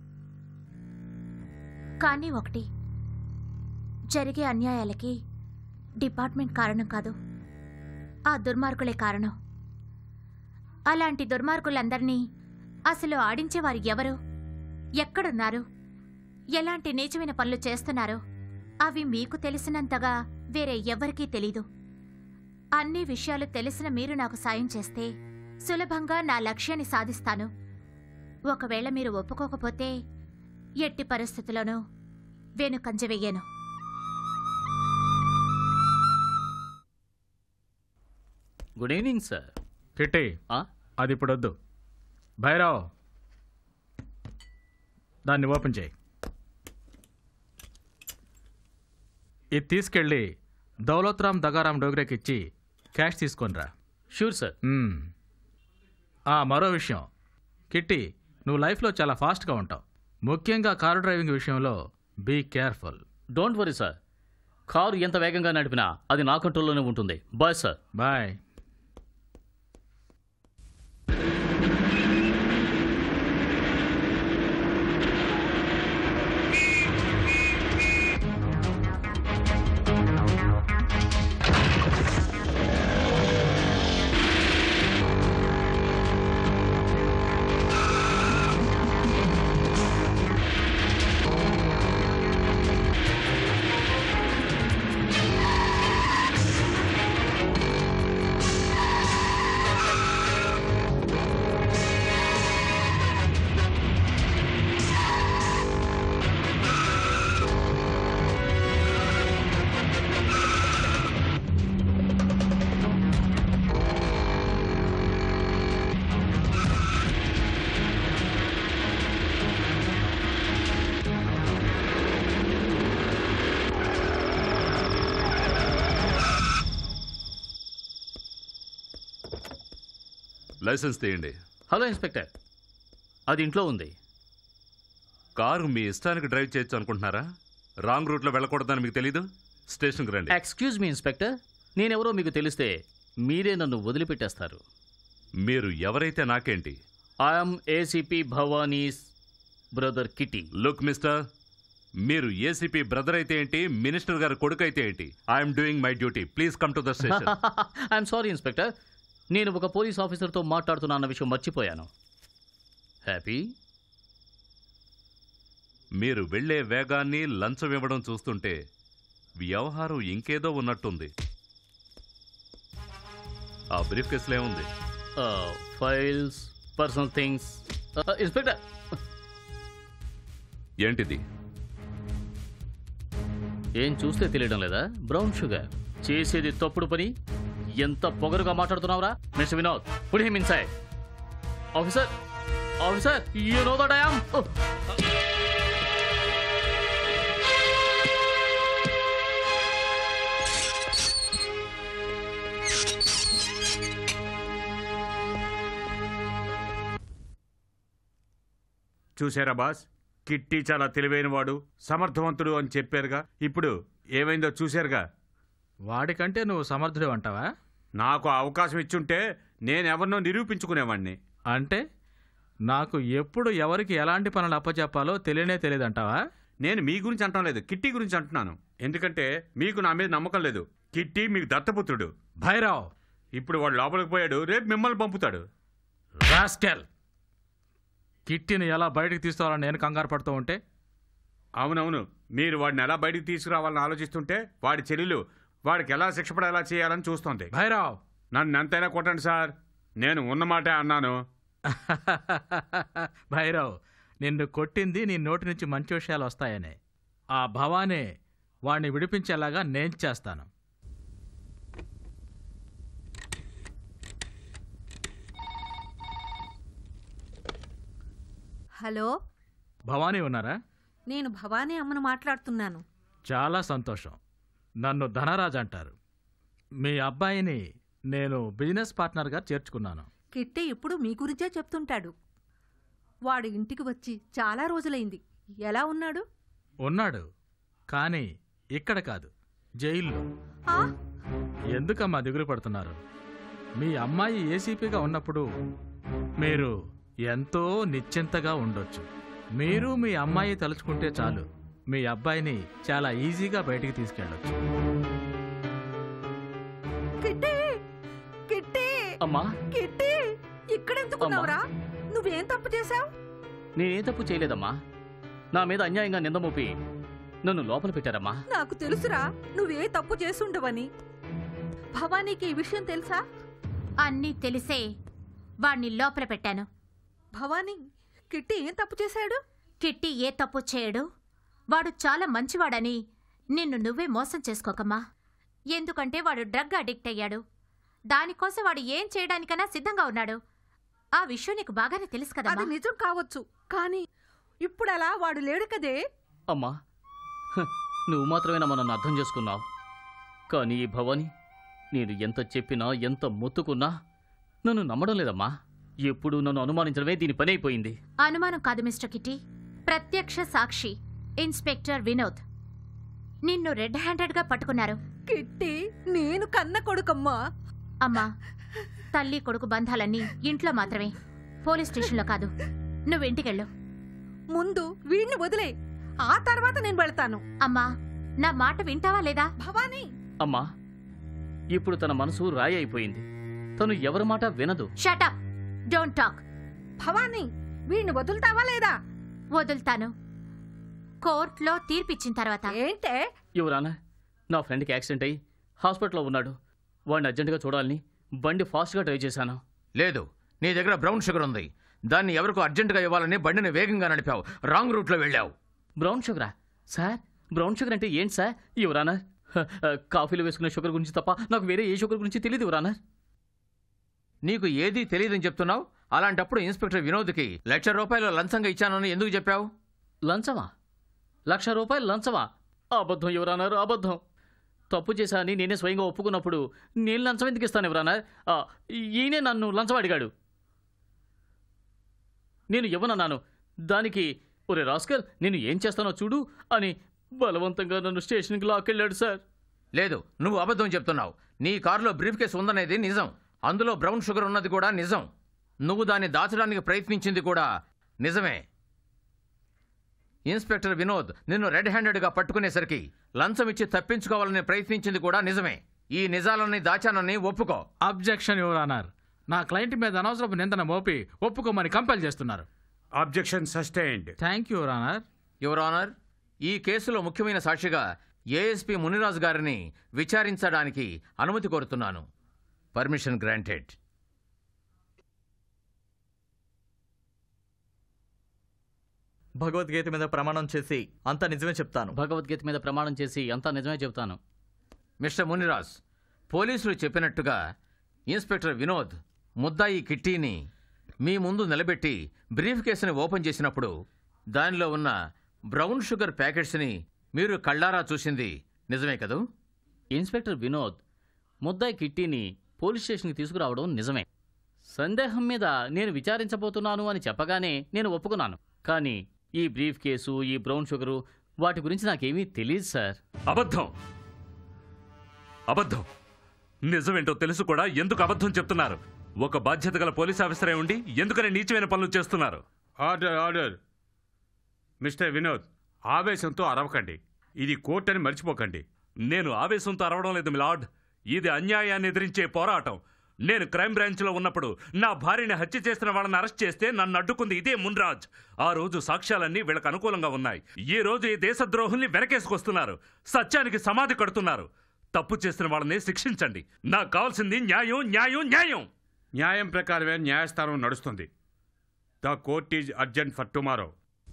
కానీ ఒకటి, జరిగే అన్యాయాలకి డిపార్ట్మెంట్ కారణం కాదు, ఆ దుర్మార్గులే కారణం. అలాంటి దుర్మార్గులందరినీ అసలు ఆడించేవారు ఎవరు, ఎక్కడున్నారు, ఎలాంటి నీచమైన పనులు చేస్తున్నారో అవి మీకు తెలిసినంతగా వేరే ఎవరికీ తెలీదు. అన్ని విషయాలు తెలిసిన మీరు నాకు సాయం చేస్తే సులభంగా నా లక్ష్యాన్ని సాధిస్తాను. ఒకవేళ మీరు ఒప్పుకోకపోతే ఎట్టి పరిస్థితుల్లోనూ వెనుకంజ వెయ్యను. Good evening sir. కిట్టి అది ఇప్పుడు వద్దు. భైరవ్ దాన్ని ఓపెన్ చేయి. ఇది తీసుకెళ్ళి దౌలత్రామ్ దగారాం డోగ్రేకి ఇచ్చి క్యాష్ తీసుకొనిరా. Sure sir. మరో విషయం కిట్టి, నువ్వు లైఫ్లో చాలా ఫాస్ట్గా ఉంటావు, ముఖ్యంగా కారు డ్రైవింగ్ విషయంలో be careful. Don't worry sir, car ఎంత వేగంగా నడిపినా అది నా కంట్రోల్లోనే ఉంటుంది. Bye sir. బాయ్. లైసెన్స్ తీయండి. హలో ఇన్స్పెక్టర్, అది ఇంట్లో ఉంది. కారు మీ ఇష్టానికి డ్రైవ్ చేయొచ్చు అనుకుంటున్నారా? రాంగ్ రూట్లో వెళ్ళకూడదని మీకు తెలీదు? స్టేషన్కి రండి. ఎక్స్క్యూజ్ మీ ఇన్స్పెక్టర్, నేనెవరో మీకు తెలిస్తే మీరే నన్ను వదిలిపెట్టేస్తారు. మీరు ఎవరైతే నాకేంటి? I'm ACP Bhavani's brother Kitti. Look mister, మీరు ఏసీపీ బ్రదర్ అయితే ఏంటి, మినిస్టర్ గారి కొడుకు అయితే ఏంటి? I'm doing my duty. Please come to the station. I'm sorry inspector, నేను ఒక పోలీస్ ఆఫీసర్తో మాట్లాడుతున్నా అన్న విషయం మర్చిపోయాను. హ్యాపీ? మీరు వెళ్లే వేగాన్ని లంచం ఇవ్వడం చూస్తుంటే వ్యవహారం ఇంకేదో ఉన్నట్టుంది. ఆ బ్రీఫ్ కేసులో ఏముంది? Files, personal things. ఇన్స్పెక్టర్, ఏంటిది? ఏం చూస్తే తెలియడం లేదా? Brown sugar. చేసేది తప్పుడు పని. ఎంత పొగరుగా మాట్లాడుతున్నావురా mister Vinod? Put him inside. Officer, officer, you know that I am. చూసారా బాస్, కిట్టి చాలా తెలివైనవాడు, సమర్థవంతుడు అని చెప్పారుగా. ఇప్పుడు ఏమైందో చూశారుగా. వాడికంటే నువ్వు సమర్థుడు అంటావా? నాకు ఆ అవకాశం ఇచ్చుంటే నేనెవరినో నిరూపించుకునేవాణ్ణి. అంటే నాకు ఎప్పుడు ఎవరికి ఎలాంటి పనులు అప్పచెప్పాలో తెలియనే తెలియదంటావా? నేను మీ గురించి అంటం లేదు, కిట్టి గురించి అంటున్నాను. ఎందుకంటే మీకు నా మీద నమ్మకం లేదు. కిట్టి మీకు దత్తపుత్రుడు. భైరవ్, ఇప్పుడు వాడు లోపలికి పోయాడు, రేపు మిమ్మల్ని పంపుతాడు. రాస్కెల్, కిట్టిని ఎలా బయటకు తీసుకోవాలని నేను కంగారు పడుతూ ఉంటే? అవునవును, మీరు వాడిని ఎలా బయటకు తీసుకురావాలని ఆలోచిస్తుంటే వాడి చెల్లెలు వాడికి ఎలా శిక్ష పడేలా చేయాలని చూస్తోంది. భైరవ్, నన్ను ఎంతైనా కొట్టండి సార్, నేను ఉన్నమాటే అన్నాను. భైరవ్, నిన్ను కొట్టింది నీ నోటి నుంచి మంచి విషయాలు వస్తాయనే. ఆ భవానే వాడిని విడిపించేలాగా నేను చేస్తాను. హలో, భవానీ ఉన్నారా? నేను భవానీ అమ్మను మాట్లాడుతున్నాను. చాలా సంతోషం. నన్ను ధనరాజ్ అంటారు. మీ అబ్బాయిని నేను బిజినెస్ పార్ట్నర్గా చేర్చుకున్నాను. కిట్టి ఇప్పుడు మీ గురించే చెప్తుంటాడు. వాడు ఇంటికి వచ్చి చాలా రోజులైంది. ఎలా ఉన్నాడు? ఉన్నాడు, కానీ ఇక్కడ కాదు, జైల్లో. ఆ? ఎందుకమ్మా దిగులు పడుతున్నారు? మీ అమ్మాయి ఏసీపీగా ఉన్నప్పుడు మీరు ఎంతో నిశ్చింతగా ఉండొచ్చు. మీరు మీ అమ్మాయి తలుచుకుంటే చాలు, మీ అబ్బాయిని చాలా ఈజీగా బయటికి తీసుకెళ్ళొచ్చు. కిట్టి, కిట్టి, అమ్మా, కిట్టి, ఇక్కడెందుకున్నావురా? నువ్వేం తప్పు చేశావు? నేనేం తప్పు చేయలేదమ్మా. నా మీద అన్యాయంగా నింద మోపి నన్ను లోపల పెట్టారమ్మా. నాకు తెలుసురా నువ్వే తప్పు చేసుండవని. భవానీకి ఈ విషయం తెలుసా? అన్నీ తెలిసే వాణ్ణి లోపల పెట్టాను. భవానీ, కిట్టి ఏం తప్పు చేశాడు? కిట్టి ఏ తప్పు చేయడు. వాడు చాలా మంచివాడని నిన్ను నువ్వే మోసం చేసుకోకమ్మా. ఎందుకంటే వాడు డ్రగ్ అడిక్ట్ అయ్యాడు. దానికోసం వాడు ఏం చేయడానికైనా సిద్ధంగా ఉన్నాడు. ఆ విషయం నీకు బాగానే తెలుసు కదా. అది నిజం కావచ్చు, కానీ ఇప్పుడలా వాడు లేడు కదే. అమ్మా, హ, నువ్వు మాత్రమేనమ్మా నన్ను అర్థం చేసుకున్నావు. కానీ ఈ భవాని నేను ఎంత చెప్పినా ఎంత మొత్తుకున్నా నన్ను నమ్మడం లేదమ్మా. ఎప్పుడు నన్ను అనుమానించడమే దీని పని అయిపోయింది. అనుమానం కాదు మిస్టర్ కిట్టి, ప్రత్యక్ష సాక్షి ఇన్స్పెక్టర్ వినోద్ నిన్ను రెడ్ హ్యాండెడ్ గా పట్టుకున్నారు. కిట్టి, నేను కన్న కొడుకమ్మా. అమ్మా, తల్లి కొడుకు బంధాలన్నీ ఇంట్లో మాత్రమే, పోలీస్ స్టేషన్లో కాదు. నువ్వు ఇంటికెళ్ళు. ముందు వీడిని వదిలే, ఆ తర్వాత నేను వెళ్తాను. అమ్మా, నా మాట వింటావా లేదా? భవానీ, అమ్మా, ఇప్పుడు తన మనసు రాయి అయిపోయింది. తను ఎవరి మాట వినదు. Shut up, don't talk. Bhavani, వీడిని వదులుతావా లేదా? వదులుతాను, కోర్టులో తీర్పిచ్చిన తర్వాత. ఏంటే? ఎవరానా, నా ఫ్రెండ్కి యాక్సిడెంట్ అయ్యి హాస్పిటల్లో ఉన్నాడు. వాడిని అర్జెంటుగా చూడాలని బండి ఫాస్ట్గా డ్రైవ్ చేశాను. లేదు, నీ దగ్గర బ్రౌన్ షుగర్ ఉంది. దాన్ని ఎవరికో అర్జెంటుగా ఇవ్వాలని బండిని వేగంగా నడిపావు. రాంగ్ రూట్లో వెళ్ళావు. బ్రౌన్ షుగరా సార్? బ్రౌన్ షుగర్ అంటే ఏంటి సార్? ఎవరానా, కాఫీలో వేసుకునే షుగర్ గురించి తప్ప నాకు వేరే ఏ షుగర్ గురించి తెలియదు. ఎవరానా, నీకు ఏదీ తెలియదని చెప్తున్నావు. అలాంటప్పుడు ఇన్స్పెక్టర్ వినోద్కి లక్ష రూపాయలు లంచంగా ఇచ్చానని ఎందుకు చెప్పావు? లంచమా? లక్ష రూపాయలు లంచమా? అబద్ధం ఎవరన్నారు, అబద్ధం. తప్పు చేశానని నేనే స్వయంగా ఒప్పుకున్నప్పుడు నేను లంచం ఎందుకు ఇస్తాను? ఎవరన్నా, ఈయనే నన్ను లంచం అడిగాడు. నేను ఇవ్వనన్నాను. దానికి ఒరే రాస్కల్, నేను ఏం చేస్తానో చూడు అని బలవంతంగా నన్ను స్టేషన్కి లాక్కెళ్ళాడు సార్. లేదు, నువ్వు అబద్ధం చెప్తున్నావు. నీ కారులో బ్రీఫ్ కేసు ఉందనేది నిజం. అందులో బ్రౌన్ షుగర్ ఉన్నది కూడా నిజం. నువ్వు దాన్ని దాచడానికి ప్రయత్నించింది కూడా నిజమే. ఇన్స్పెక్టర్ వినోద్ నిన్ను రెడ్ హ్యాండెడ్గా పట్టుకునేసరికి లంచం ఇచ్చి తప్పించుకోవాలని ప్రయత్నించింది కూడా నిజమే. ఈ నిజాలని దాచానని ఒప్పుకో. Objection your honour. నా క్లయింట్ మీద అనవసరపు నిందన మోపి ఒప్పుకోమని కంపెల్ చేస్తున్నారు. Objection sustained. Thank you your honour. Your honour, ఈ కేసులో ముఖ్యమైన సాక్షిగా ఏఎస్పీ మునిరాజు గారిని విచారించడానికి అనుమతి కోరుతున్నాను. Permission granted. భగవద్గీత మీద ప్రమాణం చేసి అంతా నిజమే చెప్తాను. భగవద్గీత మీద ప్రమాణం చేసి అంతా నిజమే చెప్తాను. మిస్టర్ మునిరాజ్, పోలీసులు చెప్పినట్టుగా ఇన్స్పెక్టర్ వినోద్ ముద్దాయి కిట్టీని మీ ముందు నిలబెట్టి బ్రీఫ్ కేసుని ఓపెన్ చేసినప్పుడు దానిలో ఉన్న బ్రౌన్ షుగర్ ప్యాకెట్స్ని మీరు కళ్ళారా చూసింది నిజమే కదూ? ఇన్స్పెక్టర్ వినోద్ ముద్దాయి కిట్టీని పోలీస్ స్టేషన్కి తీసుకురావడం నిజమే. సందేహం మీద నేను విచారించబోతున్నాను అని చెప్పగానే నేను ఒప్పుకున్నాను. కానీ ఈ బ్రీఫ్ కేసు ఈ బ్రౌన్ షుగరు వాటి గురించి నాకేమీ తెలియదు సార్. అబద్ధం అబద్ధం నిజమేంటో తెలుసు కూడా ఎందుకు అబద్ధం చెప్తున్నారు? ఒక బాధ్యత గల పోలీస్ ఆఫీసరే ఉండి ఎందుకని నీచమైన పనులు చేస్తున్నారు? ఆర్డర్ ఆర్డర్ మిస్టర్ వినోద్, ఆవేశంతో అరవకండి. ఇది కోర్టు అని మర్చిపోకండి. నేను ఆవేశంతో అరవడం లేదు మిలాడ్. ఇది అన్యాయాన్ని ఎదిరించే పోరాటం. నేను క్రైమ్ బ్రాంచ్లో ఉన్నప్పుడు నా భార్యని హత్య చేసిన వాళ్ళని అరెస్ట్ చేస్తే నన్ను అడ్డుకుంది ఇదే మున్రాజ్. ఆ రోజు సాక్ష్యాలన్నీ వీళ్ళకి అనుకూలంగా ఉన్నాయి. ఈ రోజు ఈ దేశద్రోహుల్ని వెనకేసుకొస్తున్నారు, సత్యానికి సమాధి కడుతున్నారు. తప్పు చేసిన వాళ్ళని శిక్షించండి. నాకు కావాల్సింది న్యాయం, న్యాయం, న్యాయం. న్యాయం ప్రకారమే న్యాయస్థానం నడుస్తుంది. The court is adjourned for tomorrow.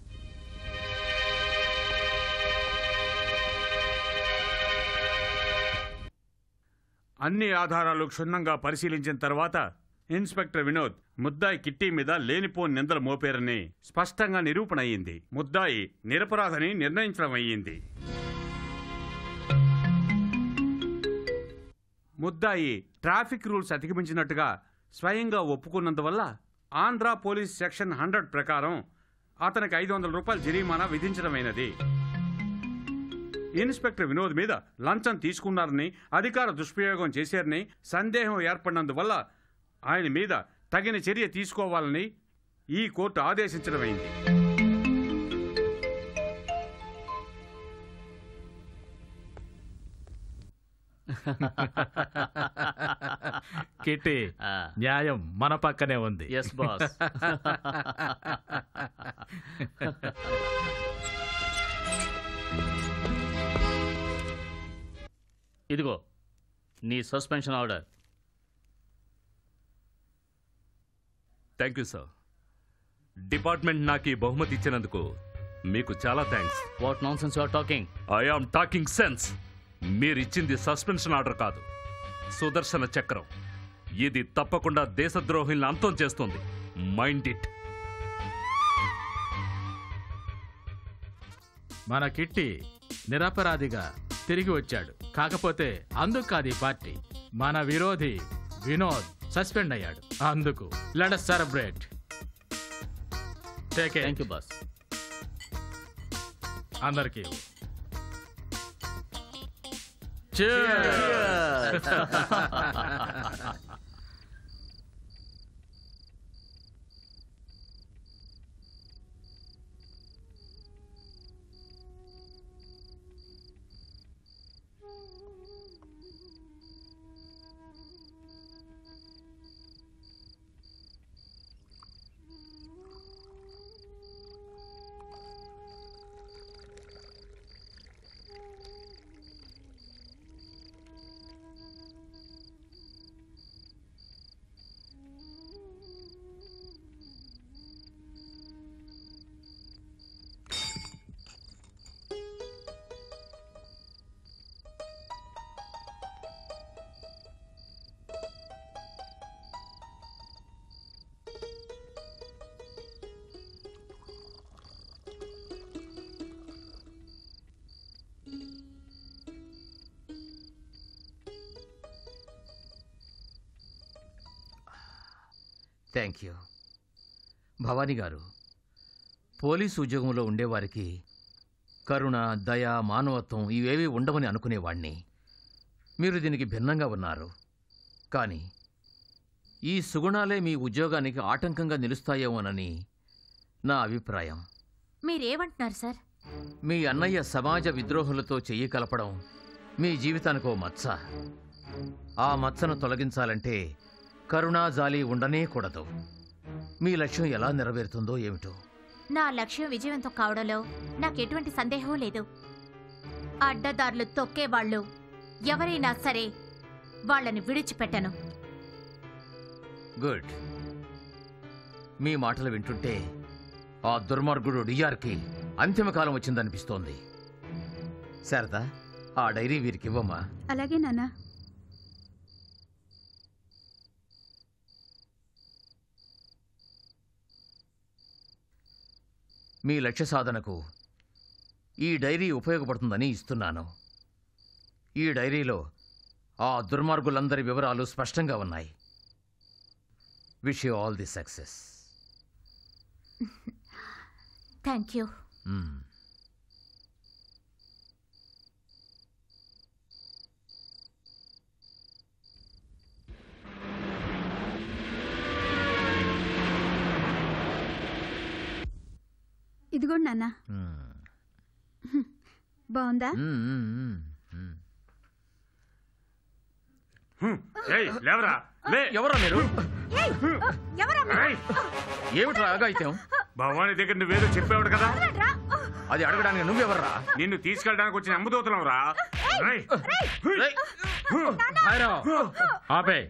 అన్ని ఆధారాలు క్షుణ్ణంగా పరిశీలించిన తర్వాత ఇన్స్పెక్టర్ వినోద్ ముద్దాయి కిట్టి మీద లేనిపోని నిందలు మోపారని స్పష్టంగా నిరూపణ అయ్యింది. ముద్దాయి నిరపరాధని నిర్ణయించడం అయ్యింది. ముద్దాయి ట్రాఫిక్ రూల్స్ అతిక్రమించినట్టుగా స్వయంగా ఒప్పుకున్నందువల్ల ఆంధ్ర పోలీస్ సెక్షన్ హండ్రెడ్ ప్రకారం అతనికి ఐదు వందల రూపాయల జరిమానా విధించడమైనది. ఇన్స్పెక్టర్ వినోద్ మీద లంచం తీసుకున్నారని, అధికార దుష్ప్రయోగం చేశారని సందేహం ఏర్పడినందువల్ల ఆయన మీద తగిన చర్య తీసుకోవాలని ఈ కోర్టు ఆదేశించడమైంది. కిట్టి, న్యాయం మన పక్కనే ఉంది. Yes boss. ఇదిగో నీ suspension order. Thank you sir. Department నాకు ఈ బహుమతి ఇచ్చినందుకు మీకు చాలా thanks. What nonsense you are talking? I am talking sense. మీరిచ్చింది సస్పెన్షన్ ఆర్డర్ కాదు, సుదర్శన చక్రం. ఇది తప్పకుండా దేశద్రోహిల్ని అంతం చేస్తుంది. Mind it. మన కిట్టి నిరపరాధిగా తిరిగి వచ్చాడు. కాకపోతే అందుకు కాదు ఈ పార్టీ. మన విరోధి వినోద్ సస్పెండ్ అయ్యాడు. అందుకు let us celebrate. Take thank you boss. అందరికీ థ్యాంక్ యూ. భవానీ గారు, పోలీసు ఉద్యోగంలో ఉండేవారికి కరుణ, దయ, మానవత్వం ఇవేవి ఉండవని అనుకునేవాణ్ణి. మీరు దీనికి భిన్నంగా ఉన్నారు. కానీ ఈ సుగుణాలే మీ ఉద్యోగానికి ఆటంకంగా నిలుస్తాయేమోనని నా అభిప్రాయం. మీరేమంటున్నారు సార్? మీ అన్నయ్య సమాజ విద్రోహులతో చెయ్యి కలపడం మీ జీవితానికో మచ్చ. ఆ మచ్చను తొలగించాలంటే కరుణా, జాలి ఉండనే కూడదు. మీ లక్ష్యం ఎలా నెరవేరుతుందో ఏమిటో. నా లక్ష్యం విజయవంతం కావడంలో నాకు ఎటువంటి సందేహం లేదు. అడ్డదారులు తొక్కేవాళ్ళు ఎవరైనా సరే వాళ్ళని విడిచిపెట్టను. గుడ్. మీ మాటలు వింటుంటే ఆ దుర్మార్గుడు డిఆర్కి అంతిమకాలం వచ్చిందనిపిస్తోంది. శారదా, ఆ డైరీ వీరికి ఇవ్వమ్మా. అలాగే నాన్న. మీ లక్ష్య సాధనకు ఈ డైరీ ఉపయోగపడుతుందని ఇస్తున్నాను. ఈ డైరీలో ఆ దుర్మార్గులందరి వివరాలు స్పష్టంగా ఉన్నాయి. Wish you all the success. Thank you. మ్మ్. ఇదిగోండి నాన్న. మ్మ్. బాగుందా? మ్మ్, మ్మ్, మ్మ్, మ్మ్. ఏయ్, లేవరా లే. ఎవరా మీరు? ఏయ్, ఏమిట్రా అగాయిత్యం? భవానీ దగ్గర నువ్వేదో చెప్పావు కదా, అది అడగడానికి నువ్వెవర్రా? నిన్ను తీసుకెళ్ళడానికి వచ్చిన అమ్మదూతలం రా. ఆపే.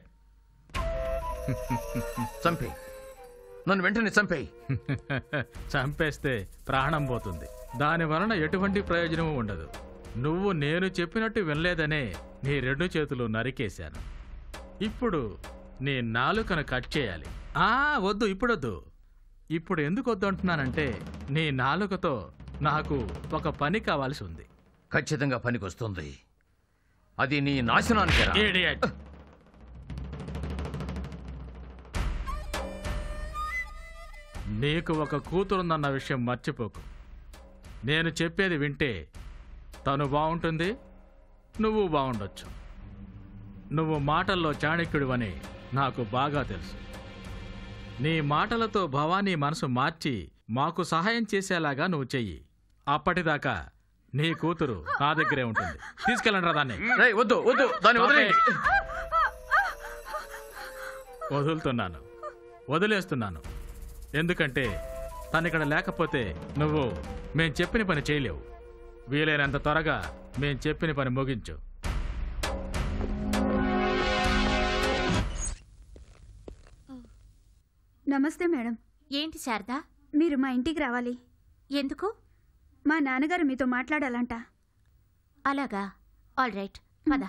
చంపే, నన్ను వెంటనే చంపేయి. చంపేస్తే ప్రాణం పోతుంది. దాని వలన ఎటువంటి ప్రయోజనము ఉండదు. నువ్వు నేను చెప్పినట్టు వినలేదనే నీ రెండు చేతులు నరికేశాను. ఇప్పుడు నీ నాలుకను కట్ చేయాలి. ఆ వద్దు, ఇప్పుడొద్దు. ఇప్పుడు ఎందుకు వద్దు అంటున్నానంటే నీ నాలుకతో నాకు ఒక పని కావాల్సి ఉంది. ఖచ్చితంగా పనికొస్తుంది. అది నీ నాశనానికి రా. Idiot. నీకు ఒక కూతురుందన్న విషయం మర్చిపోకు. నేను చెప్పేది వింటే తను బాగుంటుంది, నువ్వు బాగుండొచ్చు. నువ్వు మాటల్లో చాణక్యుడివని నాకు బాగా తెలుసు. నీ మాటలతో భవానీ మనసు మార్చి మాకు సహాయం చేసేలాగా నువ్వు చెయ్యి. అప్పటిదాకా నీ కూతురు నా దగ్గరే ఉంటుంది. తీసుకెళ్ళండి రా దాన్ని. రేయ్, వద్దు వద్దు, దాన్ని వదిలేయండి. వదులుతున్నాను, వదిలేస్తున్నాను. ఎందుకంటే తనిక్కడ లేకపోతే నువ్వు మేం చెప్పిన పని చేయలేవు. వీలైనంత త్వరగా మేం చెప్పిన పని ముగించు. నమస్తే మేడం. ఏంటి శారదా? మీరు మా ఇంటికి రావాలి. ఎందుకు? మా నాన్నగారు మీతో మాట్లాడాలంట. అలాగా, ఆల్ రైట్, పద.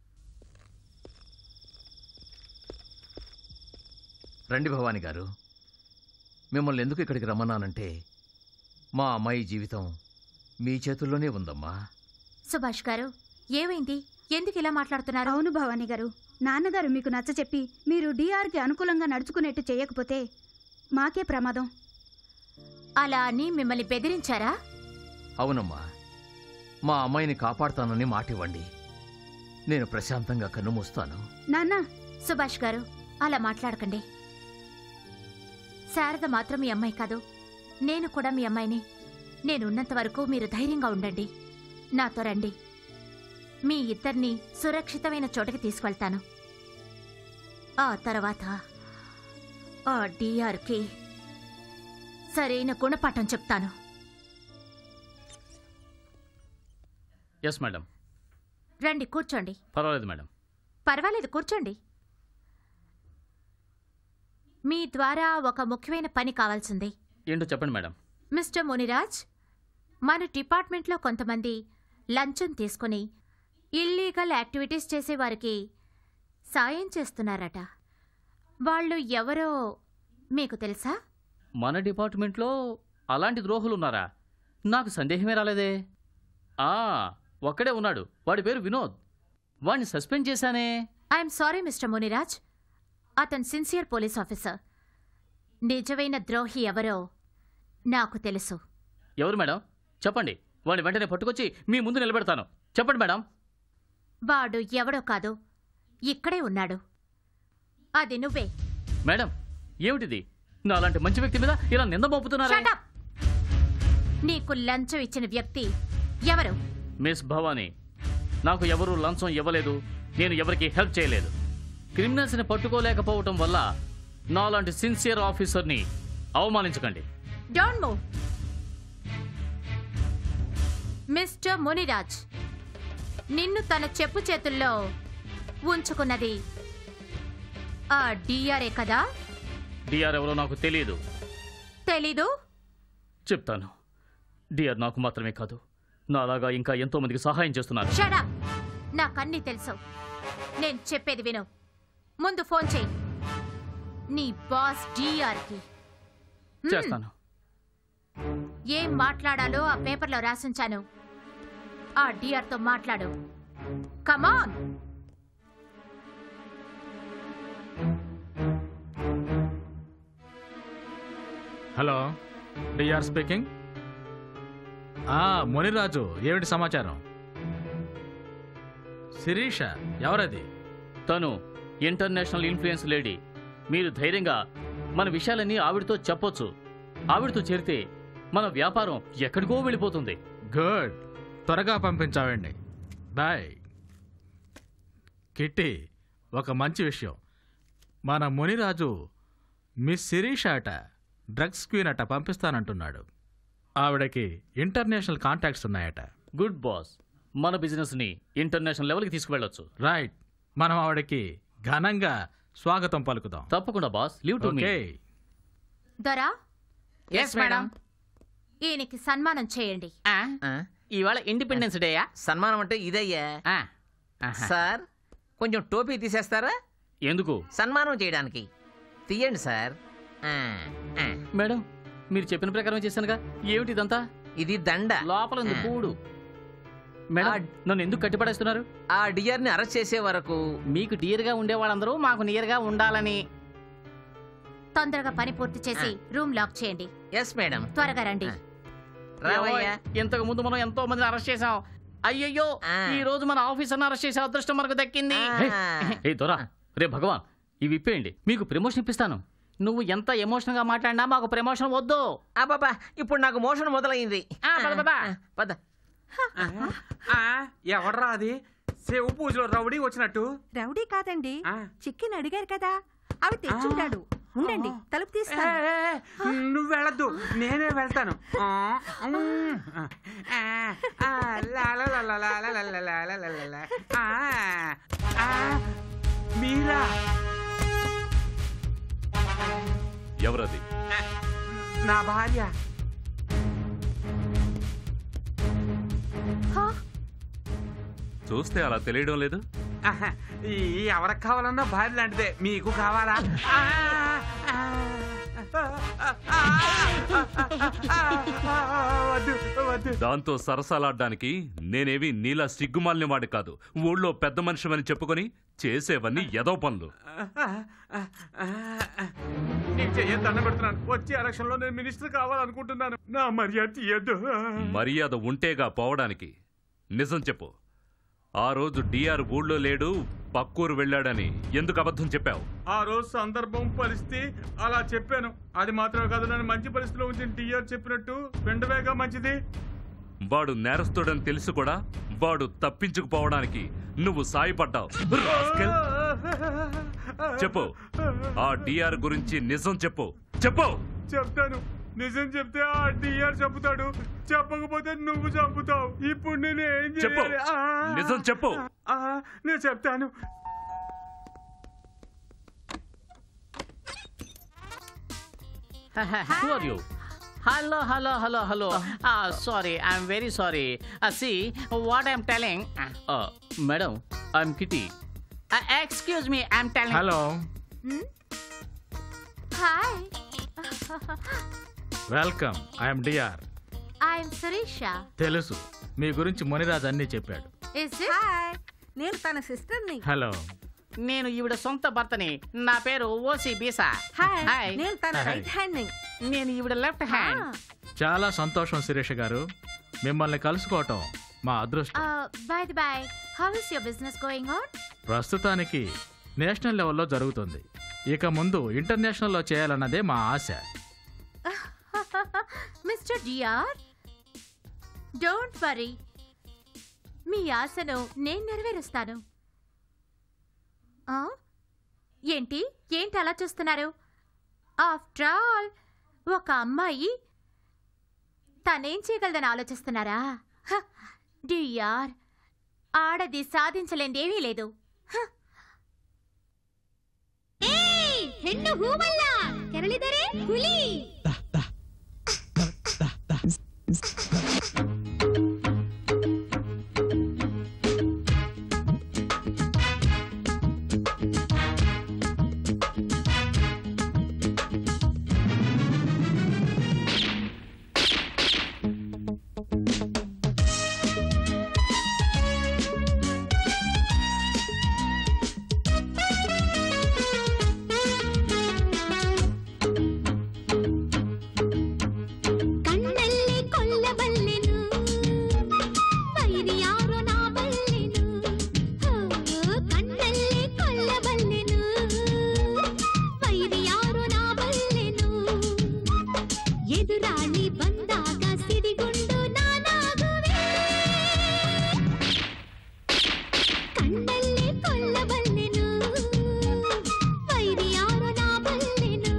రండి భవానీ గారు. మిమ్మల్ని ఎందుకు ఇక్కడికి రమ్మన్నానంటే మా అమ్మాయి జీవితం మీ చేతుల్లోనే ఉందమ్మా. సుభాష్ గారు, ఏమైంది? ఎందుకు ఇలా మాట్లాడుతున్నారు? అవును భవానీ గారు, నాన్నగారు మీకు నచ్చ చెప్పి మీరు డిఆర్కి అనుకూలంగా నడుచుకునేట్టు చేయకపోతే మాకే ప్రమాదం. అలా అని మిమ్మల్ని బెదిరించారా? అవునమ్మా, మా అమ్మాయిని కాపాడుతానని మాటివ్వండి. నేను ప్రశాంతంగా కన్నుమూస్తాను. నాన్న. సుభాష్ గారు, అలా మాట్లాడకండి. శారద మాత్రం మీ అమ్మాయి కాదు, నేను కూడా మీ అమ్మాయిని. నేనున్నంత వరకు మీరు ధైర్యంగా ఉండండి. నాతో రండి. మీ ఇద్దరిని సురక్షితమైన చోటకి తీసుకెళ్తాను. ఆ తర్వాత ఆ డిఆర్కి సరైన గుణపాఠం చెప్తాను. Yes madam. రండి, కూర్చోండి. పర్వాలేదు మేడం. పర్వాలేదు, కూర్చోండి. మీ ద్వారా ఒక ముఖ్యమైన పని కావాల్సింది. ఏంటో చెప్పండి మేడం. మిస్టర్ మునిరాజ్, మన డిపార్ట్మెంట్లో కొంతమంది లంచం తీసుకుని ఇల్లీగల్ యాక్టివిటీస్ చేసేవారికి సాయం చేస్తున్నారట. వాళ్ళు ఎవరో మీకు తెలుసా? మన డిపార్ట్మెంట్లో అలాంటి ద్రోహులు ఉన్నారా? నాకు సందేహమే రాలేదే. ఆ ఒక్కడే ఉన్నాడు, వాడి పేరు వినోద్. వాడిని సస్పెండ్ చేశానే. ఐఎమ్ సారీ మిస్టర్ మునిరాజ్, అతను సిన్సియర్ పోలీస్ ఆఫీసర్. నిజమైన ద్రోహి ఎవరో నాకు తెలుసు. ఎవరు మేడం? చెప్పండి. వాడిని వెంటనే పట్టుకొచ్చి మీ ముందు నిలబెడతాను. చెప్పండి మేడం. వాడు ఎవడో కాదు, ఇక్కడే ఉన్నాడు. అది నువ్వే. మేడం, ఏమిటిది? నా అలాంటి మంచి వ్యక్తి మీద ఇలా నింద మోపుతున్నారా? Shut up! నీకు లంచం ఇచ్చిన వ్యక్తి ఎవరు? మిస్ భవానీ, నాకు ఎవరూ లంచం ఇవ్వలేదు. నేను ఎవరికి హెల్ప్ చేయలేదు. క్రిమినల్స్ని పట్టుకోలేకపోవటం వల్ల నాలాంటి సిన్సియర్ ఆఫీసర్ని అవమానించకండి. Don't move. మిస్టర్ మునిరాజ్, నిన్ను తన చెప్పు చేతుల్లో ఉంచుకున్నది ఆ డిఆర్ఏ కదా? డిఆర్ ఎవరో నాకు తెలియదు. తెలీదు? చెప్తాను. డిఆర్ నాకు మాత్రమే కాదు, నాలాగా ఇంకా ఎంతో మందికి సహాయం చేస్తున్నారు. Shut up! నాకన్నీ తెలుసు. నేను చెప్పేది విను. ముందు ఫోన్ చెయ్యి నీ బాస్ డిఆర్కి. చేస్తాను. ఏం మాట్లాడాలో ఆ పేపర్లో రాసించాను. ఆ డిఆర్తో మాట్లాడు. కమాన్. Hello, DR speaking. ఆ మునిరాజు, ఏమిటి సమాచారం? శిరీష ఎవరది? తను ఇంటర్నేషనల్ ఇన్ఫ్లుయెన్స్ లేడీ. మీరు ధైర్యంగా మన విషయాలన్నీ ఆవిడతో చెప్పొచ్చు. ఆవిడతో చేరితే మన వ్యాపారం ఎక్కడికో వెళ్ళిపోతుంది. గుడ్, త్వరగా పంపించావండి. బాయ్. కిట్టి, ఒక మంచి విషయం. మన మునిరాజు మిస్ శిరీష అట డ్రగ్స్ క్వీన్ అట పంపిస్తానంటున్నాడు. ఆవిడకి ఇంటర్నేషనల్ కాంటాక్ట్స్ ఉన్నాయట. గుడ్ బాస్, మన బిజినెస్ ని ఇంటర్నేషనల్ లెవెల్కి తీసుకువెళ్ళొచ్చు. రైట్, మనం ఆవిడకి ఘనంగా స్వాగతం పలుకుదాం. తప్పకుండా బాస్, లీవ్ టు మీ. దొరా, ఎస్ మేడం. ఈయనకి సన్మానం చేయండి. ఇవాళ ఇండిపెండెన్స్ డేయా? సన్మానం అంటే ఇదయ్యా. సార్, కొంచెం టోపీ తీసేస్తారా? ఎందుకు? సన్మానం చేయడానికి. తీయండి సార్. మేడం, మీరు చెప్పిన ప్రకారం చేశానుగా. ఏమిటి ఇదంతా? ఇది దండ. లోపల ఉంది కూడు. మేడం, నన్ను ఎందుకు కట్టిపడేస్తున్నారు? ఆ డియర్ ని అరెస్ట్ చేసే వరకు మీకు డియర్ గా ఉండే వాళ్ళందరూ మాకు నియర్ గా ఉండాలని. తొందరగా పని పూర్తి చేసి రూమ్ లాక్ చేయండి. Yes madam. త్వరగా రండి. ఇంతకు ముందు మనం ఎంతో మందిని అరెస్ట్ చేసాం. అయ్యయ్యో, ఈ రోజు మన ఆఫీసర్ అరెస్ట్ చేసే అదృష్టం మనకు దక్కింది. ఏ దొరా, రే భగవాన్, ఇవి ఇప్పేయండి, మీకు ప్రమోషన్ ఇప్పిస్తాను. నువ్వు ఎంత ఎమోషనల్ గా మాట్లాడినా మాకు ప్రమోషన్ వద్దు. అబ్బాబా, ఇప్పుడు నాకు మోషన్ మొదలైంది. పద. ఎవర్రా అది? సేవు పూజలో రౌడీ వచ్చినట్టు. రౌడీ కాదండి, చిక్కిని అడిగారు కదా, అవి తెచ్చుంటాడు. ఉండండి, తలుపు తీస్తా. నువ్వు వెళ్ళద్దు, నేనే వెళ్తాను. మీరా? ఎవరది? నా భార్య. చూస్తే అలా తెలియడం లేదు. ఎవరికి కావాలన్నా భార్య లాంటిదే. మీకు కావాలా? దాంతో సరసాలాడ్డానికి నేనేవి నీలా సిగ్గుమాలిన వాడి కాదు. ఊళ్ళో పెద్ద మనిషివని చెప్పుకొని చేసేవన్నీ ఎదో పనులు. నీకు చెయ్యని దండం పెడుతున్నాను. వచ్చే ఎలక్షన్ లో నేను మినిస్టర్ కావాలనుకుంటున్నాను. నా మర్యాద తీయద్దు. మర్యాద ఉంటేగా పోవడానికి. నిజం చెప్పు, ఆ రోజు డిఆర్ ఊళ్ళో లేడు, పక్కూరు వెళ్ళాడని ఎందుకు అబద్ధం చెప్పావు? ఆ రోజు సందర్భం పరిస్థితి అలా చెప్పాను. అది మాత్రమే కాదు, నన్ను మంచి పరిస్థితిలో ఉంచి డిఆర్ చెప్పినట్టు వెంటవేగా మంచిది. వాడు నేరస్తుడని తెలుసు కూడా వాడు తప్పించుకుపోవడానికి నువ్వు సాయపడ్డావు. చెప్పు, ఆ డిఆర్ గురించి నిజం చెప్పు. చెప్పు. చెప్తాను. నిజం చెప్తే ఆ డిఆర్ చంపుతాడు, చెప్పకపోతే నువ్వు చంపుతావు. ఇప్పుడు నేను ఏం చెప్పు. నిజం చెప్పు. నేను చెప్తాను. Who are you? Hello, hello, hello, hello. Ah, sorry, I'm very sorry. Uh, see, what I'm telling. Uh, madam, I'm Kitty. Uh, excuse me, I'm telling. Hello. Hmm? Hi. Welcome. I'm DR. I'm Sirisha. తెలుసు, మీ గురించి మునిరాజ్ అన్నీ చెప్పాడు. Is it? Hi, నేను తన సిస్టర్ని. Hello. నేను ఈవిడ సొంత భర్తని. నా పేరు ఓసి బీసా. హాయ్, నేను తన రైట్ హ్యాండ్ ని. నేను ఈవిడ లెఫ్ట్ హ్యాండ్. చాలా సంతోషం శిరీష గారు, మిమ్మల్ని కలుసుకోవటం మా అదృష్టం. Uh, by the by, how is your business going on? ప్రస్తుతానికి నేషనల్ లెవెల్లో జరుగుతుంది. ఇక ముందు ఇంటర్నేషనల్లో చేయాలన్నదే మా ఆశ. మిస్టర్ డిఆర్, డోంట్ వరీ, మీ ఆశను నేను నెరవేరుస్తాను. ఏంటి ఏంటి అలా చూస్తున్నారు? ఆఫ్టర్ ఆల్ ఒక అమ్మాయి తనేం చేయగలదని ఆలోచిస్తున్నారా? డిఆర్, ఆడది సాధించలేనిదేమీ లేదు. ಹೆಣ್ಣು ಹೂವಲ್ಲ, ಕೆರಳಿದರೆ ಹುಲಿ. ಎದುರಾಳಿ ಬಂದಾಗ ಸಿಡಿಗುಂಡು ನಾನಾಗುವೆ ಕಣ್ಣಲ್ಲೇ ಕೊಲ್ಲಬಲ್ಲೆನು ವೈರಿ ಯಾರು ನಾ ಬಲ್ಲೆನು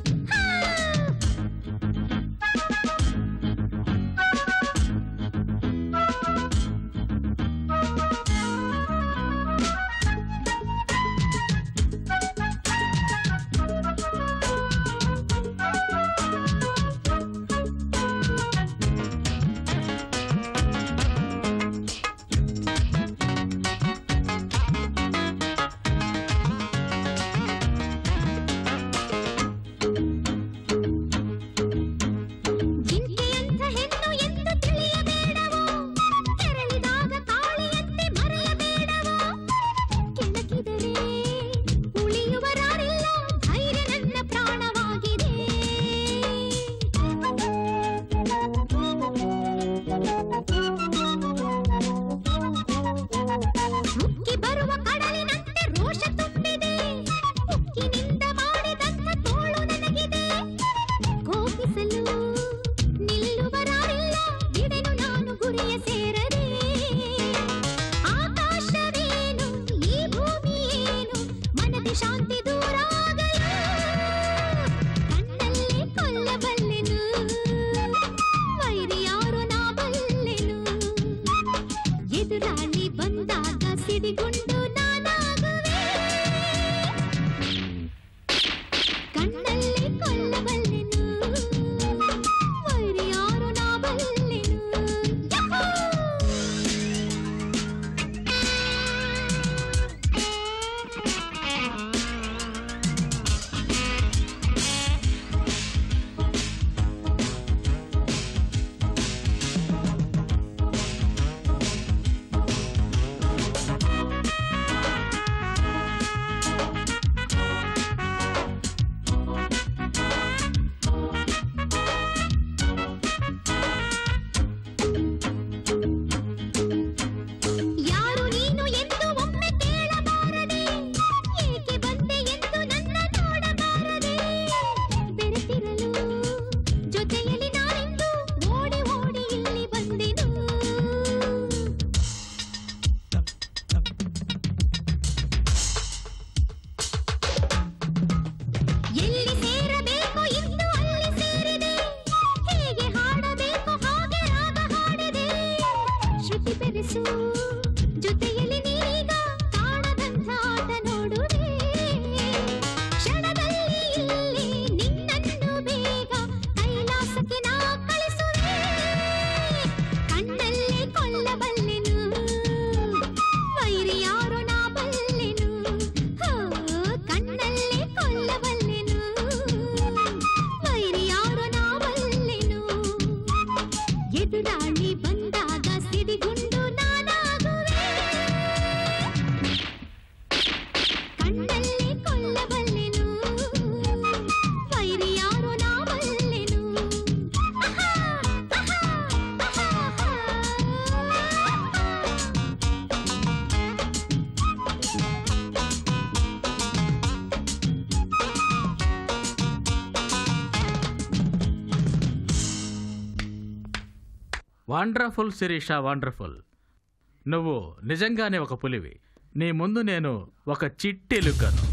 వండర్ఫుల్ శిరీష, వండర్ఫుల్. నువ్వు నిజంగానే ఒక పులివి. నీ ముందు నేను ఒక చిట్టి లుకను.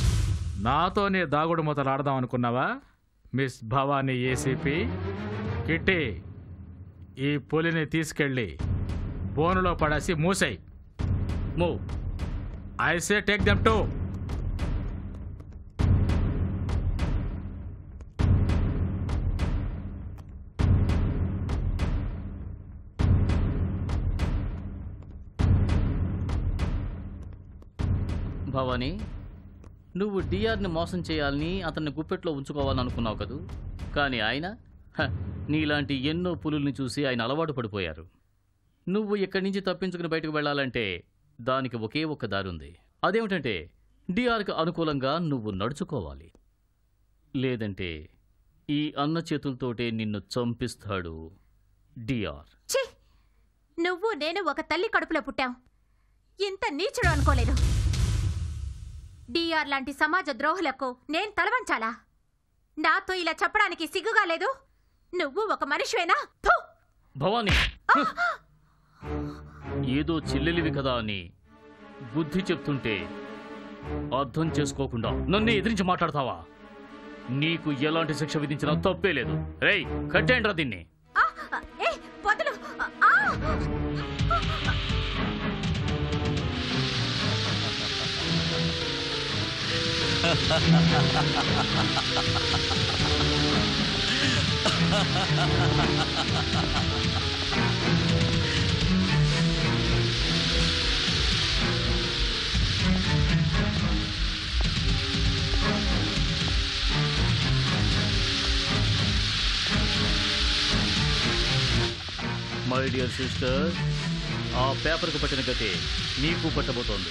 నాతోనే దాగుడు మూతలు ఆడదాం అనుకున్నావా మిస్ భవానీ ఏసీపీ? కిట్టి, ఈ పులిని తీసుకెళ్ళి బోనులో పడేసి మూసేయ్. Move. I say take them to. Bhavani, నువ్వు డిఆర్ని మోసం చేయాలని అతన్ని గుప్పెట్లో ఉంచుకోవాలని అనుకున్నావు కదూ. కానీ ఆయన హ, నీలాంటి ఎన్నో పులుల్ని చూసి ఆయన అలవాటు పడిపోయారు. నువ్వు ఇక్కడి నుంచి తప్పించుకుని బయటకు వెళ్ళాలంటే దానికి ఒకే ఒక్క దారుంది. అదేమిటంటే డిఆర్కి అనుకూలంగా నువ్వు నడుచుకోవాలి. లేదంటే ఈ అన్న చేతులతోటే నిన్ను చంపిస్తాడు డిఆర్. ఛీ! నువ్వు నేను ఒక తల్లి కడుపులో పుట్టాం. ఇంత నీచుడు అనుకోలేదు. డిఆర్ లాంటి సమాజ ద్రోహులకు నేను తలవంచాలా? నాతో ఇలా చెప్పడానికి సిగ్గుగా లేదు? నువ్వు ఒక మనిషివేనా? ఫు! భవానీ ఏదో చెల్లెలివి కదా అని బుద్ధి చెప్తుంటే అర్థం చేసుకోకుండా నన్ను ఎదిరించి మాట్లాడతావా? నీకు ఎలాంటి శిక్ష విధించినా తప్పే లేదు. రేయ్ కట్టేయండిరా దీన్ని. ఆ! ఏ వదలు! ఆ! మై డియర్ సిస్టర్, ఆ పేపర్కు పట్టిన గతే నీకు పట్టబోతోంది.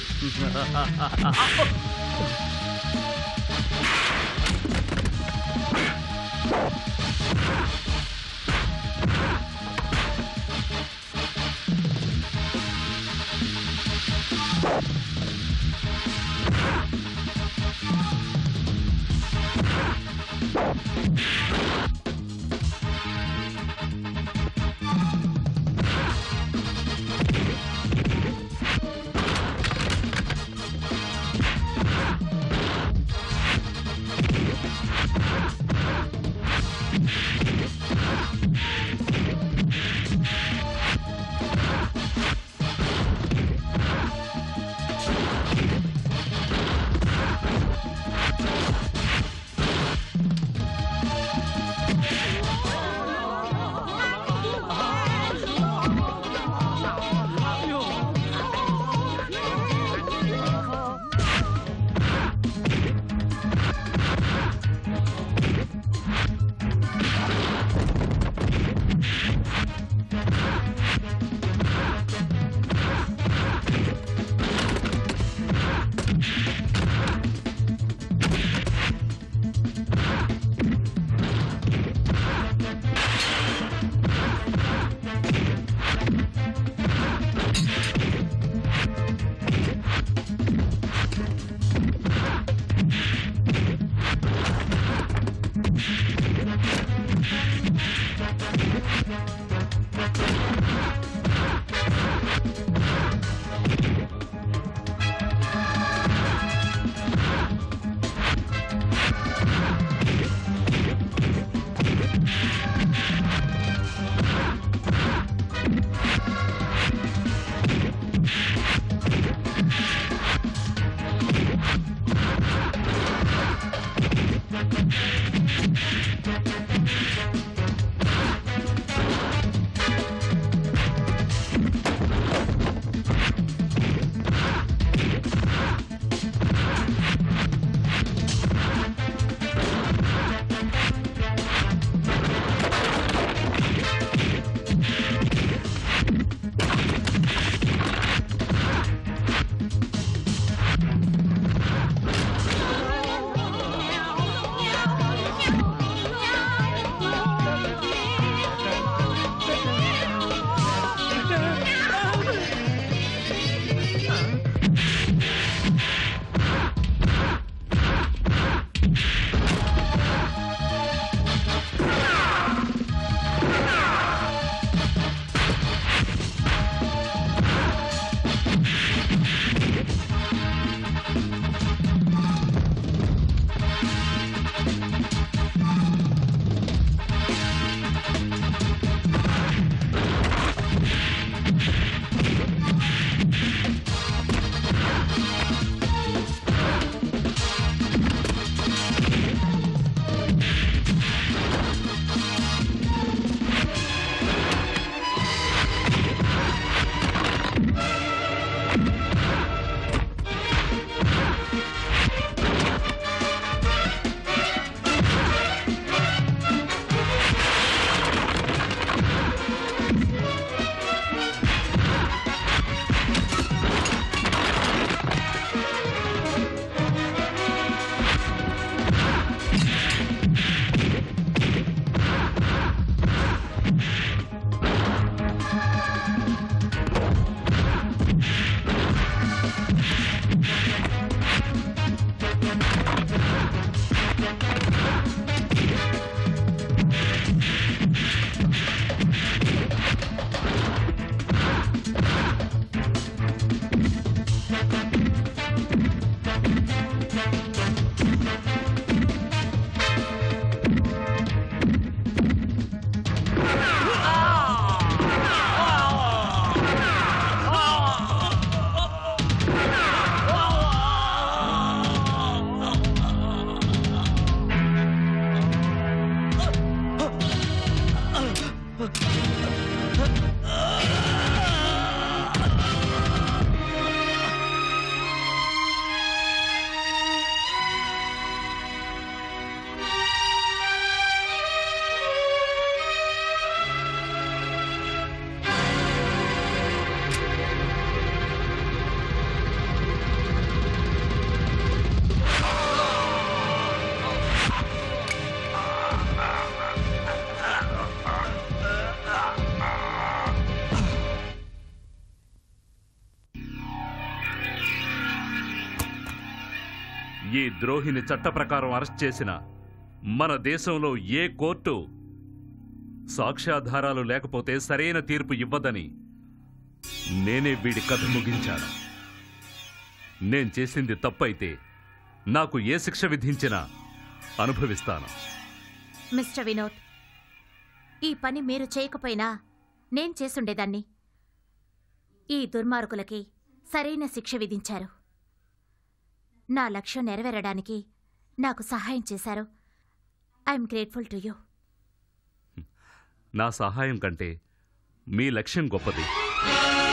ఈ ద్రోహిని చట్ట ప్రకారం అరెస్ట్ చేసిన మన దేశంలో ఏ కోర్టు సాక్ష్యాధారాలు లేకపోతే సరైన తీర్పు ఇవ్వదని నేనే వీడి కథ ముగించాను. నేను చేసింది తప్పైతే నాకు ఏ శిక్ష విధించినా అనుభవిస్తాను. మిస్టర్ వినోద్, ఈ పని మీరు చేయకపోయినా నేను చేసుండేదాన్ని. ఈ దుర్మార్గులకి సరైన శిక్ష విధించారు. నా లక్ష్యం నెరవేరడానికి నాకు సహాయం చేశారు. I'm grateful to you. నా సహాయం కంటే మీ లక్ష్యం గొప్పది.